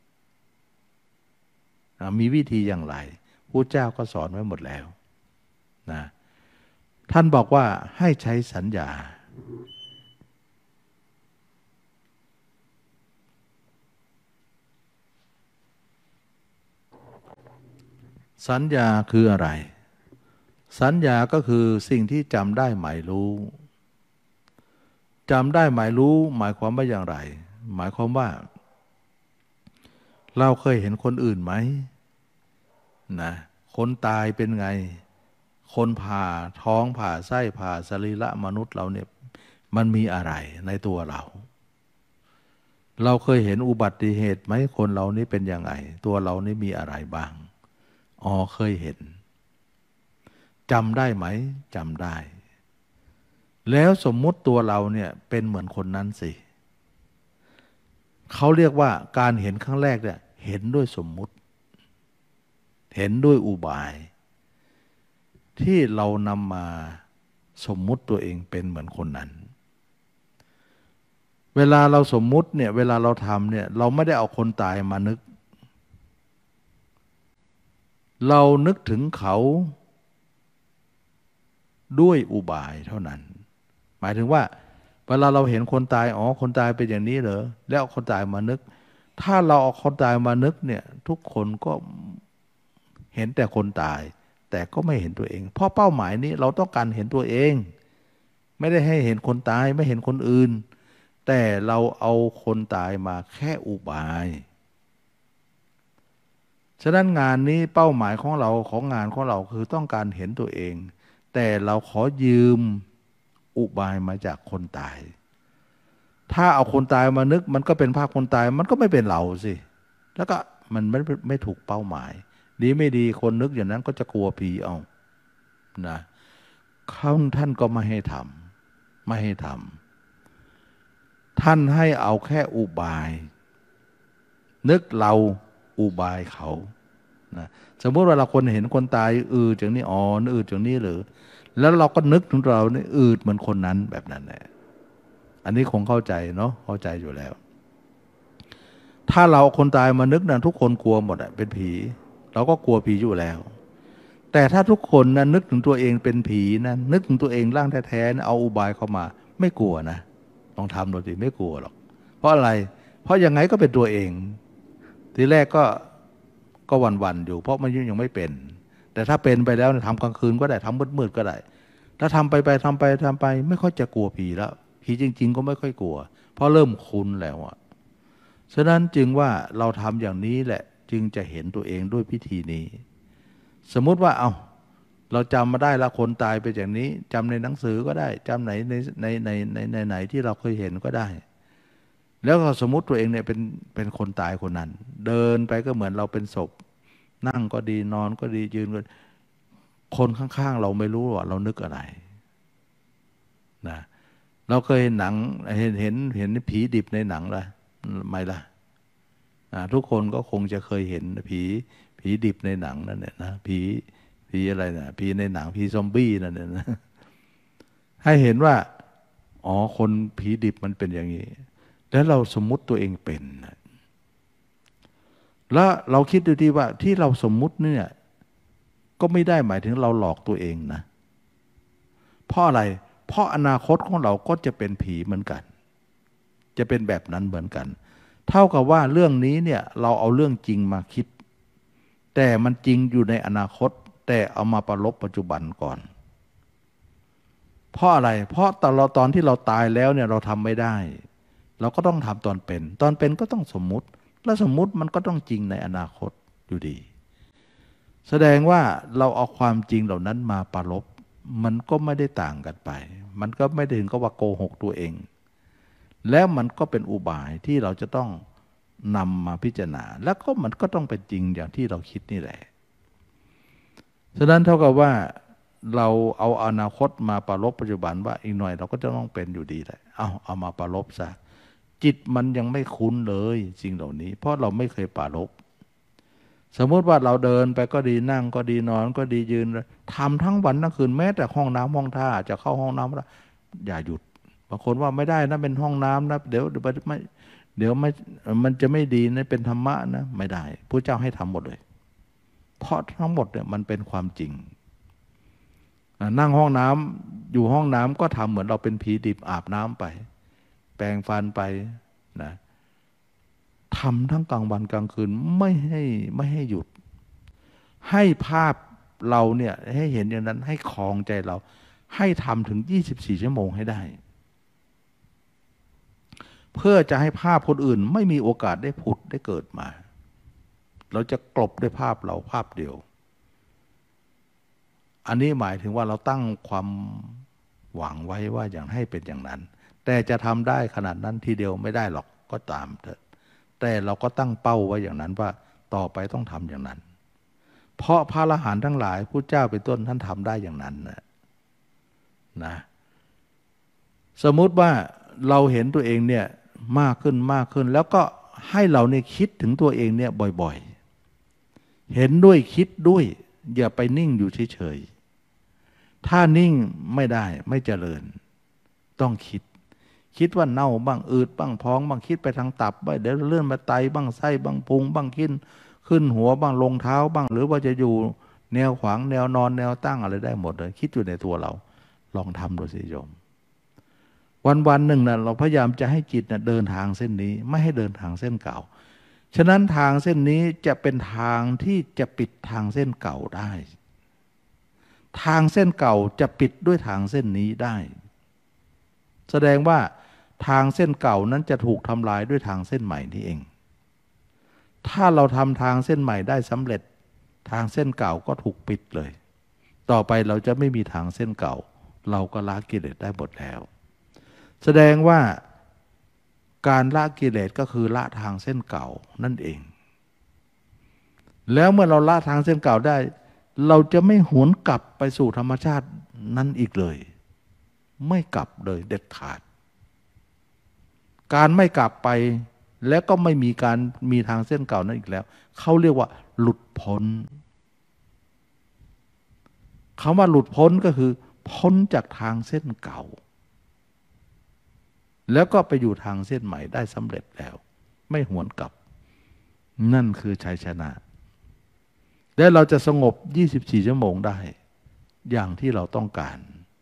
มีวิธีอย่างไรพระเจ้าก็สอนไว้หมดแล้วนะท่านบอกว่าให้ใช้สัญญาสัญญาคืออะไรสัญญาก็คือสิ่งที่จำได้หมายรู้จำได้หมายรู้หมายความว่าอย่างไรหมายความว่าเราเคยเห็นคนอื่นไหมนะคนตายเป็นไงคนผ่าท้องผ่าไส้ผ่าสรีระมนุษย์เราเนี่ยมันมีอะไรในตัวเราเราเคยเห็นอุบัติเหตุไหมคนเรานี่เป็นยังไงตัวเรานี่มีอะไรบ้างอ๋อเคยเห็นจำได้ไหมจำได้แล้วสมมุติตัวเราเนี่ยเป็นเหมือนคนนั้นสิเขาเรียกว่าการเห็นครั้งแรกเนี่ยเห็นด้วยสมมุติเห็นด้วยอุบายที่เรานำมาสมมุติตัวเองเป็นเหมือนคนนั้นเวลาเราสมมุติเนี่ยเวลาเราทำเนี่ยเราไม่ได้เอาคนตายมานึกเรานึกถึงเขาด้วยอุบายเท่านั้นหมายถึงว่าเวลาเราเห็นคนตายอ๋อคนตายเป็นอย่างนี้เหรอแล้วเอาคนตายมานึกถ้าเราเอาคนตายมานึกเนี่ยทุกคนก็เห็นแต่คนตายแต่ก็ไม่เห็นตัวเองเพราะเป้าหมายนี้เราต้องการเห็นตัวเองไม่ได้ให้เห็นคนตายไม่เห็นคนอื่นแต่เราเอาคนตายมาแค่อุบายฉะนั้นงานนี้เป้าหมายของเราของงานของเราคือต้องการเห็นตัวเองแต่เราขอยืมอุบายมาจากคนตายถ้าเอาคนตายมานึกมันก็เป็นภาพคนตายมันก็ไม่เป็นเราสิแล้วก็มันไม่ไม่ถูกเป้าหมายดีไม่ดีคนนึกอย่างนั้นก็จะกลัวผีเอานะเขาท่านก็ไม่ให้ทำไม่ให้ทำท่านให้เอาแค่อุบายนึกเราอุบายเขานะสมมติว่าเราคนเห็นคนตายอืดอย่างนี้อ๋ออืดอย่างนี้หรือแล้วเราก็นึกถึงเราเนี่ยอืดเหมือนคนนั้นแบบนั้นแหละอันนี้คงเข้าใจเนาะเข้าใจอยู่แล้วถ้าเราคนตายมานึกนะทุกคนกลัวหมดอะเป็นผีเราก็กลัวผีอยู่แล้วแต่ถ้าทุกคนนะนึกถึงตัวเองเป็นผีนะนึกถึงตัวเองร่างแท้ๆนะเอาอุบายเข้ามาไม่กลัวนะลองทำดูสิไม่กลัวหรอกเพราะอะไรเพราะยังไงก็เป็นตัวเองทีแรกก็ก็วันๆอยู่เพราะมันยังไม่เป็นแต่ถ้าเป็นไปแล้วทำกลางคืนก็ได้ทำมืดๆก็ได้ถ้าทำไปไปทำไปทำไปไม่ค่อยจะกลัวผีแล้วผีจริงๆก็ไม่ค่อยกลัวเพราะเริ่มคุ้นแล้วอะฉะนั้นจึงว่าเราทำอย่างนี้แหละจึงจะเห็นตัวเองด้วยพิธีนี้สมมุติว่าเอาเราจำมาได้ละคนตายไปอย่างนี้จำในหนังสือก็ได้จำไหนในในในในในไหนที่เราเคยเห็นก็ได้แล้วก็สมมุติตัวเองเนี่ยเป็นเป็นคนตายคนนั้นเดินไปก็เหมือนเราเป็นศพนั่งก็ดีนอนก็ดียืนก็คนข้างๆเราไม่รู้ว่าเรานึกอะไรนะเราเคยเห็นหนังเห็นเห็นเห็นผีดิบในหนังละไม่ละทุกคนก็คงจะเคยเห็นผีผีดิบในหนังนั่นเนี่ยนะผีผีอะไรนะผีในหนังผีซอมบี้นั่นเนี่ยนะให้เห็นว่าอ๋อคนผีดิบมันเป็นอย่างนี้แล้วเราสมมุติตัวเองเป็นแล้วเราคิดดูดีว่าที่เราสมมุติเนี่ยก็ไม่ได้หมายถึงเราหลอกตัวเองนะเพราะอะไรเพราะอนาคตของเราก็จะเป็นผีเหมือนกันจะเป็นแบบนั้นเหมือนกันเท่ากับว่าเรื่องนี้เนี่ยเราเอาเรื่องจริงมาคิดแต่มันจริงอยู่ในอนาคตแต่เอามาประลบปัจจุบันก่อนเพราะอะไรเพราะตอนเราตอนที่เราตายแล้วเนี่ยเราทำไม่ได้เราก็ต้องทำตอนเป็นตอนเป็นก็ต้องสมมุติแล้วสมมุติมันก็ต้องจริงในอนาคตอยู่ดีแสดงว่าเราเอาความจริงเหล่านั้นมาประลบมันก็ไม่ได้ต่างกันไปมันก็ไม่ได้ถึงกับว่าโกหกตัวเองแล้วมันก็เป็นอุบายที่เราจะต้องนำมาพิจารณาแล้วก็มันก็ต้องเป็นจริงอย่างที่เราคิดนี่แหละฉะนั้นเท่ากับว่าเราเอาอนาคตมาประลบปัจจุบันว่าอีกหน่อยเราก็จะต้องเป็นอยู่ดีแหละเอาเอามาประลบซะจิตมันยังไม่คุ้นเลยสิ่งเหล่านี้เพราะเราไม่เคยประลบสมมติว่าเราเดินไปก็ดีนั่งก็ดีนอนก็ดียืนทำทั้งวันทั้งคืนแม้แต่ห้องน้ำห้องท่าจะเข้าห้องน้ำอย่าหยุดบางคนว่าไม่ได้นะเป็นห้องน้ำนะเดี๋ยวเดี๋ยวไม่เดี๋ยวไม่มันจะไม่ดีนะเป็นธรรมะนะไม่ได้พระเจ้าให้ทำหมดเลยเพราะทั้งหมดเนี่ยมันเป็นความจริงนั่งห้องน้ำอยู่ห้องน้ำก็ทำเหมือนเราเป็นผีดิบอาบน้ำไปแปรงฟันไปนะทำทั้งกลางวันกลางคืนไม่ให้ไม่ให้หยุดให้ภาพเราเนี่ยให้เห็นอย่างนั้นให้คลองใจเราให้ทำถึงยี่สิบสี่ชั่วโมงให้ได้เพื่อจะให้ภาพคนอื่นไม่มีโอกาสได้ผุดได้เกิดมาเราจะกลบด้วยภาพเราภาพเดียวอันนี้หมายถึงว่าเราตั้งความหวังไว้ว่าอย่างให้เป็นอย่างนั้นแต่จะทำได้ขนาดนั้นทีเดียวไม่ได้หรอกก็ตามเถอะแต่เราก็ตั้งเป้าไว้อย่างนั้นว่าต่อไปต้องทำอย่างนั้นเพราะพระอรหันต์ทั้งหลายพุทธเจ้าเป็นต้นท่านทำได้อย่างนั้นนะนะสมมุติว่าเราเห็นตัวเองเนี่ยมากขึ้นมากขึ้นแล้วก็ให้เราเนี่ยคิดถึงตัวเองเนี่ยบ่อยๆเห็นด้วยคิดด้วยอย่าไปนิ่งอยู่เฉยๆถ้านิ่งไม่ได้ไม่เจริญต้องคิดคิดว่าเน่าบ้างอืดบ้างพองบ้างคิดไปทางตับบ้างเดี๋ยวเลื่อนมาไตบ้างไส้บ้างพุงบ้างขึ้นขึ้นหัวบ้างลงเท้าบ้างหรือว่าจะอยู่แนวขวางแนวนอนแนวตั้งอะไรได้หมดเลยคิดอยู่ในตัวเราลองทำดูสิโยมวันวันหนึ่งนะเราพยายามจะให้จิตนะเดินทางเส้นนี้ไม่ให้เดินทางเส้นเก่าฉะนั้นทางเส้นนี้จะเป็นทางที่จะปิดทางเส้นเก่าได้ทางเส้นเก่าจะปิดด้วยทางเส้นนี้ได้แสดงว่าทางเส้นเก่านั้นจะถูกทำลายด้วยทางเส้นใหม่นี่เองถ้าเราทำทางเส้นใหม่ได้สำเร็จทางเส้นเก่าก็ถูกปิดเลยต่อไปเราจะไม่มีทางเส้นเก่าเราก็ละกิเลสได้หมดแล้วแสดงว่าการละกิเลสก็คือละทางเส้นเก่านั่นเองแล้วเมื่อเราละทางเส้นเก่าได้เราจะไม่หวนกลับไปสู่ธรรมชาตินั้นอีกเลยไม่กลับเลยเด็ดขาดการไม่กลับไปแล้วก็ไม่มีการมีทางเส้นเก่านั้นอีกแล้วเขาเรียกว่าหลุดพ้นคำว่าหลุดพ้นก็คือพ้นจากทางเส้นเก่าแล้วก็ไปอยู่ทางเส้นใหม่ได้สำเร็จแล้วไม่หวนกลับนั่นคือชัยชนะและเราจะสงบยี่สิบสี่ชั่วโมงได้อย่างที่เราต้องการ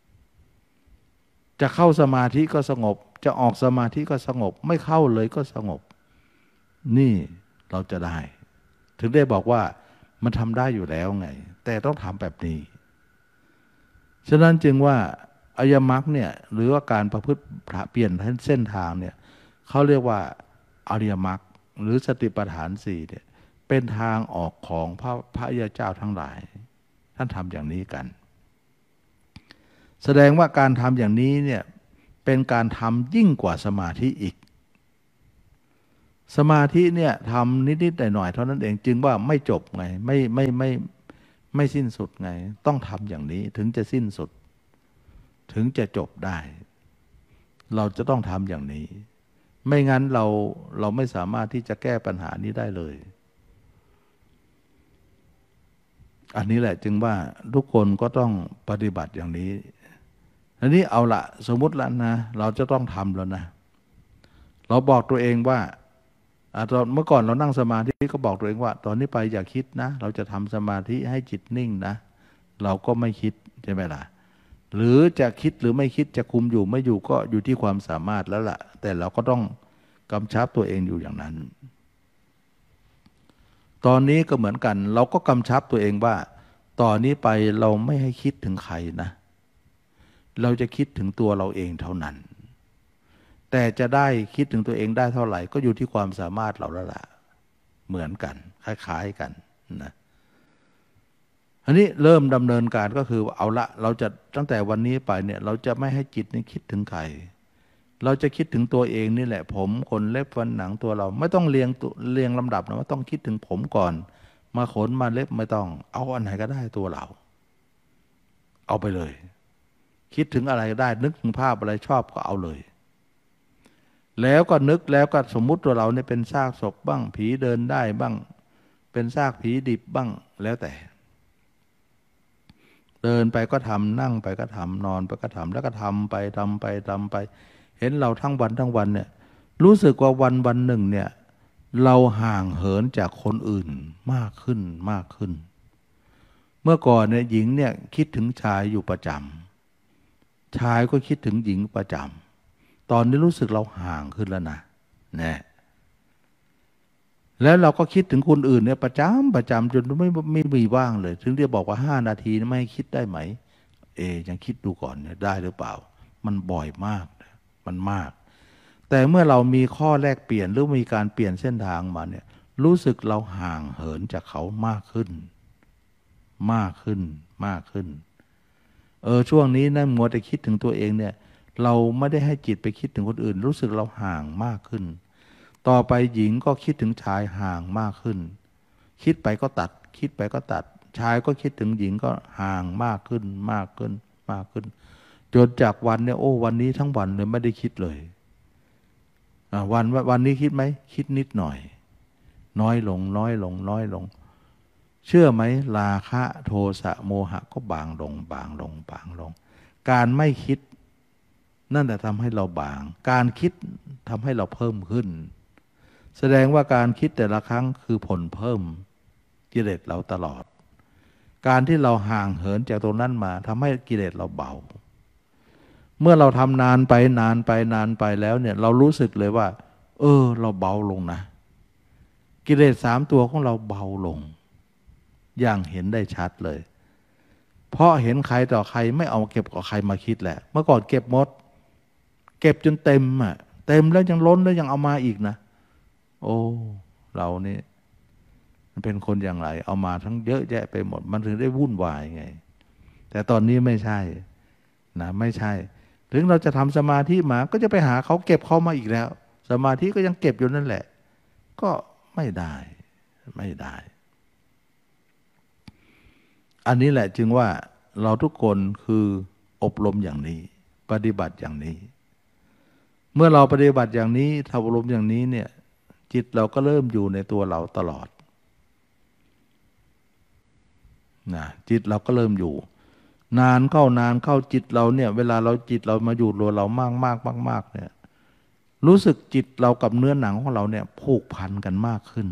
จะเข้าสมาธิก็สงบจะออกสมาธิก็สงบไม่เข้าเลยก็สงบนี่เราจะได้ถึงได้บอกว่ามันทำได้อยู่แล้วไงแต่ต้องทำแบบนี้ฉะนั้นจึงว่าอริยมรรคเนี่ยหรือว่าการประพฤติเปลี่ยนเส้นทางเนี่ยเขาเรียกว่าอริยมรรคหรือสติปัฏฐานสี่เนี่ยเป็นทางออกของพระพระอริยเจ้าทั้งหลายท่านทำอย่างนี้กันแสดงว่าการทำอย่างนี้เนี่ยเป็นการทำยิ่งกว่าสมาธิอีกสมาธิเนี่ยทำนิดๆหน่อยๆเท่านั้นเองจึงว่าไม่จบไงไม่ไม่ไม่ไม่สิ้นสุดไงต้องทำอย่างนี้ถึงจะสิ้นสุดถึงจะจบได้เราจะต้องทำอย่างนี้ไม่งั้นเราเราไม่สามารถที่จะแก้ปัญหานี้ได้เลยอันนี้แหละจึงว่าทุกคนก็ต้องปฏิบัติอย่างนี้อันนี้เอาละสมมุติแล้วนะเราจะต้องทำแล้วนะเราบอกตัวเองว่าตอนเมื่อก่อนเรานั่งสมาธิก็บอกตัวเองว่าตอนนี้ไปอย่าคิดนะเราจะทำสมาธิให้จิตนิ่งนะเราก็ไม่คิดใช่ไหมล่ะหรือจะคิดหรือไม่คิดจะคุมอยู่ไม่อยู่ก็อยู่ที่ความสามารถแล้วล่ะแต่เราก็ต้องกำชับตัวเองอยู่อย่างนั้นตอนนี้ก็เหมือนกันเราก็กำชับตัวเองว่าต่อนนี้ไปเราไม่ให้คิดถึงใครนะเราจะคิดถึงตัวเราเองเท่านั้นแต่จะได้คิดถึงตัวเองได้เท่าไหร่ก็อยู่ที่ความสามารถเราแล้วล่ะเหมือนกันคล้ายๆกันนะอันนี้เริ่มดำเนินการก็คือเอาละเราจะตั้งแต่วันนี้ไปเนี่ยเราจะไม่ให้จิตนี้คิดถึงใครเราจะคิดถึงตัวเองนี่แหละผมขนเล็บฟันหนังตัวเราไม่ต้องเรียงเรียงลำดับนะว่าต้องคิดถึงผมก่อนมาขนมาเล็บไม่ต้องเอาอันไหนก็ได้ตัวเราเอาไปเลยคิดถึงอะไรก็ได้นึกถึงภาพอะไรชอบก็เอาเลยแล้วก็นึกแล้วก็สมมุติตัวเราเนี่ยเป็นซากศพบ้างผีเดินได้บ้างเป็นซากผีดิบบ้างแล้วแต่เดินไปก็ทำนั่งไปก็ทำนอนไปก็ทำแล้วก็ทำไปทำไปทำไปเห็นเราทั้งวันทั้งวันเนี่ยรู้สึกว่าวันวันหนึ่งเนี่ยเราห่างเหินจากคนอื่นมากขึ้นมากขึ้นเมื่อก่อนเนี่ยหญิงเนี่ยคิดถึงชายอยู่ประจำชายก็คิดถึงหญิงประจำตอนนี้รู้สึกเราห่างขึ้นแล้วนะเนี่ยแล้วเราก็คิดถึงคนอื่นเนี่ยประจำประจำจนไม่ไม่มีว่างเลยถึงได้บอกว่าห้านาทีไม่ให้คิดได้ไหมเอยังคิดดูก่อนเนี่ยได้หรือเปล่ามันบ่อยมากมันมากแต่เมื่อเรามีข้อแลกเปลี่ยนหรือมีการเปลี่ยนเส้นทางมาเนี่ยรู้สึกเราห่างเหินจากเขามากขึ้นมากขึ้นมากขึ้นเออช่วงนี้นะมัวแต่คิดถึงตัวเองเนี่ยเราไม่ได้ให้จิตไปคิดถึงคนอื่นรู้สึกเราห่างมากขึ้นต่อไปหญิงก็คิดถึงชายห่างมากขึ้นคิดไปก็ตัดคิดไปก็ตัดชายก็คิดถึงหญิงก็ห่างมากขึ้นมากขึ้นมากขึ้นจนจากวันเนี่ยโอ้วันนี้ทั้งวันเลยไม่ได้คิดเลยวันวันนี้คิดไหมคิดนิดหน่อยน้อยลงน้อยลงน้อยลงเชื่อไหมราคะโทสะโมหะก็บางลงบางลงบางลงการไม่คิดนั่นแหละทำให้เราบางการคิดทำให้เราเพิ่มขึ้นแสดงว่าการคิดแต่ละครั้งคือผลเพิ่มกิเลสเราตลอดการที่เราห่างเหินจากตรงนั้นมาทำให้กิเลสเราเบาเมื่อเราทำนานไปนานไปนานไปแล้วเนี่ยเรารู้สึกเลยว่าเออเราเบาลงนะกิเลสสามตัวของเราเบาลงอย่างเห็นได้ชัดเลยเพราะเห็นใครต่อใครไม่เอาเก็บกับใครมาคิดแหละเมื่อก่อนเก็บหมดเก็บจนเต็มอ่ะเต็มแล้วยังล้นแล้วยังเอามาอีกนะโอ้เรานี่มันเป็นคนอย่างไรเอามาทั้งเยอะแยะไปหมดมันถึงได้วุ่นวายไงแต่ตอนนี้ไม่ใช่นะไม่ใช่ถึงเราจะทำสมาธิมาก็จะไปหาเขาเก็บเขามาอีกแล้วสมาธิก็ยังเก็บอยู่นั่นแหละก็ไม่ได้ไม่ได้อันนี้แหละจึงว่าเราทุกคนคืออบรมอย่างนี้ปฏิบัติอย่างนี้เมื่อเราปฏิบัติอย่างนี้ทำอบรมอย่างนี้เนี่ยจิตเราก็เริ่มอยู่ในตัวเราตลอดนะจิตเราก็เริ่มอยู่นานเข้านานเข้าจิตเราเนี่ยเวลาเราจิตเรามาอยู่ตัวเรามากมากมากมากเนี่ยรู้สึกจิตเรากับเนื้อหนังของเราเนี่ยผูกพันกันมากขึ้น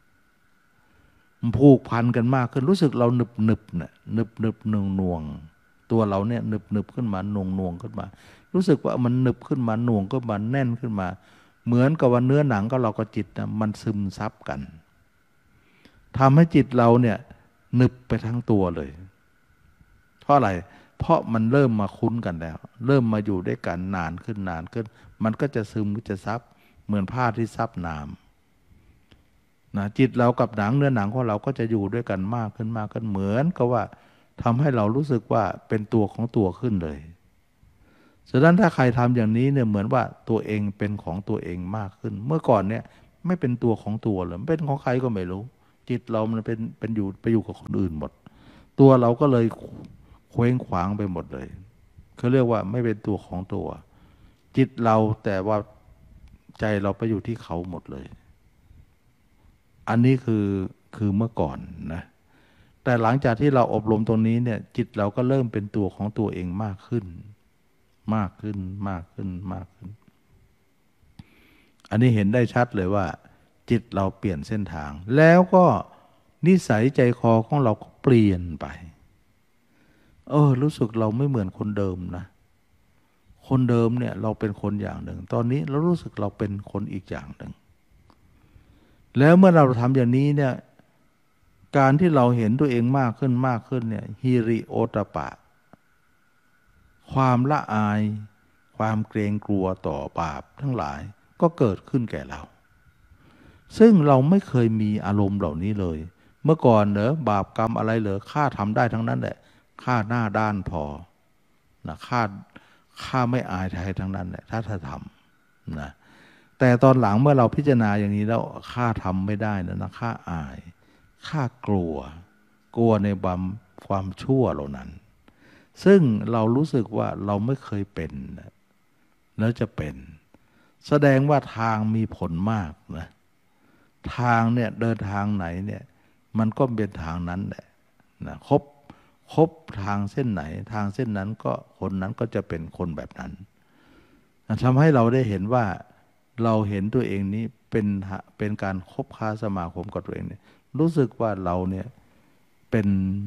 ผูกพันกันมากขึ้นรู้สึกเราหนึบหนึบเนี่ยหนึบหนึบหน่วงหน่วงตัวเราเนี่ยหนึบหนึบขึ้นมาหน่วงหน่วงขึ้นมารู้สึกว่ามันหนึบขึ้นมาหน่วงขึ้นมาแน่นขึ้นมาเหมือนกับว่าเนื้อหนังก็เรากับจิตนะมันซึมซับกันทำให้จิตเราเนี่ยหนึบไปทั้งตัวเลยเพราะอะไรเพราะมันเริ่มมาคุ้นกันแล้วเริ่มมาอยู่ด้วยกันนานขึ้นนานขึ้นมันก็จะซึมก็จะซับเหมือนผ้าที่ซับน้ำนะจิตเรากับหนังเนื้อหนังของเราก็จะอยู่ด้วยกันมากขึ้นมากขึ้นเหมือนกับว่าทำให้เรารู้สึกว่าเป็นตัวของตัวขึ้นเลยฉะนั้นถ้าใครทำอย่างนี้เนี่ยเหมือนว่าตัวเองเป็นของตัวเองมากขึ้นเมื่อก่อนเนี่ยไม่เป็นตัวของตัวเลยเป็นของใครก็ไม่รู้จิตเรามันเป็นเป็นอยู่ไปอยู่กับคนอื่นหมดตัวเราก็เลยเคว้งขวางไปหมดเลยเขาเรียกว่าไม่เป็นตัวของตัวจิตเราแต่ว่าใจเราไปอยู่ที่เขาหมดเลยอันนี้คือคือเมื่อก่อนนะแต่หลังจากที่เราอบรมตรงนี้เนี่ยจิตเราก็เริ่มเป็นตัวของตัวเองมากขึ้นมากขึ้นมากขึ้นมากขึ้นอันนี้เห็นได้ชัดเลยว่าจิตเราเปลี่ยนเส้นทางแล้วก็นิสัยใจคอของเราก็เปลี่ยนไปเออรู้สึกเราไม่เหมือนคนเดิมนะคนเดิมเนี่ยเราเป็นคนอย่างหนึ่งตอนนี้เรารู้สึกเราเป็นคนอีกอย่างหนึ่งแล้วเมื่อเราทำอย่างนี้เนี่ยการที่เราเห็นตัวเองมากขึ้นมากขึ้นเนี่ยฮิริโอตปะความละอายความเกรงกลัวต่อบาปทั้งหลายก็เกิดขึ้นแก่เราซึ่งเราไม่เคยมีอารมณ์เหล่านี้เลยเมื่อก่อนเนอะบาปกรรมอะไรเหรอข้าทำได้ทั้งนั้นแหละข้าหน้าด้านพอนะข้าข้าไม่อายใครทั้งนั้นแหละถ้าถ้าทำนะแต่ตอนหลังเมื่อเราพิจารณาอย่างนี้แล้วข้าทำไม่ได้นะนะข้าอายข้ากลัวกลัวในบาปความชั่วเหล่านั้นซึ่งเรารู้สึกว่าเราไม่เคยเป็นแล้วจะเป็นแสดงว่าทางมีผลมากนะทางเนี่ยเดินทางไหนเนี่ยมันก็เป็นทางนั้นแหละนะครบครบทางเส้นไหนทางเส้นนั้นก็คนนั้นก็จะเป็นคนแบบนั้นทำให้เราได้เห็นว่าเราเห็นตัวเองนี้เป็นเป็นการคบค้าสมาคมกับตัวเองเนี่ยรู้สึกว่าเราเนี่ยเป็น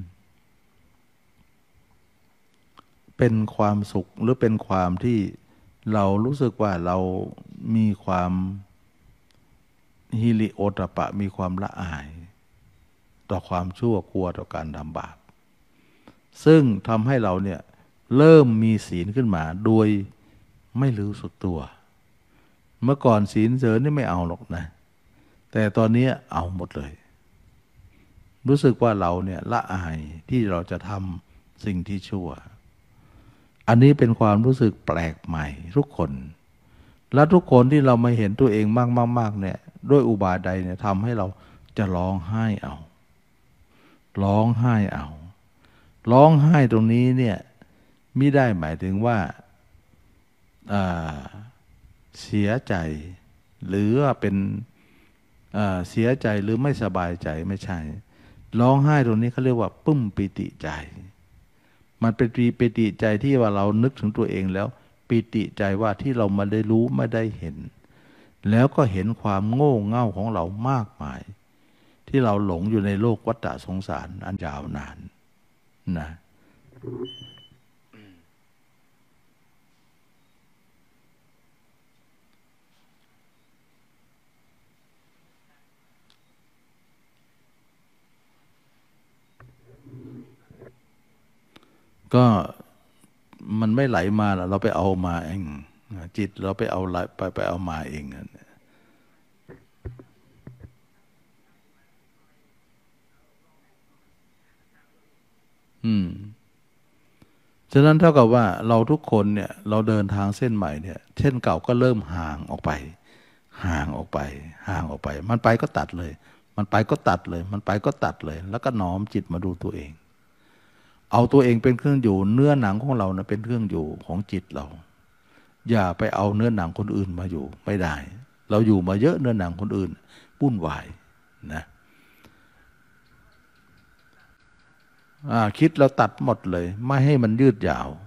เป็นความสุขหรือเป็นความที่เรารู้สึกว่าเรามีความฮิริโอตปะมีความละอายต่อความชั่วกลัวต่อการทำบาปซึ่งทำให้เราเนี่ยเริ่มมีศีลขึ้นมาโดยไม่รู้สึกตัวเมื่อก่อนศีลเสริญนี่ไม่เอาหรอกนะแต่ตอนนี้เอาหมดเลยรู้สึกว่าเราเนี่ยละอายที่เราจะทำสิ่งที่ชั่วอันนี้เป็นความรู้สึกแปลกใหม่ทุกคนและทุกคนที่เรามาเห็นตัวเองมากๆๆเนี่ยด้วยอุบายใดเนี่ยทำให้เราจะร้องไห้เอาร้องไห้เอาร้องไห้ตรงนี้เนี่ยไม่ได้หมายถึงว่าเสียใจหรือว่าเป็นเสียใจหรือไม่สบายใจไม่ใช่ร้องไห้ตรงนี้เขาเรียกว่าปึ้มปิติใจมันเป็นปิติใจที่ว่าเรานึกถึงตัวเองแล้วปิติใจว่าที่เรามาได้รู้ไม่ได้เห็นแล้วก็เห็นความโง่เง่าของเรามากมายที่เราหลงอยู่ในโลกวัฏสงสารอันยาวนานนะก็มันไม่ไหลมาเราไปเอามาเองจิตเราไปเอาไปไปเอามาเองอืมฉะนั้นเท่ากับว่าเราทุกคนเนี่ยเราเดินทางเส้นใหม่เนี่ยเส้นเก่าก็เริ่มห่างออกไปห่างออกไปห่างออกไปมันไปก็ตัดเลยมันไปก็ตัดเลยมันไปก็ตัดเลยแล้วก็น้อมจิตมาดูตัวเองเอาตัวเองเป็นเครื่องอยู่เนื้อหนังของเรานะเป็นเครื่องอยู่ของจิตเราอย่าไปเอาเนื้อหนังคนอื่นมาอยู่ไม่ได้เราอยู่มาเยอะเนื้อหนังคนอื่นวุ่นวายนะคิดเราตัดหมดเลยไม่ให้มันยืดยาว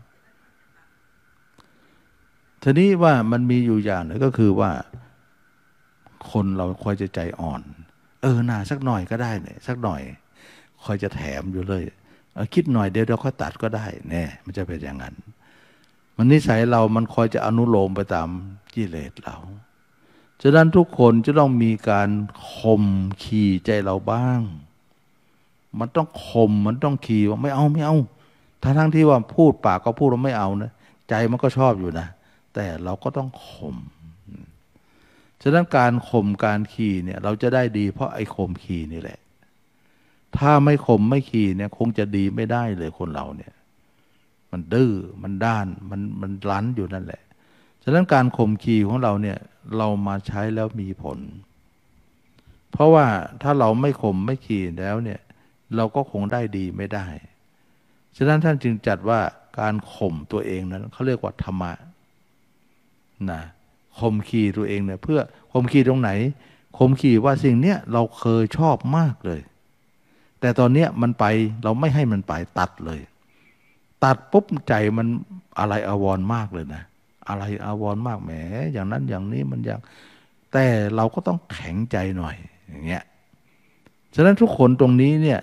ทีนี้ว่ามันมีอยู่อย่างหนึ่งก็คือว่าคนเราคอยจะใจอ่อนเออหน่าสักหน่อยก็ได้เนี่ยสักหน่อยคอยจะแถมอยู่เลยเออคิดหน่อยเดี๋ยวเราค่อยตัดก็ได้แน่มันจะเป็นอย่างนั้นมันนิสัยเรามันคอยจะอนุโลมไปตามกิเลสเราฉะนั้นทุกคนจะต้องมีการข่มขีใจเราบ้างมันต้องข่มมันต้องขีว่าไม่เอาไม่เอาทั้งทั้งที่ว่าพูดปากก็พูดว่าไม่เอานะใจมันก็ชอบอยู่นะแต่เราก็ต้องข่มฉะนั้นการข่มการขี่เนี่ยเราจะได้ดีเพราะไอ้ข่มขี่นี่แหละถ้าไม่ข่มไม่ขี่เนี่ยคงจะดีไม่ได้เลยคนเราเนี่ยมันดื้อมันด้านมันมันรั้นอยู่นั่นแหละฉะนั้นการข่มขี่ของเราเนี่ยเรามาใช้แล้วมีผลเพราะว่าถ้าเราไม่ข่มไม่ขี่แล้วเนี่ยเราก็คงได้ดีไม่ได้ฉะนั้นท่านจึงจัดว่าการข่มตัวเองนั้นเขาเรียกว่าธรรมะนะข่มขีตัวเองเนี่ยเพื่อข่มขีตรงไหนข่มขีว่าสิ่งเนี้ยเราเคยชอบมากเลยแต่ตอนเนี้ยมันไปเราไม่ให้มันไปตัดเลยตัดปุ๊บใจมันอะไรอาวรณ์มากเลยนะอะไรอาวรณ์มากแหมอย่างนั้นอย่างนี้มันอย่างแต่เราก็ต้องแข็งใจหน่อยอย่างเงี้ยฉะนั้นทุกคนตรงนี้เนี่ย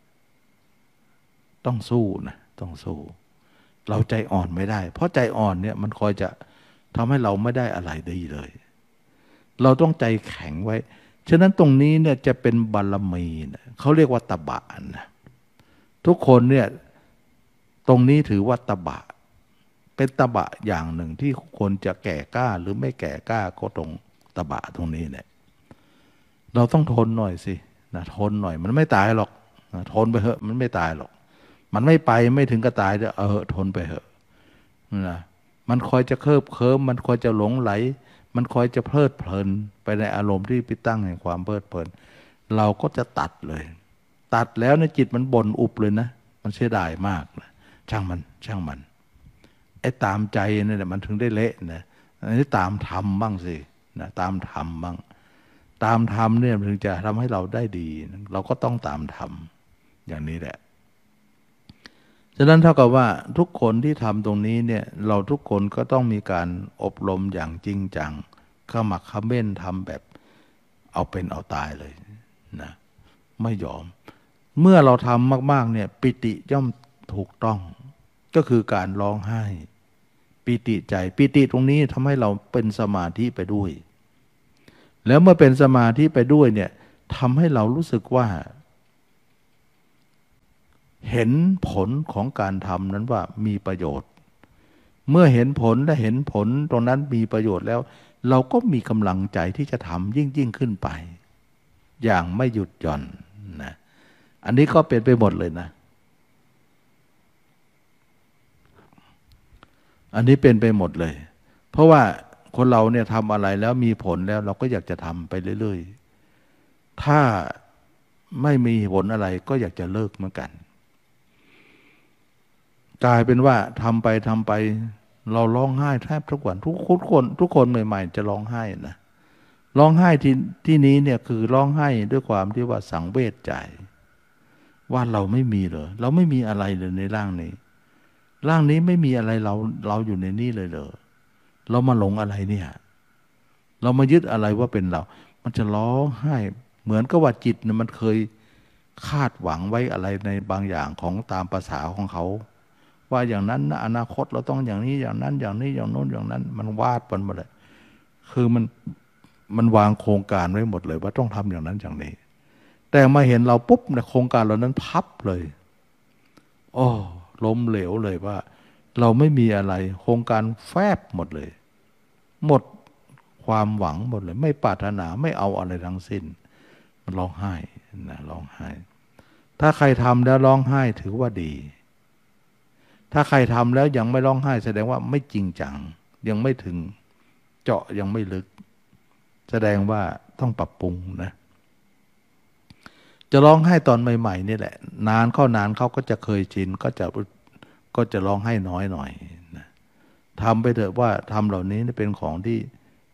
ต้องสู้นะต้องสู้เราใจอ่อนไม่ได้เพราะใจอ่อนเนี่ยมันคอยจะทำให้เราไม่ได้อะไรดีเลยเราต้องใจแข็งไว้ฉะนั้นตรงนี้เนี่ยจะเป็นบารมีนะเขาเรียกว่าตบะนะทุกคนเนี่ยตรงนี้ถือว่าตบะเป็นตบะอย่างหนึ่งที่คนจะแก่กล้าหรือไม่แก่กล้าก็ตรงตบะตรงนี้เนี่ยเราต้องทนหน่อยสินะทนหน่อยมันไม่ตายหรอกนะทนไปเถอะมันไม่ตายหรอกมันไม่ไปไม่ถึงกับตายเออทนไปเถอะนะมันคอยจะเคิบเคิมมันคอยจะหลงไหลมันคอยจะเพลิดเพลินไปในอารมณ์ที่ไปตั้งแห่งความเพลิดเพลินเราก็จะตัดเลยตัดแล้วในจิตมันบ่นอุบเลยนะมันเสียดายมากนะช่างมันช่างมันไอ้ตามใจนี่แหละมันถึงได้เละนะอันนี้ตามธรรมบ้างสินะตามธรรมบ้างตามธรรมเนี่ยถึงจะทำให้เราได้ดีเราก็ต้องตามธรรมอย่างนี้แหละฉะนั้นเท่ากับว่าทุกคนที่ทำตรงนี้เนี่ยเราทุกคนก็ต้องมีการอบรมอย่างจริงจังขมักเขม้นทำแบบเอาเป็นเอาตายเลยนะไม่ยอมเมื่อเราทำมากๆเนี่ยปิติย่อมถูกต้องก็คือการร้องไห้ปิติใจปิติตรงนี้ทำให้เราเป็นสมาธิไปด้วยแล้วเมื่อเป็นสมาธิไปด้วยเนี่ยทำให้เรารู้สึกว่าเห็นผลของการทำนั้นว่ามีประโยชน์เมื่อเห็นผลและเห็นผลตรงนั้นมีประโยชน์แล้วเราก็มีกำลังใจที่จะทำยิ่งยิ่งขึ้นไปอย่างไม่หยุดหย่อนนะอันนี้ก็เป็นไปหมดเลยนะอันนี้เป็นไปหมดเลยเพราะว่าคนเราเนี่ยทำอะไรแล้วมีผลแล้วเราก็อยากจะทำไปเรื่อยๆถ้าไม่มีผลอะไรก็อยากจะเลิกเหมือนกันกลายเป็นว่าทำไปทำไปเราร้องไห้แทบทุกวันทุกคนทุกคนใหม่ๆจะร้องไห้นะร้องไห้ที่ที่นี้เนี่ยคือร้องไห้ด้วยความที่ว่าสังเวชใจว่าเราไม่มีเลยเราไม่มีอะไรเลยในร่างนี้ร่างนี้ไม่มีอะไรเราเราอยู่ในนี้เลยเหรอเรามาหลงอะไรเนี่ยเรามายึดอะไรว่าเป็นเรามันจะร้องไห้เหมือนกับว่าจิตเนี่ยมันเคยคาดหวังไว้อะไรในบางอย่างของตามภาษาของเขาว่าอย่างนั้นนะอนาคตเราต้องอย่างนี้อย่างนั้นอย่างนี้อย่างโน้นอย่างนั้นมันวาดมันหมดเลยคือมันมันวางโครงการไว้หมดเลยว่าต้องทำอย่างนั้นอย่างนี้แต่มาเห็นเราปุ๊บเนี่ยโครงการเรานั้นพับเลยโอ้ล้มเหลวเลยว่าเราไม่มีอะไรโครงการแฟบหมดเลยหมดความหวังหมดเลยไม่ปรารถนาไม่เอาอะไรทั้งสิ้นมันร้องไห้นะร้องไห้ถ้าใครทำแล้วร้องไห้ถือว่าดีถ้าใครทำแล้วยังไม่ร้องไห้แสดงว่าไม่จริงจังยังไม่ถึงเจาะยังไม่ลึกแสดงว่าต้องปรับปรุงนะจะร้องไห้ตอนใหม่ๆนี่แหละนานเข้านานเขาก็จะเคยชินก็จะก็จะร้องไห้น้อยหน่อยนะทำไปเถอะว่าทำเหล่านี้เป็นของที่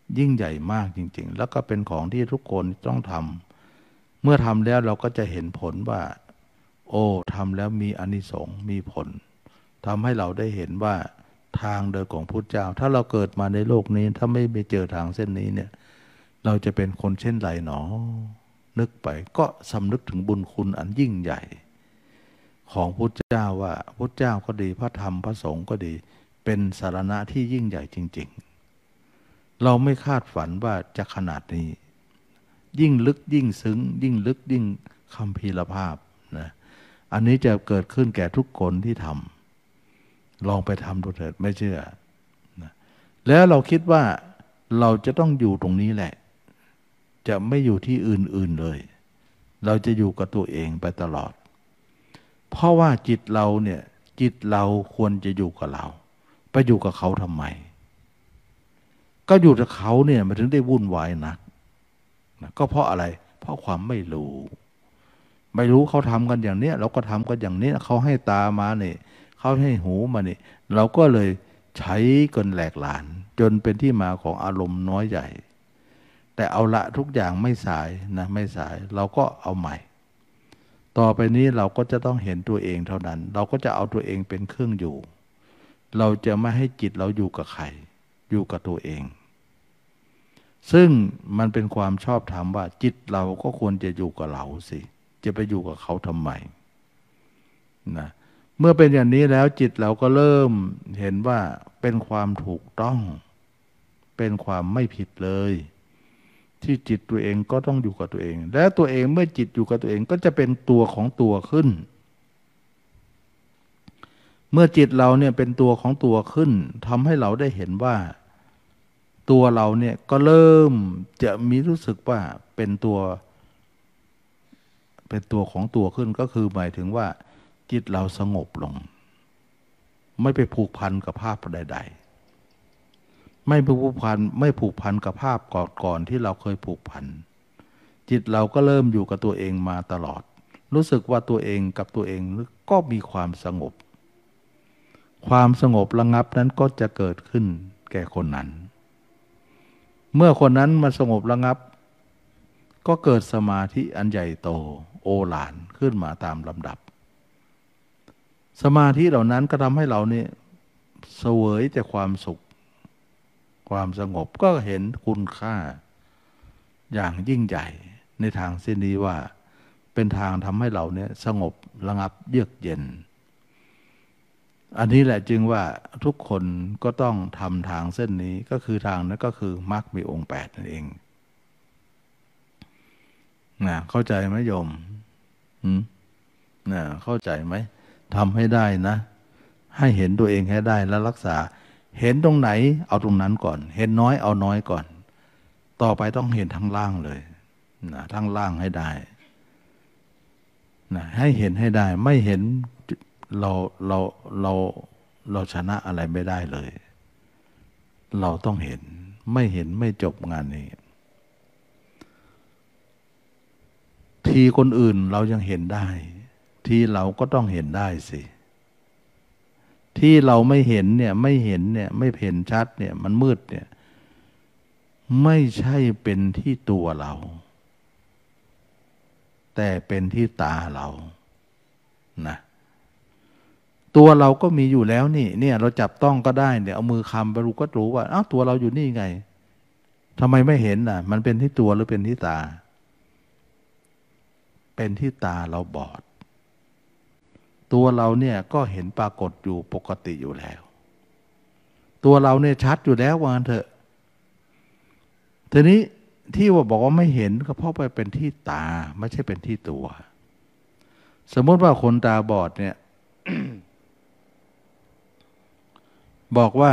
ยิ่งใหญ่มากจริงๆแล้วก็เป็นของที่ทุกคนต้องทำเมื่อทำแล้วเราก็จะเห็นผลว่าโอ้ทำแล้วมีอานิสงส์มีผลทำให้เราได้เห็นว่าทางเดินของพุทธเจ้าถ้าเราเกิดมาในโลกนี้ถ้าไม่ไปเจอทางเส้นนี้เนี่ยเราจะเป็นคนเช่นไรหนอนึกไปก็สำนึกถึงบุญคุณอันยิ่งใหญ่ของพุทธเจ้าว่าพุทธเจ้าก็ดีพระธรรมพระสงฆ์ก็ดีเป็นสารณะที่ยิ่งใหญ่จริงๆเราไม่คาดฝันว่าจะขนาดนี้ยิ่งลึกยิ่งซึ้งยิ่งลึกยิ่งคัมภีรภาพนะอันนี้จะเกิดขึ้นแก่ทุกคนที่ทำลองไปทำดูเถิดไม่เชื่อนะแล้วเราคิดว่าเราจะต้องอยู่ตรงนี้แหละจะไม่อยู่ที่อื่นๆเลยเราจะอยู่กับตัวเองไปตลอดเพราะว่าจิตเราเนี่ยจิตเราควรจะอยู่กับเราไปอยู่กับเขาทำไมก็อยู่กับเขาเนี่ยมันถึงได้วุ่นวายนักนะก็เพราะอะไรเพราะความไม่รู้ไม่รู้เขาทำกันอย่างเนี้ยเราก็ทำกันอย่างนี้เขาให้ตามาเนี่ยเขาให้หูมาเนี่ยเราก็เลยใช้กันแหลกหลานจนเป็นที่มาของอารมณ์น้อยใหญ่แต่เอาละทุกอย่างไม่สายนะไม่สายเราก็เอาใหม่ต่อไปนี้เราก็จะต้องเห็นตัวเองเท่านั้นเราก็จะเอาตัวเองเป็นเครื่องอยู่เราจะไม่ให้จิตเราอยู่กับใครอยู่กับตัวเองซึ่งมันเป็นความชอบธรรมว่าจิตเราก็ควรจะอยู่กับเราสิจะไปอยู่กับเขาทำไมนะเมื่อเป็นอย่างนี้แล้วจิตเราก็เริ่มเห็นว่าเป็นความถูกต้องเป็นความไม่ผิดเลยที่จิตตัวเองก็ต้องอยู่กับตัวเองและตัวเองเมื่อจิตอยู่กับตัวเองก็จะเป็นตัวของตัวขึ้นเมื่อจิตเราเนี่ยเป็นตัวของตัวขึ้นทำให้เราได้เห็นว่าตัวเราเนี่ยก็เริ่มจะมีรู้สึกว่าเป็นตัวเป็นตัวของตัวขึ้นก็คือหมายถึงว่าจิตเราสงบลงไม่ไปผูกพันกับภาพใดๆไม่ผูกพันไม่ผูกพันกับภาพก่อนๆที่เราเคยผูกพันจิตเราก็เริ่มอยู่กับตัวเองมาตลอดรู้สึกว่าตัวเองกับตัวเองก็มีความสงบความสงบระงับนั้นก็จะเกิดขึ้นแก่คนนั้นเมื่อคนนั้นมาสงบระงับก็เกิดสมาธิอันใหญ่โตโอฬารขึ้นมาตามลำดับสมาธิเหล่านั้นก็ทำให้เราเนี่ยเสวยแต่ความสุขความสงบก็เห็นคุณค่าอย่างยิ่งใหญ่ในทางเส้นนี้ว่าเป็นทางทำให้เราเนี่ยสงบระงับเยือกเย็นอันนี้แหละจึงว่าทุกคนก็ต้องทำทางเส้นนี้ก็คือทางนั้นก็คือมรรคมีองค์แปดนั่นเองนะเข้าใจไหมโยมนะเข้าใจไหมทำให้ได้นะให้เห็นตัวเองให้ได้แล้วรักษาเห็นตรงไหนเอาตรงนั้นก่อนเห็นน้อยเอาน้อยก่อนต่อไปต้องเห็นทั้งล่างเลยนะทั้งล่างให้ได้นะให้เห็นให้ได้ไม่เห็นเราเราเราเราชนะอะไรไม่ได้เลยเราต้องเห็นไม่เห็นไม่จบงานนี้ทีคนอื่นเรายังเห็นได้ทีเราก็ต้องเห็นได้สิที่เราไม่เห็นเนี่ยไม่เห็นเนี่ยไม่เห็นชัดเนี่ยมันมืดเนี่ยไม่ใช่เป็นที่ตัวเราแต่เป็นที่ตาเรานะตัวเราก็มีอยู่แล้วนี่เนี่ยเราจับต้องก็ได้เนี่ยเอามือคำไปรู้ก็รู้ว่าอ้าวตัวเราอยู่นี่ไงทำไมไม่เห็นน่ะมันเป็นที่ตัวหรือเป็นที่ตาเป็นที่ตาเราบอดตัวเราเนี่ยก็เห็นปรากฏอยู่ปกติอยู่แล้วตัวเราเนี่ยชัดอยู่แล้วว่างั้นเถอะทีนี้ที่ว่าบอกว่าไม่เห็นก็เพราะไปเป็นที่ตาไม่ใช่เป็นที่ตัวสมมติว่าคนตาบอดเนี่ย บอกว่า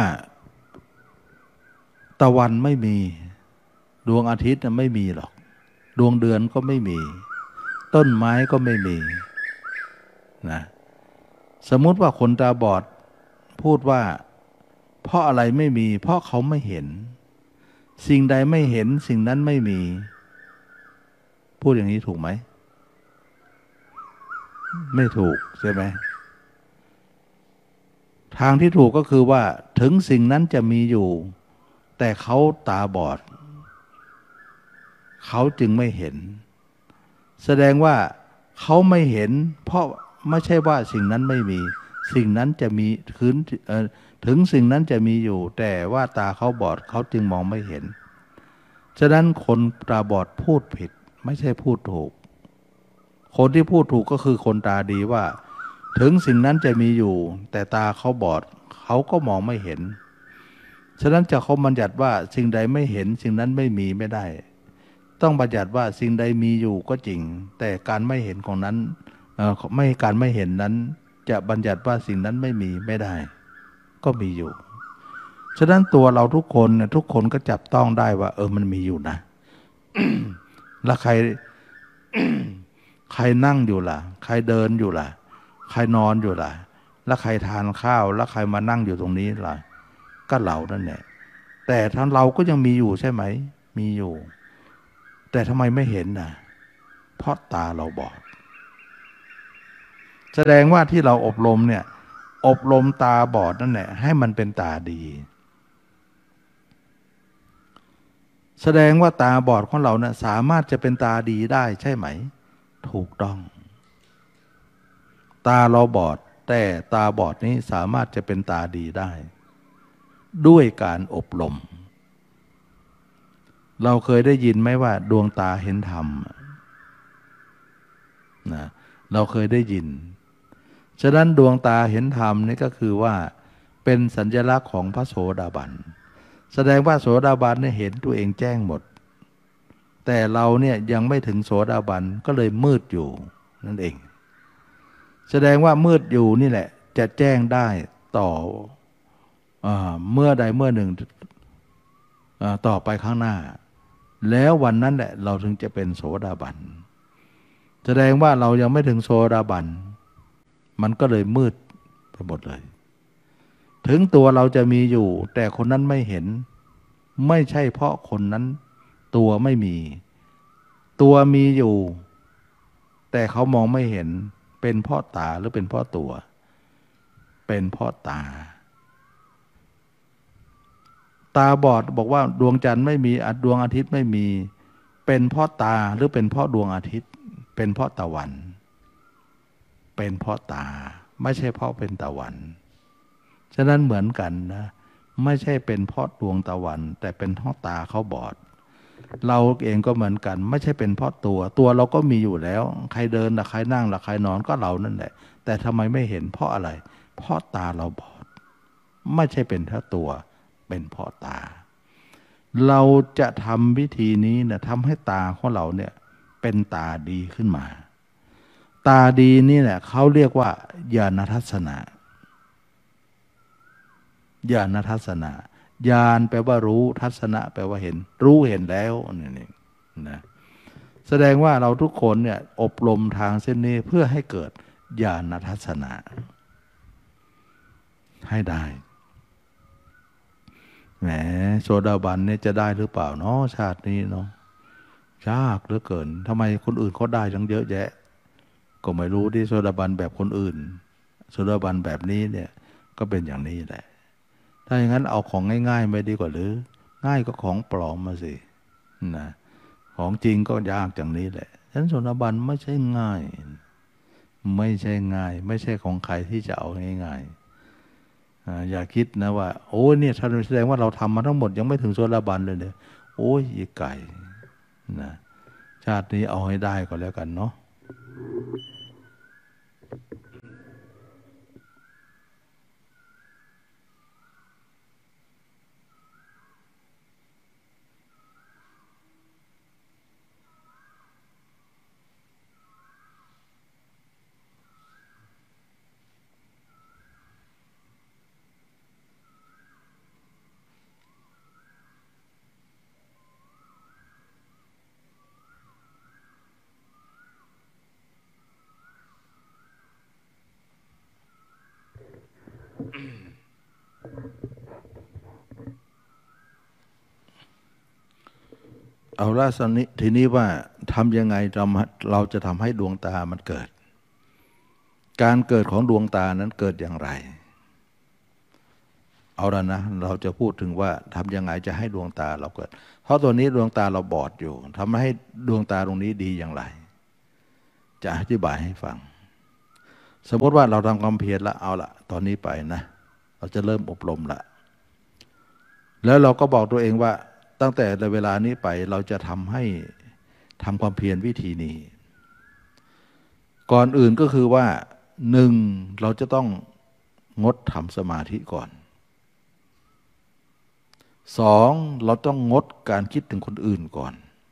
ตะวันไม่มีดวงอาทิตย์ไม่มีหรอกดวงเดือนก็ไม่มีต้นไม้ก็ไม่มีนะสมมุติว่าคนตาบอดพูดว่าเพราะอะไรไม่มีเพราะเขาไม่เห็นสิ่งใดไม่เห็นสิ่งนั้นไม่มีพูดอย่างนี้ถูกไหมไม่ถูกใช่ไหมทางที่ถูกก็คือว่าถึงสิ่งนั้นจะมีอยู่แต่เขาตาบอดเขาจึงไม่เห็นแสดงว่าเขาไม่เห็นเพราะไม่ใช่ว่าสิ่งนั้นไม่มีสิ่งนั้นจะมีถึงถึงสิ่งนั้นจะมีอยู่แต่ว่าตาเขาบอดเขาจึงมองไม่เห็นฉะนั้นคนตาบอดพูดผิดไม่ใช่พูดถูกคนที่พูดถูกก็คือคนตาดีว่าถึงสิ่งนั้นจะมีอยู่แต่ตาเขาบอดเขาก็มองไม่เห็นฉะนั้นจะเขาบัญญัติว่าสิ่งใดไม่เห็นสิ่งนั้นไม่มีไม่ได้ต้องบัญญัติว่าสิ่งใดมีอยู่ก็จริงแต่การไม่เห็นของนั้นไม่การไม่เห็นนั้นจะบัญญัติว่าสิ่งนั้นไม่มีไม่ได้ก็มีอยู่ฉะนั้นตัวเราทุกคนทุกคนก็จับต้องได้ว่าเออมันมีอยู่นะ แล้วใคร ใครนั่งอยู่ล่ะใครเดินอยู่ล่ะใครนอนอยู่ล่ะแล้วใครทานข้าวแล้วใครมานั่งอยู่ตรงนี้ล่ะก็เรานั่นแหละแต่ทั้งเราก็ยังมีอยู่ใช่ไหมมีอยู่แต่ทำไมไม่เห็นน่ะเพราะตาเราบอดแสดงว่าที่เราอบรมเนี่ยอบรมตาบอดนั่นแหละให้มันเป็นตาดีแสดงว่าตาบอดของเราเนี่ยสามารถจะเป็นตาดีได้ใช่ไหมถูกต้องตาเราบอดแต่ตาบอดนี้สามารถจะเป็นตาดีได้ด้วยการอบรมเราเคยได้ยินไหมว่าดวงตาเห็นธรรมนะเราเคยได้ยินฉะนั้นดวงตาเห็นธรรมนี่ก็คือว่าเป็นสัญลักษณ์ของพระโสดาบันแสดงว่าโสดาบันเนี่ยเห็นตัวเองแจ้งหมดแต่เราเนี่ยยังไม่ถึงโสดาบันก็เลยมืดอยู่นั่นเองแสดงว่ามืดอยู่นี่แหละจะแจ้งได้ต่อเอ่อเมื่อใดเมื่อหนึ่งต่อไปข้างหน้าแล้ววันนั้นแหละเราถึงจะเป็นโสดาบันแสดงว่าเรายังไม่ถึงโสดาบันมันก็เลยมืดไปหมดเลยถึงตัวเราจะมีอยู่แต่คนนั้นไม่เห็นไม่ใช่เพราะคนนั้นตัวไม่มีตัวมีอยู่แต่เขามองไม่เห็นเป็นเพราะตาหรือเป็นเพราะตัวเป็นเพราะตาตาบอดบอกว่าดวงจันทร์ไม่มีดวงอาทิตย์ไม่มีเป็นเพราะตาหรือเป็นเพราะดวงอาทิตย์เป็นเพราะตะวันเป็นเพราะตาไม่ใช่เพราะเป็นตะวันฉะนั้นเหมือนกันนะไม่ใช่เป็นเพราะดวงตะวันแต่เป็นเพราะตาเขาบอดเราเองก็เหมือนกันไม่ใช่เป็นเพราะตัวตัวเราก็มีอยู่แล้วใครเดินล่ะใครนั่งล่ะใครนอนก็เรานั่นแหละแต่ทำไมไม่เห็นเพราะอะไรเพราะตาเราบอดไม่ใช่เป็นเพราะตัวเป็นเพราะตาเราจะทำวิธีนี้นะทำให้ตาของเราเนี่ยเป็นตาดีขึ้นมาตาดีนี่แหละเขาเรียกว่าญาณทัศนะญาณทัศนะญาณแปลว่ารู้ทัศนะแปลว่าเห็นรู้เห็นแล้วนี่เองนะแสดงว่าเราทุกคนเนี่ยอบรมทางเส้นนี้เพื่อให้เกิดญาณทัศนะให้ได้แหมโสดาบันเนี่ยจะได้หรือเปล่าเนาะชาตินี้เนาะยากเหลือเกินทำไมคนอื่นเขาได้ทั้งเยอะแยะก็ไม่รู้ที่โสดาบันแบบคนอื่นโสดาบันแบบนี้เนี่ยก็เป็นอย่างนี้แหละถ้าอย่างนั้นเอาของง่ายๆไม่ดีกว่าหรือง่ายก็ของปลอมมาสินะของจริงก็ยากอย่างนี้แหละฉะนั้นโสดาบันไม่ใช่ง่ายไม่ใช่ง่ายไม่ใช่ของใครที่จะเอาง่ายๆอย่าคิดนะว่าโอ้เนี่ยแสดงว่าเราทำมาทั้งหมดยังไม่ถึงโสดาบันเลยเนี่ยโอ้ยอีกไก่นะชาตินี้เอาให้ได้ก็แล้วกันเนาะเอาละสนิทีนี้ว่าทำยังไงเราจะทำให้ดวงตามันเกิดการเกิดของดวงตานั้นเกิดอย่างไรเอาละนะเราจะพูดถึงว่าทำยังไงจะให้ดวงตาเราเกิดเพราะตัวนี้ดวงตาเราบอดอยู่ทำให้ดวงตาตรงนี้ดีอย่างไรจะอธิบายให้ฟังสมมติว่าเราทำความเพียรแล้วเอาละตอนนี้ไปนะเราจะเริ่มอบรมละแล้วเราก็บอกตัวเองว่าตั้งแต่เวลานี้ไปเราจะทำให้ทำความเพียรวิธีนี้ก่อนอื่นก็คือว่าหนึ่งเราจะต้องงดทำสมาธิก่อนสองเราต้องงดการคิดถึงคนอื่นก่อน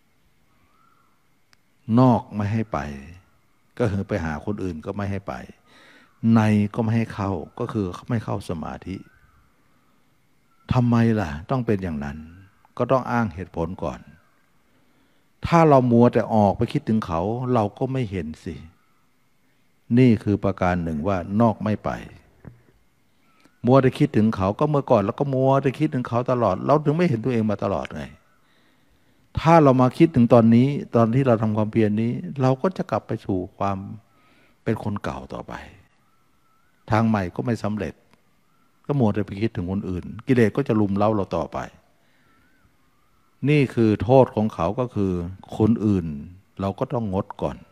นอกไม่ให้ไปก็คือไปหาคนอื่นก็ไม่ให้ไปในก็ไม่ให้เข้าก็คือไม่เข้าสมาธิทำไมล่ะต้องเป็นอย่างนั้นก็ต้องอ้างเหตุผลก่อนถ้าเรามัวแต่ออกไปคิดถึงเขาเราก็ไม่เห็นสินี่คือประการหนึ่งว่านอกไม่ไปมัวแต่คิดถึงเขาก็เมื่อก่อนแล้วก็มัวแต่คิดถึงเขาตลอดเราถึงไม่เห็นตัวเองมาตลอดไงถ้าเรามาคิดถึงตอนนี้ตอนที่เราทำความเพียรนี้เราก็จะกลับไปสู่ความเป็นคนเก่าต่อไปทางใหม่ก็ไม่สำเร็จก็มัวแต่ไปคิดถึงคนอื่นกิเลสก็จะลุมเล้าเราต่อไปนี่คือโทษของเขาก็คือคนอื่นเราก็ต้องงดก่อน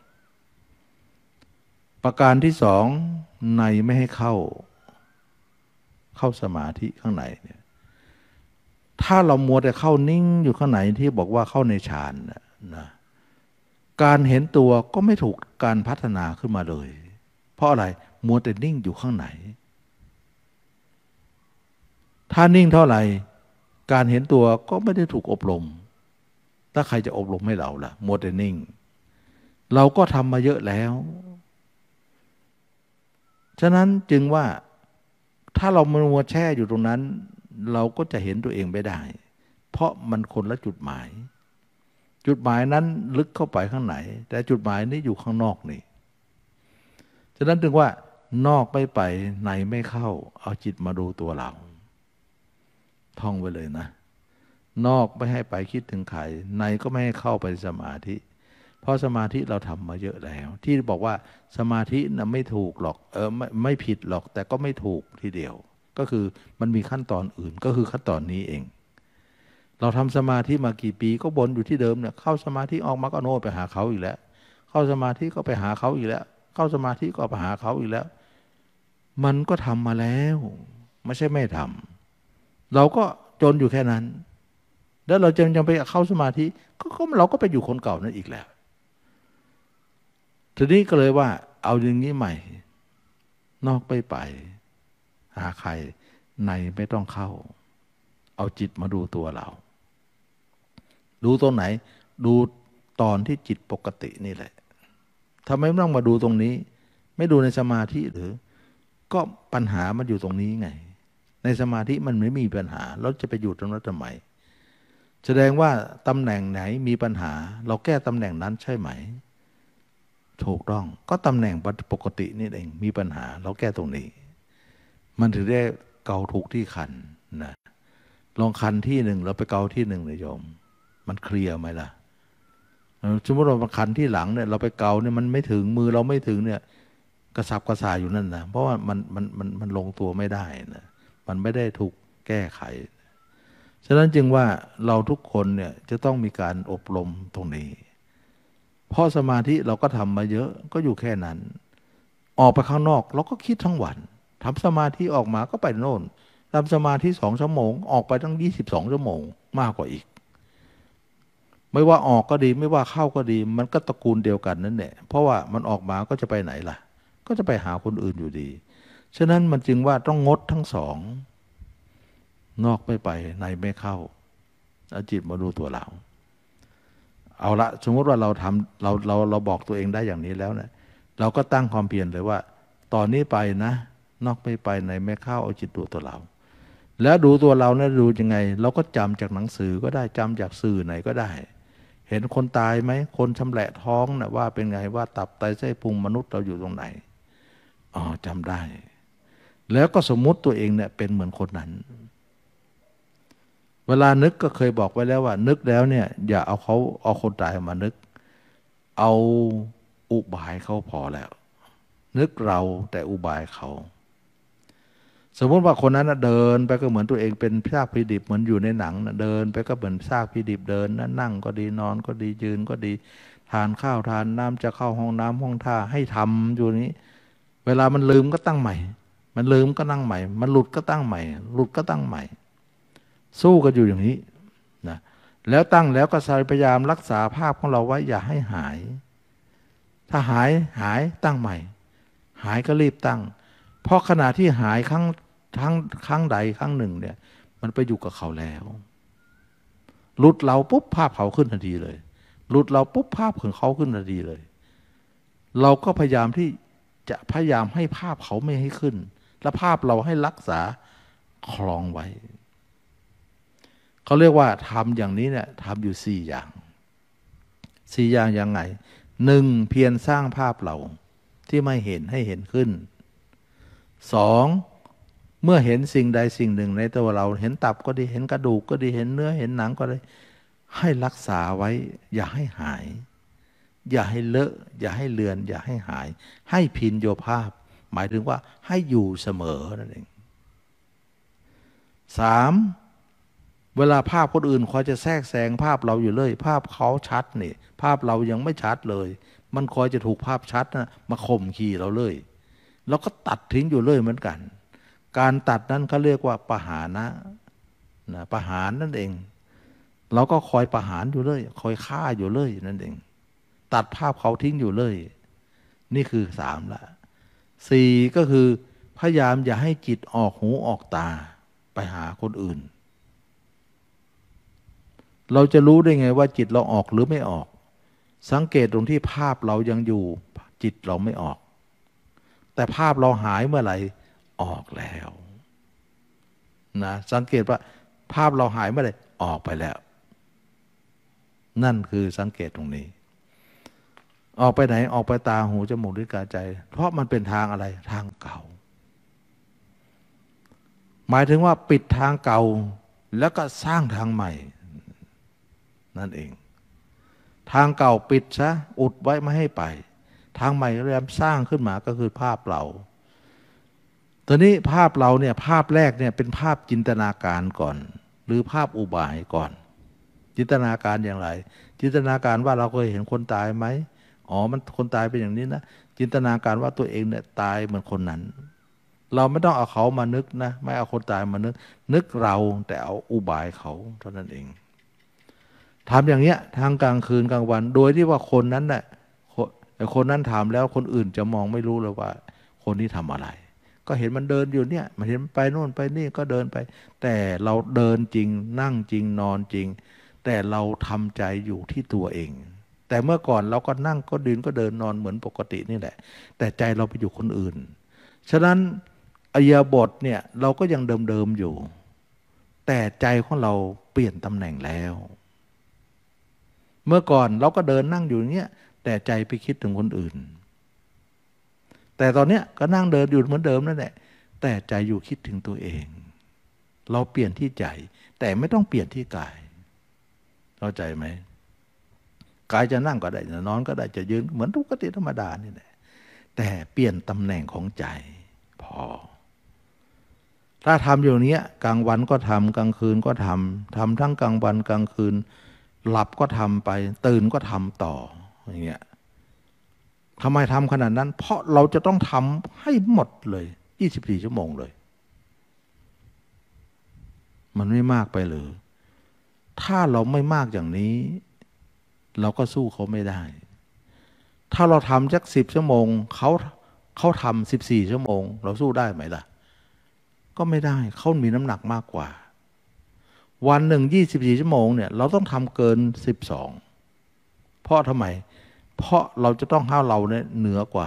ประการที่สองในไม่ให้เข้าเข้าสมาธิข้างในเนี่ยถ้าเรามัวแต่เข้านิ่งอยู่ข้างในที่บอกว่าเข้าในฌานนะการเห็นตัวก็ไม่ถูกการพัฒนาขึ้นมาเลยเพราะอะไรมัวแต่นิ่งอยู่ข้างในถ้านิ่งเท่าไหร่การเห็นตัวก็ไม่ได้ถูกอบรมถ้าใครจะอบรมให้เราล่ะมัวแต่นิ่งเราก็ทำมาเยอะแล้วฉะนั้นจึงว่าถ้าเรามัวแช่อยู่ตรงนั้นเราก็จะเห็นตัวเองไม่ได้เพราะมันคนละจุดหมายจุดหมายนั้นลึกเข้าไปข้างในแต่จุดหมายนี้อยู่ข้างนอกนี่ฉะนั้นถึงว่านอกไม่ไปในไม่เข้าเอาจิตมาดูตัวเราท่องไว้เลยนะนอกไม่ให้ไปคิดถึงใครในก็ไม่ให้เข้าไปสมาธิเพราะสมาธิเราทำมาเยอะแล้วที่บอกว่าสมาธินะไม่ถูกหรอกเออไม่ไม่ผิดหรอกแต่ก็ไม่ถูกทีเดียวก็คือมันมีขั้นตอนอื่นก็คือขั้นตอนนี้เองเราทำสมาธิมากี่ปีก็วนอยู่ที่เดิมเนี่ยเข้าสมาธิออกมาก็โน่นไปหาเขาอีกแล้วเข้าสมาธิก็ไปหาเขาอีกแล้วเข้าสมาธิก็ไปหาเขาอีกแล้วมันก็ทำมาแล้วไม่ใช่ไม่ทำเราก็จนอยู่แค่นั้นแล้วเราจะยังไปเข้าสมาธิก็เราก็ไปอยู่คนเก่านั่นอีกแล้วทีนี้ก็เลยว่าเอาอย่างนี้ใหม่นอกไปไปหาใครในไม่ต้องเข้าเอาจิตมาดูตัวเราดูตรงไหนดูตอนที่จิตปกตินี่แหละทำไมไม่ต้องมาดูตรงนี้ไม่ดูในสมาธิหรือก็ปัญหามันอยู่ตรงนี้ไงในสมาธิมันไม่มีปัญหาเราจะไปอยู่ตรงนั้นทำไมแสดงว่าตำแหน่งไหนมีปัญหาเราแก้ตำแหน่งนั้นใช่ไหมถูกต้องก็ตำแหน่งปกตินี่เองมีปัญหาเราแก้ตรงนี้มันถึงได้เกาถูกที่คันนะลองคันที่หนึ่งเราไปเกาที่หนึ่งเลยโยมมันเคลียร์ไหมล่ะสมมติเราคันที่หลังเนี่ยเราไปเกาเนี่ยมันไม่ถึงมือเราไม่ถึงเนี่ยกระสับกระส่ายอยู่นั่นนะเพราะว่ามันมันมันมันลงตัวไม่ได้นะมันไม่ได้ถูกแก้ไขฉะนั้นจึงว่าเราทุกคนเนี่ยจะต้องมีการอบรมตรงนี้เพราะสมาธิเราก็ทำมาเยอะก็อยู่แค่นั้นออกไปข้างนอกเราก็คิดทั้งวันทำสมาธิออกมาก็ไปโน่นทำสมาธิสองชั่วโมงออกไปตั้งยี่สิบสองชั่วโมงมากกว่าอีกไม่ว่าออกก็ดีไม่ว่าเข้าก็ดีมันก็ตระกูลเดียวกันนั่นแหละเพราะว่ามันออกมาก็จะไปไหนล่ะก็จะไปหาคนอื่นอยู่ดีฉะนั้นมันจึงว่าต้องงดทั้งสองนอกไม่ไปในไม่เข้าเอาจิตมาดูตัวเราเอาละสมมติว่าเราทำเราเราเราบอกตัวเองได้อย่างนี้แล้วเนี่ยเราก็ตั้งความเพียรเลยว่าตอนนี้ไปนะนอกไม่ไปในไม่เข้าเอาจิตดูตัวเราแล้วดูตัวเราเนี่ยดูยังไงเราก็จำจากหนังสือก็ได้จำจากสื่อไหนก็ได้เห็นคนตายไหมคนชำแหละท้องนะว่าเป็นไงว่าตับไตไส้พุงมนุษย์เราอยู่ตรงไหนอ๋อจำได้แล้วก็สมมุติตัวเองเนี่ยเป็นเหมือนคนนั้นเวลานึกก็เคยบอกไว้แล้วว่านึกแล้วเนี่ยอย่าเอาเขาเอาคนตายมานึกเอาอุบายเขาพอแล้วนึกเราแต่อุบายเขาสมมติว่าคนนั้นนะเดินไปก็เหมือนตัวเองเป็นซากผีดิบเหมือนอยู่ในหนังนะเดินไปก็เหมือนซากผีดิบเดินนะนั่งก็ดีนอนก็ดียืนก็ดีทานข้าวทานน้ำจะเข้าห้องน้ำห้องท่าให้ทำอยู่นี้เวลามันลืมก็ตั้งใหม่มันลืมก็ตั้งใหม่มันหลุดก็ตั้งใหม่หลุดก็ตั้งใหม่สู้กันอยู่อย่างนี้นะแล้วตั้งแล้วก็พยายามรักษาภาพของเราไว้อย่าให้หายถ้าหายหายตั้งใหม่หายก็รีบตั้งเพราะขณะที่หายครั้งครั้งครั้งใดครั้งหนึ่งเนี่ยมันไปอยู่กับเขาแล้วหลุดเราปุ๊บภาพเขาขึ้นทันทีเลยหลุดเราปุ๊บภาพของเขาขึ้นทันทีเลย เราก็พยายามที่จะพยายามให้ภาพเขาไม่ให้ขึ้นและภาพเราให้รักษาครองไว้เขาเรียกว่าทำอย่างนี้เนี่ยทำอยู่สี่อย่างสี่อย่างยังไงหนึ่งเพียรสร้างภาพเราที่ไม่เห็นให้เห็นขึ้นสองเมื่อเห็นสิ่งใดสิ่งหนึ่งในตัวเราเห็นตับก็ดีเห็นกระดูกก็ดีเห็นเนื้อเห็นหนังก็ได้ให้รักษาไว้อย่าให้หายอย่าให้เลอะอย่าให้เลือนอย่าให้หายให้พินโยภาพหมายถึงว่าให้อยู่เสมอนั่นเองสามเวลาภาพคนอื่นคอยจะแทรกแซงภาพเราอยู่เลยภาพเขาชัดนี่ภาพเรายังไม่ชัดเลยมันคอยจะถูกภาพชัดนะมาข่มขี่เราเลยเราก็ตัดทิ้งอยู่เลยเหมือนกันการตัดนั้นเขาเรียกว่าปหานะนะปหารนั่นเองเราก็คอยปหารอยู่เลยคอยฆ่าอยู่เลยนั่นเองตัดภาพเขาทิ้งอยู่เลยนี่คือสามละสี่ก็คือพยายามอย่าให้จิตออกหูออกตาไปหาคนอื่นเราจะรู้ได้ไงว่าจิตเราออกหรือไม่ออกสังเกตตรงที่ภาพเรายังอยู่จิตเราไม่ออกแต่ภาพเราหายเมื่อไหร่ออกแล้วนะสังเกตว่าภาพเราหายเมื่อไหร่ออกไปแล้วนั่นคือสังเกตตรงนี้ออกไปไหนออกไปตาหูจมูกลิ้นกายใจเพราะมันเป็นทางอะไรทางเก่าหมายถึงว่าปิดทางเก่าแล้วก็สร้างทางใหม่นั่นเองทางเก่าปิดซะอุดไว้ไม่ให้ไปทางใหม่เริ่มสร้างขึ้นมาก็คือภาพเราตอนนี้ภาพเราเนี่ยภาพแรกเนี่ยเป็นภาพจินตนาการก่อนหรือภาพอุบายก่อนจินตนาการอย่างไรจินตนาการว่าเราเคยเห็นคนตายไหมอ๋อมันคนตายเป็นอย่างนี้นะจินตนาการว่าตัวเองเนี่ยตายเหมือนคนนั้นเราไม่ต้องเอาเขามานึกนะไม่เอาคนตายมานึกนึกเราแต่เอาอุบายเขาเท่านั้นเองทำอย่างเงี้ยทางกลางคืนกลางวันโดยที่ว่าคนนั้นน่ะคนนั้นถามแล้วคนอื่นจะมองไม่รู้เลยว่าคนนี้ทำอะไรก็เห็นมันเดินอยู่เนี่ยมันเห็นไปโน่นไปนี่ก็เดินไปแต่เราเดินจริงนั่งจริงนอนจริงแต่เราทำใจอยู่ที่ตัวเองแต่เมื่อก่อนเราก็นั่งก็ดินก็เดินนอนเหมือนปกตินี่แหละแต่ใจเราไปอยู่คนอื่นฉะนั้นอิริยาบถเนี่ยเราก็ยังเดิมๆอยู่แต่ใจของเราเปลี่ยนตำแหน่งแล้วเมื่อก่อนเราก็เดินนั่งอยู่อย่างเงี้ยแต่ใจไปคิดถึงคนอื่นแต่ตอนเนี้ยก็นั่งเดินอยู่เหมือนเดิมนั่นแหละแต่ใจอยู่คิดถึงตัวเองเราเปลี่ยนที่ใจแต่ไม่ต้องเปลี่ยนที่กายเข้าใจไหมกายจะนั่งก็ได้จะนอนก็ได้จะยืนเหมือนปกติธรรมดานี่แหละแต่เปลี่ยนตำแหน่งของใจพอถ้าทำอย่างนี้กลางวันก็ทำกลางคืนก็ทำทำทั้งกลางวันกลางคืนหลับก็ทำไปตื่นก็ทำต่ออย่างเงี้ยทำไมทำขนาดนั้นเพราะเราจะต้องทำให้หมดเลยยี่สิบสี่ชั่วโมงเลยมันไม่มากไปหรือถ้าเราไม่มากอย่างนี้เราก็สู้เขาไม่ได้ถ้าเราทำสักสิบชั่วโมงเขาเขาทำสิบสี่ชั่วโมงเราสู้ได้ไหมล่ะก็ไม่ได้เขามีน้ำหนักมากกว่าวันหนึ่งยี่สิบสี่ชั่วโมงเนี่ยเราต้องทำเกินสิบสองเพราะทำไมเพราะเราจะต้องให้เราเนี่ยเหนือกว่า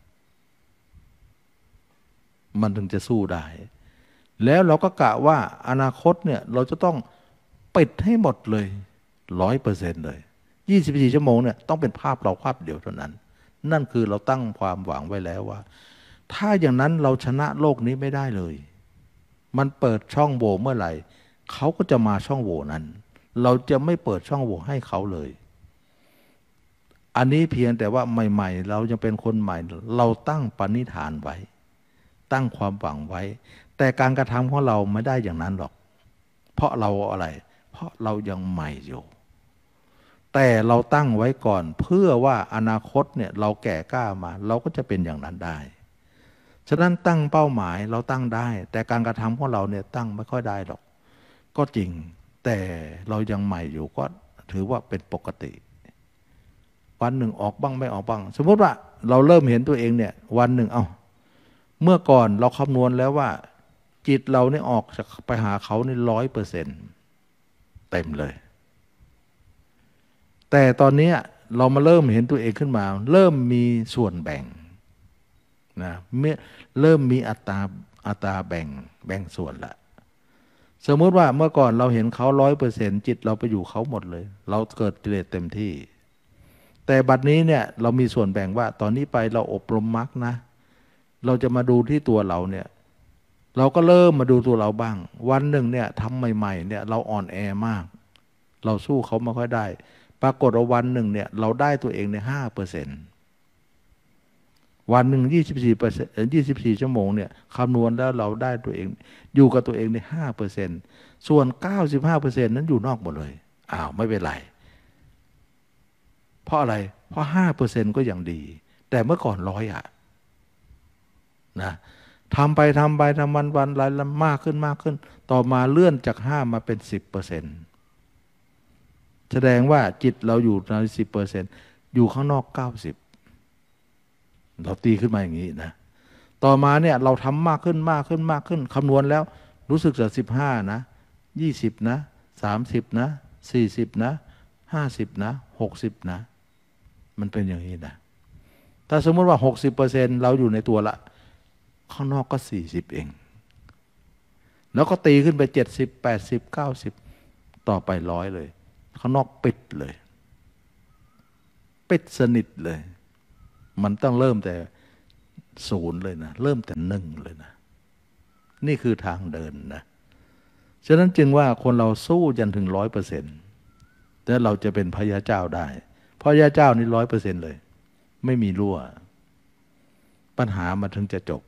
มันถึงจะสู้ได้แล้วเราก็กะว่าอนาคตเนี่ยเราจะต้องปิดให้หมดเลยร้อยเปอร์เซ็นต์เลยยี่สิบสี่ชั่วโมงเนี่ยต้องเป็นภาพเราภาพเดียวเท่านั้นนั่นคือเราตั้งความหวังไว้แล้วว่าถ้าอย่างนั้นเราชนะโลกนี้ไม่ได้เลยมันเปิดช่องโหว่เมื่อไหร่เขาก็จะมาช่องโหว่นั้นเราจะไม่เปิดช่องโหว่ให้เขาเลยอันนี้เพียงแต่ว่าใหม่ๆเรายังเป็นคนใหม่เราตั้งปณิธานไว้ตั้งความหวังไว้แต่การกระทำของเราไม่ได้อย่างนั้นหรอก เพราะเราอะไร เพราะเรายังใหม่อยู่แต่เราตั้งไว้ก่อนเพื่อว่าอนาคตเนี่ยเราแก่กล้ามาเราก็จะเป็นอย่างนั้นได้ฉะนั้นตั้งเป้าหมายเราตั้งได้แต่การกระทำของเราเนี่ยตั้งไม่ค่อยได้หรอกก็จริงแต่เรายังใหม่อยู่ก็ถือว่าเป็นปกติวันหนึ่งออกบ้างไม่ออกบ้างสมมติว่าเราเริ่มเห็นตัวเองเนี่ยวันหนึ่งเอา้าเมื่อก่อนเราคำนวณแล้วว่าจิตเราเนี่ยออกจากไปหาเขานี่ร้อยเปอร์เซ็นต์เต็มเลยแต่ตอนนี้เรามาเริ่มเห็นตัวเองขึ้นมาเริ่มมีส่วนแบ่งนะเริ่มมีอัตราอัตราแบ่งแบ่งส่วนละสมมติว่าเมื่อก่อนเราเห็นเขาร้อยเปอร์เซ็นต์จิตเราไปอยู่เขาหมดเลยเราเกิดกิเลสเต็มที่แต่บัดนี้เนี่ยเรามีส่วนแบ่งว่าตอนนี้ไปเราอบรมมรรคนะเราจะมาดูที่ตัวเราเนี่ยเราก็เริ่มมาดูตัวเราบ้างวันหนึ่งเนี่ยทำใหม่ๆเนี่ยเราอ่อนแอมากเราสู้เขาไม่ค่อยได้ปรากฏว่าวันหนึ่งเนี่ยเราได้ตัวเองในห้าเปอร์เซ็นต์วันหนึ่งยี่สิบสี่เปอร์เซ็นต์ยี่สิบสี่ชั่วโมงเนี่ยคำนวณแล้วเราได้ตัวเองอยู่กับตัวเองในห้าเปอร์เซ็นต์ส่วนเก้าสิบห้าเปอร์เซ็นต์นั้นอยู่นอกหมดเลยอ้าวไม่เป็นไรเพราะอะไรเพราะห้าเปอร์เซ็นต์ก็ยังดีแต่เมื่อก่อนร้อยอะนะทำไปทำไปทำวันวันไรละมากขึ้นมากขึ้นต่อมาเลื่อนจากห้ามาเป็นสิบเปอร์เซ็นต์แสดงว่าจิตเราอยู่ในสิบเปอร์เซ็นต์อยู่ข้างนอกเก้าสิบเราตีขึ้นมาอย่างนี้นะต่อมาเนี่ยเราทำมากขึ้นมากขึ้นมากขึ้นคำนวณแล้วรู้สึกจะสิบห้านะยี่สิบนะสามสิบนะสี่สิบนะห้าสิบนะหกสิบนะมันเป็นอย่างนี้นะถ้าสมมติว่าหกสิบเปอร์เซ็นต์เราอยู่ในตัวละข้างนอกก็สี่สิบเองแล้วก็ตีขึ้นไปเจ็ดสิบแปดสิบเก้าสิบต่อไปร้อยเลยข้างนอกปิดเลยปิดสนิทเลยมันต้องเริ่มแต่ศูนย์เลยนะเริ่มแต่หนึ่งเลยนะนี่คือทางเดินนะฉะนั้นจึงว่าคนเราสู้จนถึงร้อยเปอร์เซ็นต์แล้วเราจะเป็นพระยาเจ้าได้พระยาเจ้านี่ร้อยเปอร์เซ็นต์เลยไม่มีรั่วปัญหามาถึงจะจบ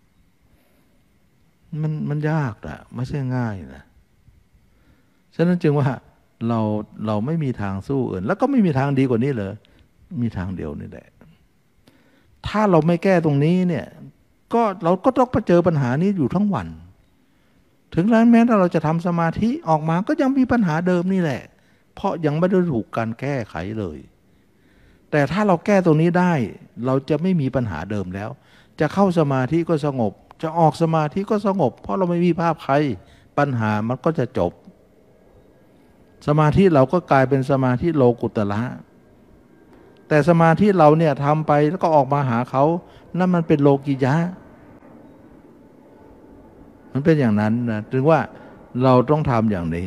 มันมันยากนะไม่ใช่ง่ายนะฉะนั้นจึงว่าเราเราไม่มีทางสู้อื่นแล้วก็ไม่มีทางดีกว่านี้เลยมีทางเดียวนี่แหละถ้าเราไม่แก้ตรงนี้เนี่ยก็เราก็ต้องไปเจอปัญหานี้อยู่ทั้งวันถึงแม้แม้ถ้าเราจะทำสมาธิออกมาก็ยังมีปัญหาเดิมนี่แหละเพราะยังไม่ได้ถูกการแก้ไขเลยแต่ถ้าเราแก้ตรงนี้ได้เราจะไม่มีปัญหาเดิมแล้วจะเข้าสมาธิก็สงบจะออกสมาธิก็สงบเพราะเราไม่มีภาพใครปัญหามันก็จะจบสมาธิเราก็กลายเป็นสมาธิโลกุตระแต่สมาธิเราเนี่ยทำไปแล้วก็ออกมาหาเขานั่นมันเป็นโลกิยะมันเป็นอย่างนั้นนะถึงว่าเราต้องทำอย่างนี้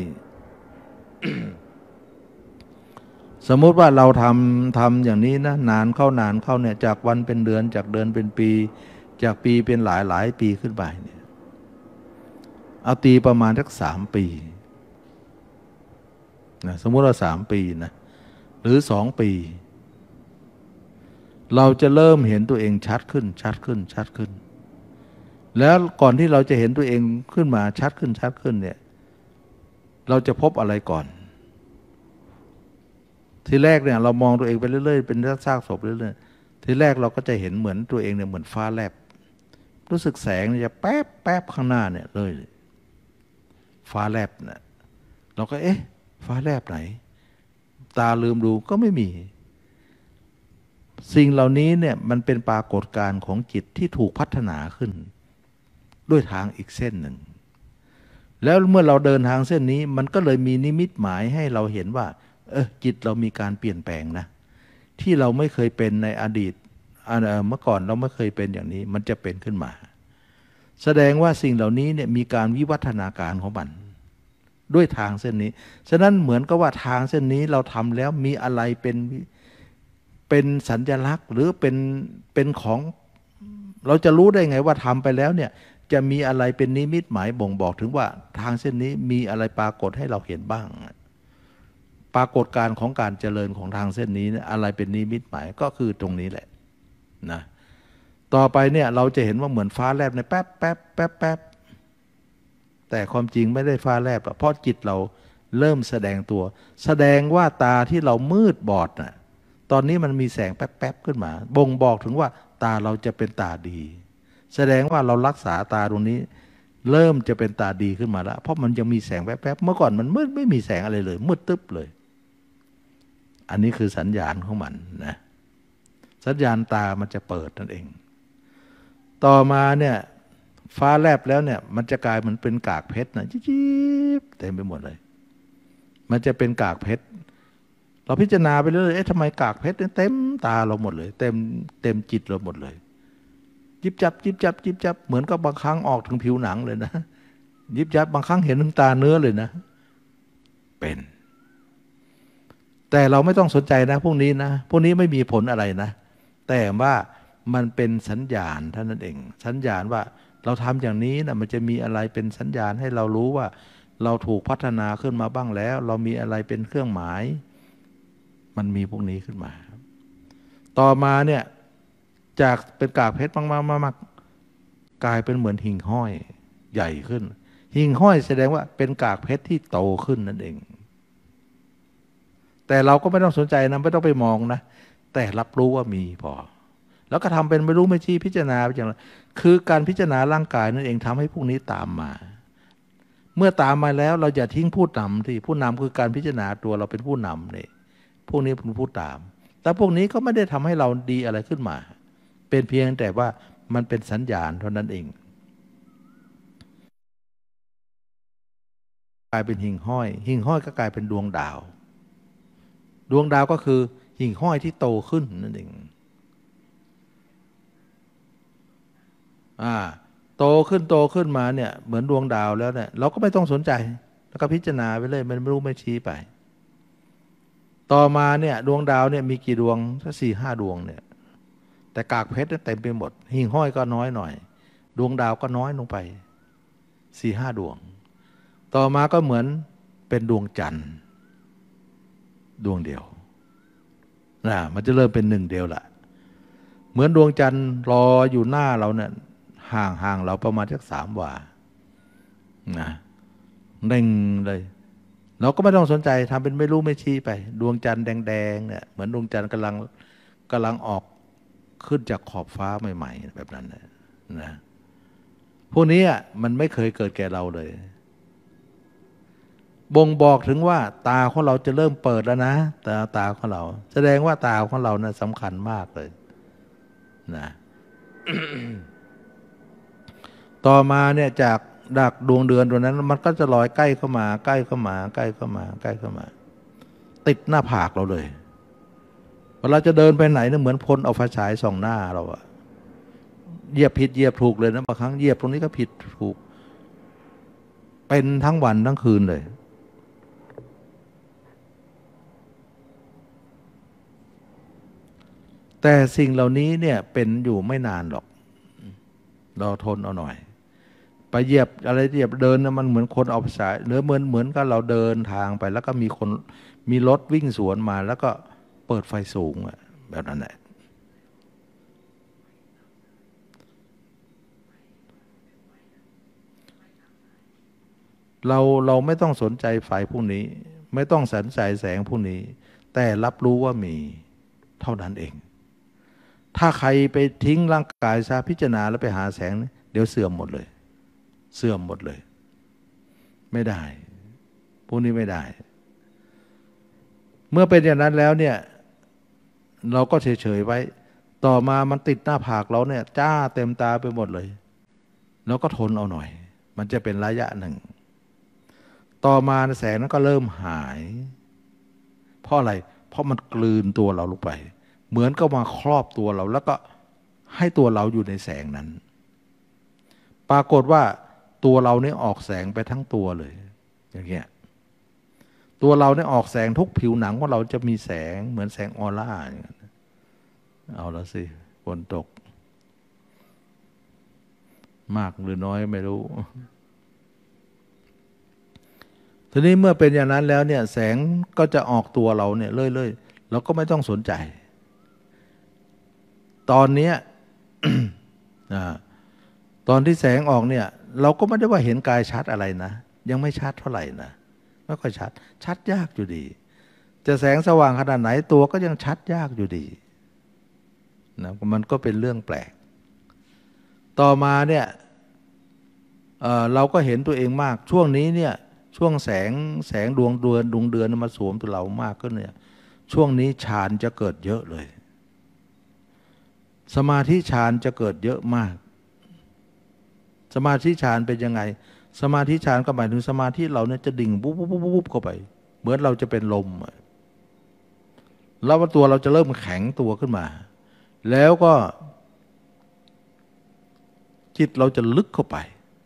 สมมุติว่าเราทำทำอย่างนี้นะนานเข้านานเข้าเนี่ยจากวันเป็นเดือนจากเดือนเป็นปีจากปีเป็นหลายหลายปีขึ้นไปเนี่ยเอาตีประมาณสักสามปีนะสมมุติว่าสามปีนะหรือสองปีเราจะเริ่มเห็นตัวเองชัดขึ้นชัดขึ้นชัดขึ้นแล้วก่อนที่เราจะเห็นตัวเองขึ้นมาชัดขึ้นชัดขึ้นเนี่ยเราจะพบอะไรก่อนทีแรกเนี่ยเรามองตัวเองไปเรื่อยๆเป็นซากศพเรื่อยๆทีแรกเราก็จะเห็นเหมือนตัวเองเนี่ยเหมือนฟ้าแลบรู้สึกแสงเนี่ยจะแป๊บแป๊บข้างหน้าเนี่ยเลยฟ้าแลบเนี่ยเราก็เอ๊ะฟ้าแลบไหนตาลืมดูก็ไม่มีสิ่งเหล่านี้เนี่ยมันเป็นปรากฏการณ์ของจิตที่ถูกพัฒนาขึ้นด้วยทางอีกเส้นหนึ่งแล้วเมื่อเราเดินทางเส้นนี้มันก็เลยมีนิมิตหมายให้เราเห็นว่าเออจิตเรามีการเปลี่ยนแปลงนะที่เราไม่เคยเป็นในอดีตเมื่อก่อนเราไม่เคยเป็นอย่างนี้มันจะเป็นขึ้นมาแสดงว่าสิ่งเหล่านี้เนี่ยมีการวิวัฒนาการของมันด้วยทางเส้นนี้ฉะนั้นเหมือนกับว่าทางเส้นนี้เราทำแล้วมีอะไรเป็นเป็นสัญลักษณ์หรือเป็นเป็นของเราจะรู้ได้ไงว่าทำไปแล้วเนี่ยจะมีอะไรเป็นนิมิตหมายบ่งบอกถึงว่าทางเส้นนี้มีอะไรปรากฏให้เราเห็นบ้างปรากฏการของการเจริญของทางเส้นนี้อะไรเป็นนิมิตหมายก็คือตรงนี้แหละนะต่อไปเนี่ยเราจะเห็นว่าเหมือนฟ้าแลบในแป๊บแป๊บแป๊บแป๊บแต่ความจริงไม่ได้ฟ้าแลบหรอกเพราะจิตเราเริ่มแสดงตัว แสดงว่าตาที่เรามืดบอดน่ะตอนนี้มันมีแสงแป๊บๆขึ้นมาบ่งบอกถึงว่าตาเราจะเป็นตาดี แสดงว่าเรารักษาตาตรงนี้เริ่มจะเป็นตาดีขึ้นมาแล้วเพราะมันยังมีแสงแป๊บๆเมื่อก่อนมันมืดไม่มีแสงอะไรเลยมืดตึ๊บเลยอันนี้คือสัญญาณของมันนะสัญญาณตามันจะเปิดนั่นเองต่อมาเนี่ยฟ้าแลบแล้วเนี่ยมันจะกลายเหมือนเป็นกากเพชรนะจิ๊บเต็มไปหมดเลยมันจะเป็นกากเพชรเราพิจารณาไปเรื่อยๆเอ๊ะทำไมกากเพชรเต็มตาเราหมดเลยเต็มเต็มจิตเราหมดเลยยิบจับยิบจับยิบจับเหมือนกับบางครั้งออกถึงผิวหนังเลยนะยิบจับบางครั้งเห็นถึงตาเนื้อเลยนะเป็นแต่เราไม่ต้องสนใจนะพวกนี้นะพวกนี้ไม่มีผลอะไรนะแต่ว่ามันเป็นสัญญาณเท่านั้นเองสัญญาณว่าเราทำอย่างนี้นะมันจะมีอะไรเป็นสัญญาณให้เรารู้ว่าเราถูกพัฒนาขึ้นมาบ้างแล้วเรามีอะไรเป็นเครื่องหมายมันมีพวกนี้ขึ้นมาต่อมาเนี่ยจากเป็นกากเพชรมากๆกลายเป็นเหมือนหิ่งห้อยใหญ่ขึ้นหิ่งห้อยแสดงว่าเป็นกากเพชรที่โตขึ้นนั่นเองแต่เราก็ไม่ต้องสนใจนะไม่ต้องไปมองนะแต่รับรู้ว่ามีพอแล้วก็ทำเป็นไม่รู้ไม่ชี้พิจารณาไปอย่างไรคือการพิจารณาร่างกายนั่นเองทำให้พวกนี้ตามมาเมื่อตามมาแล้วเราอย่าทิ้งผู้นำที่ผู้นำคือการพิจารณาตัวเราเป็นผู้นำเนี่ยพวกนี้เป็นผู้ตามแต่พวกนี้ก็ไม่ได้ทำให้เราดีอะไรขึ้นมาเป็นเพียงแต่ว่ามันเป็นสัญญาณเท่านั้นเองกลายเป็นหิ่งห้อยหิ่งห้อยก็กลายเป็นดวงดาวดวงดาวก็คือหิ่งห้อยที่โตขึ้นนั่นเองอ่าโตขึ้นโตขึ้นมาเนี่ยเหมือนดวงดาวแล้วเนี่ยเราก็ไม่ต้องสนใจแล้วก็พิจารณาไปเลยมันไม่รู้ไม่ชี้ไปต่อมาเนี่ยดวงดาวเนี่ยมีกี่ดวงสักสี่ห้าดวงเนี่ยแต่กากเพชรเต็มไปหมดหิ่งห้อยก็น้อยหน่อยดวงดาวก็น้อยลงไปสี่ห้าดวงต่อมาก็เหมือนเป็นดวงจันทร์ดวงเดียวนะมันจะเริ่มเป็นหนึ่งเดียวละเหมือนดวงจันทร์รออยู่หน้าเราเนี่ยห่างห่างเราประมาณสักสามวานะเร่งเลยเราก็ไม่ต้องสนใจทำเป็นไม่รู้ไม่ชี้ไปดวงจันทร์แดงๆเนี่ยเหมือนดวงจันทร์กำลังกำลังออกขึ้นจากขอบฟ้าใหม่ๆแบบนั้นนะนะพวกนี้มันไม่เคยเกิดแก่เราเลยบ่งบอกถึงว่าตาของเราจะเริ่มเปิดแล้วนะตาตาของเราแสดงว่าตาของเรานะสำคัญมากเลยนะ ต่อมาเนี่ยจากดักดวงเดือนตัวนั้นมันก็จะลอยใกล้เข้ามาใกล้เข้ามาใกล้เข้ามาใกล้เข้ามาติดหน้าผากเราเลยเวลาจะเดินไปไหนเนี่ยเหมือนพลเอาไฟฉายส่องหน้าเราอะเหยียบผิดเหยียบถูกเลยนะบางครั้งเหยียบตรงนี้ก็ผิดถูกเป็นทั้งวันทั้งคืนเลยแต่สิ่งเหล่านี้เนี่ยเป็นอยู่ไม่นานหรอกเราทนเอาหน่อยไปเหยียบอะไรเหยียบเดินนะมันเหมือนคนเอาสายหรือเหมือนเหมือนกับเราเดินทางไปแล้วก็มีคนมีรถวิ่งสวนมาแล้วก็เปิดไฟสูงแบบนั้นแหละเราเราไม่ต้องสนใจไฟพวกนี้ไม่ต้องสนใจแสงพวกนี้แต่รับรู้ว่ามีเท่านั้นเองถ้าใครไปทิ้งร่างกายซะพิจารณาแล้วไปหาแสงเดี๋ยวเสื่อมหมดเลยเสื่อมหมดเลยไม่ได้พวกนี้ไม่ได้เมื่อเป็นอย่างนั้นแล้วเนี่ยเราก็เฉยๆไว้ต่อมามันติดหน้าผากเราเนี่ยจ้าเต็มตาไปหมดเลยเราก็ทนเอาหน่อยมันจะเป็นระยะหนึ่งต่อมาแสงนั้นก็เริ่มหายเพราะอะไรเพราะมันกลืนตัวเราลงไปเหมือนก็มาครอบตัวเราแล้วก็ให้ตัวเราอยู่ในแสงนั้นปรากฏว่าตัวเราเนี่ยออกแสงไปทั้งตัวเลยอย่างเงี้ยตัวเราเนี่ยออกแสงทุกผิวหนังของเราจะมีแสงเหมือนแสงออร่าอย่างนั้นเอาละสิฝนตกมากหรือน้อยไม่รู้ทีนี้เมื่อเป็นอย่างนั้นแล้วเนี่ยแสงก็จะออกตัวเราเนี่ยเรื่อยๆเราก็ไม่ต้องสนใจตอนนี้ ตอนที่แสงออกเนี่ยเราก็ไม่ได้ว่าเห็นกายชัดอะไรนะยังไม่ชัดเท่าไหร่นะไม่ค่อยชัดชัดยากอยู่ดีจะแสงสว่างขนาดไหนตัวก็ยังชัดยากอยู่ดีนะมันก็เป็นเรื่องแปลกต่อมาเนี่ย เอ่อเราก็เห็นตัวเองมากช่วงนี้เนี่ยช่วงแสงแสงดวงเดือนดวงเดือนมาสวมตัวเรามากขึ้นเนี่ยช่วงนี้ฌานจะเกิดเยอะเลยสมาธิฌานจะเกิดเยอะมากสมาธิฌานเป็นยังไงสมาธิฌานก็หมายถึงสมาธิเราเนี่ยจะดิ่งปุ๊บปุ๊บปุ๊บปุ๊บเข้าไปเหมือนเราจะเป็นลมแล้วตัวเราจะเริ่มแข็งตัวขึ้นมาแล้วก็จิตเราจะลึกเข้าไป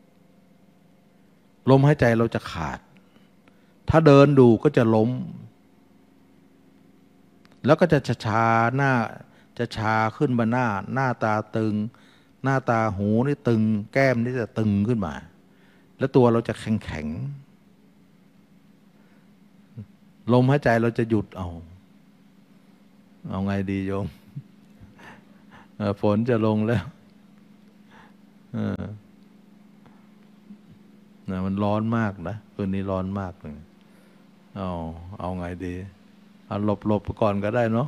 ลมหายใจเราจะขาดถ้าเดินดูก็จะล้มแล้วก็จะชาหน้าจะชาขึ้นมาหน้าหน้าตาตึงหน้าตาหูนี่ตึงแก้มนี่จะตึงขึ้นมาแล้วตัวเราจะแข็งแข็งลมหายใจเราจะหยุดเอาเอาไงดีโยมฝนจะลงแล้วนะมันร้อนมากนะคืนนี้ร้อนมากเลยเอาเอาไงดีเอาหลบหลบก่อนก็ได้เนาะ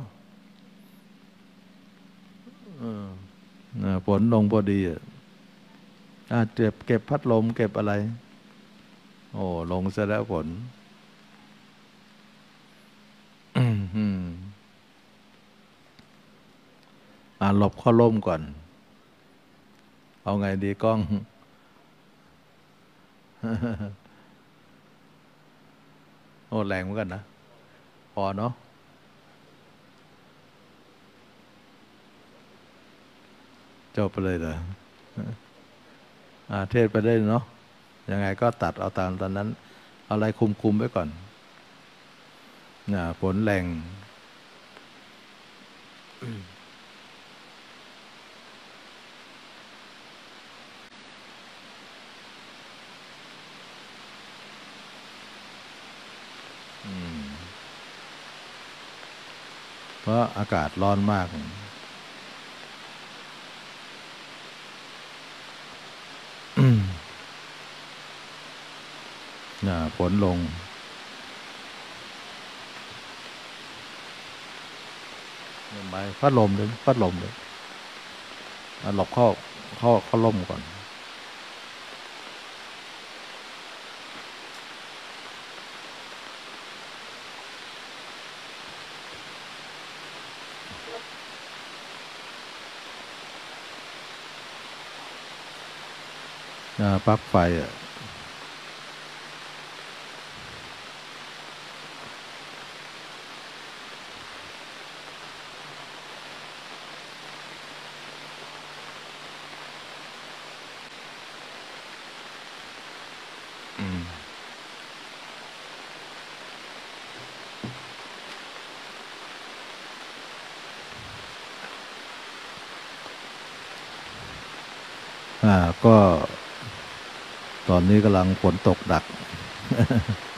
ฝนลงพอดีอ่ะเก็บเก็บพัดลมเก็บอะไรโอ้ลงซะแล้วฝนอ่าหลบข้อล่มก่อนเอาไงดีกล้องโอ้แรงเหมือนกันนะพอเนาะจบไปเลยเหรออ่าเทศไปได้เนาะยังไงก็ตัดเอาตามตอนนั้นเอาอะไรคุมคุมไว้ก่อนน่ะฝนแรงเพราะอากาศร้อนมากน่ะฝนลงไปพัดลมเลยพัดลมเลยหลบเข้าเข้าเข้าลมก่อนปลั๊กไฟอ่ะอ่าก็ตอนนี้กำลังฝนตกหนัก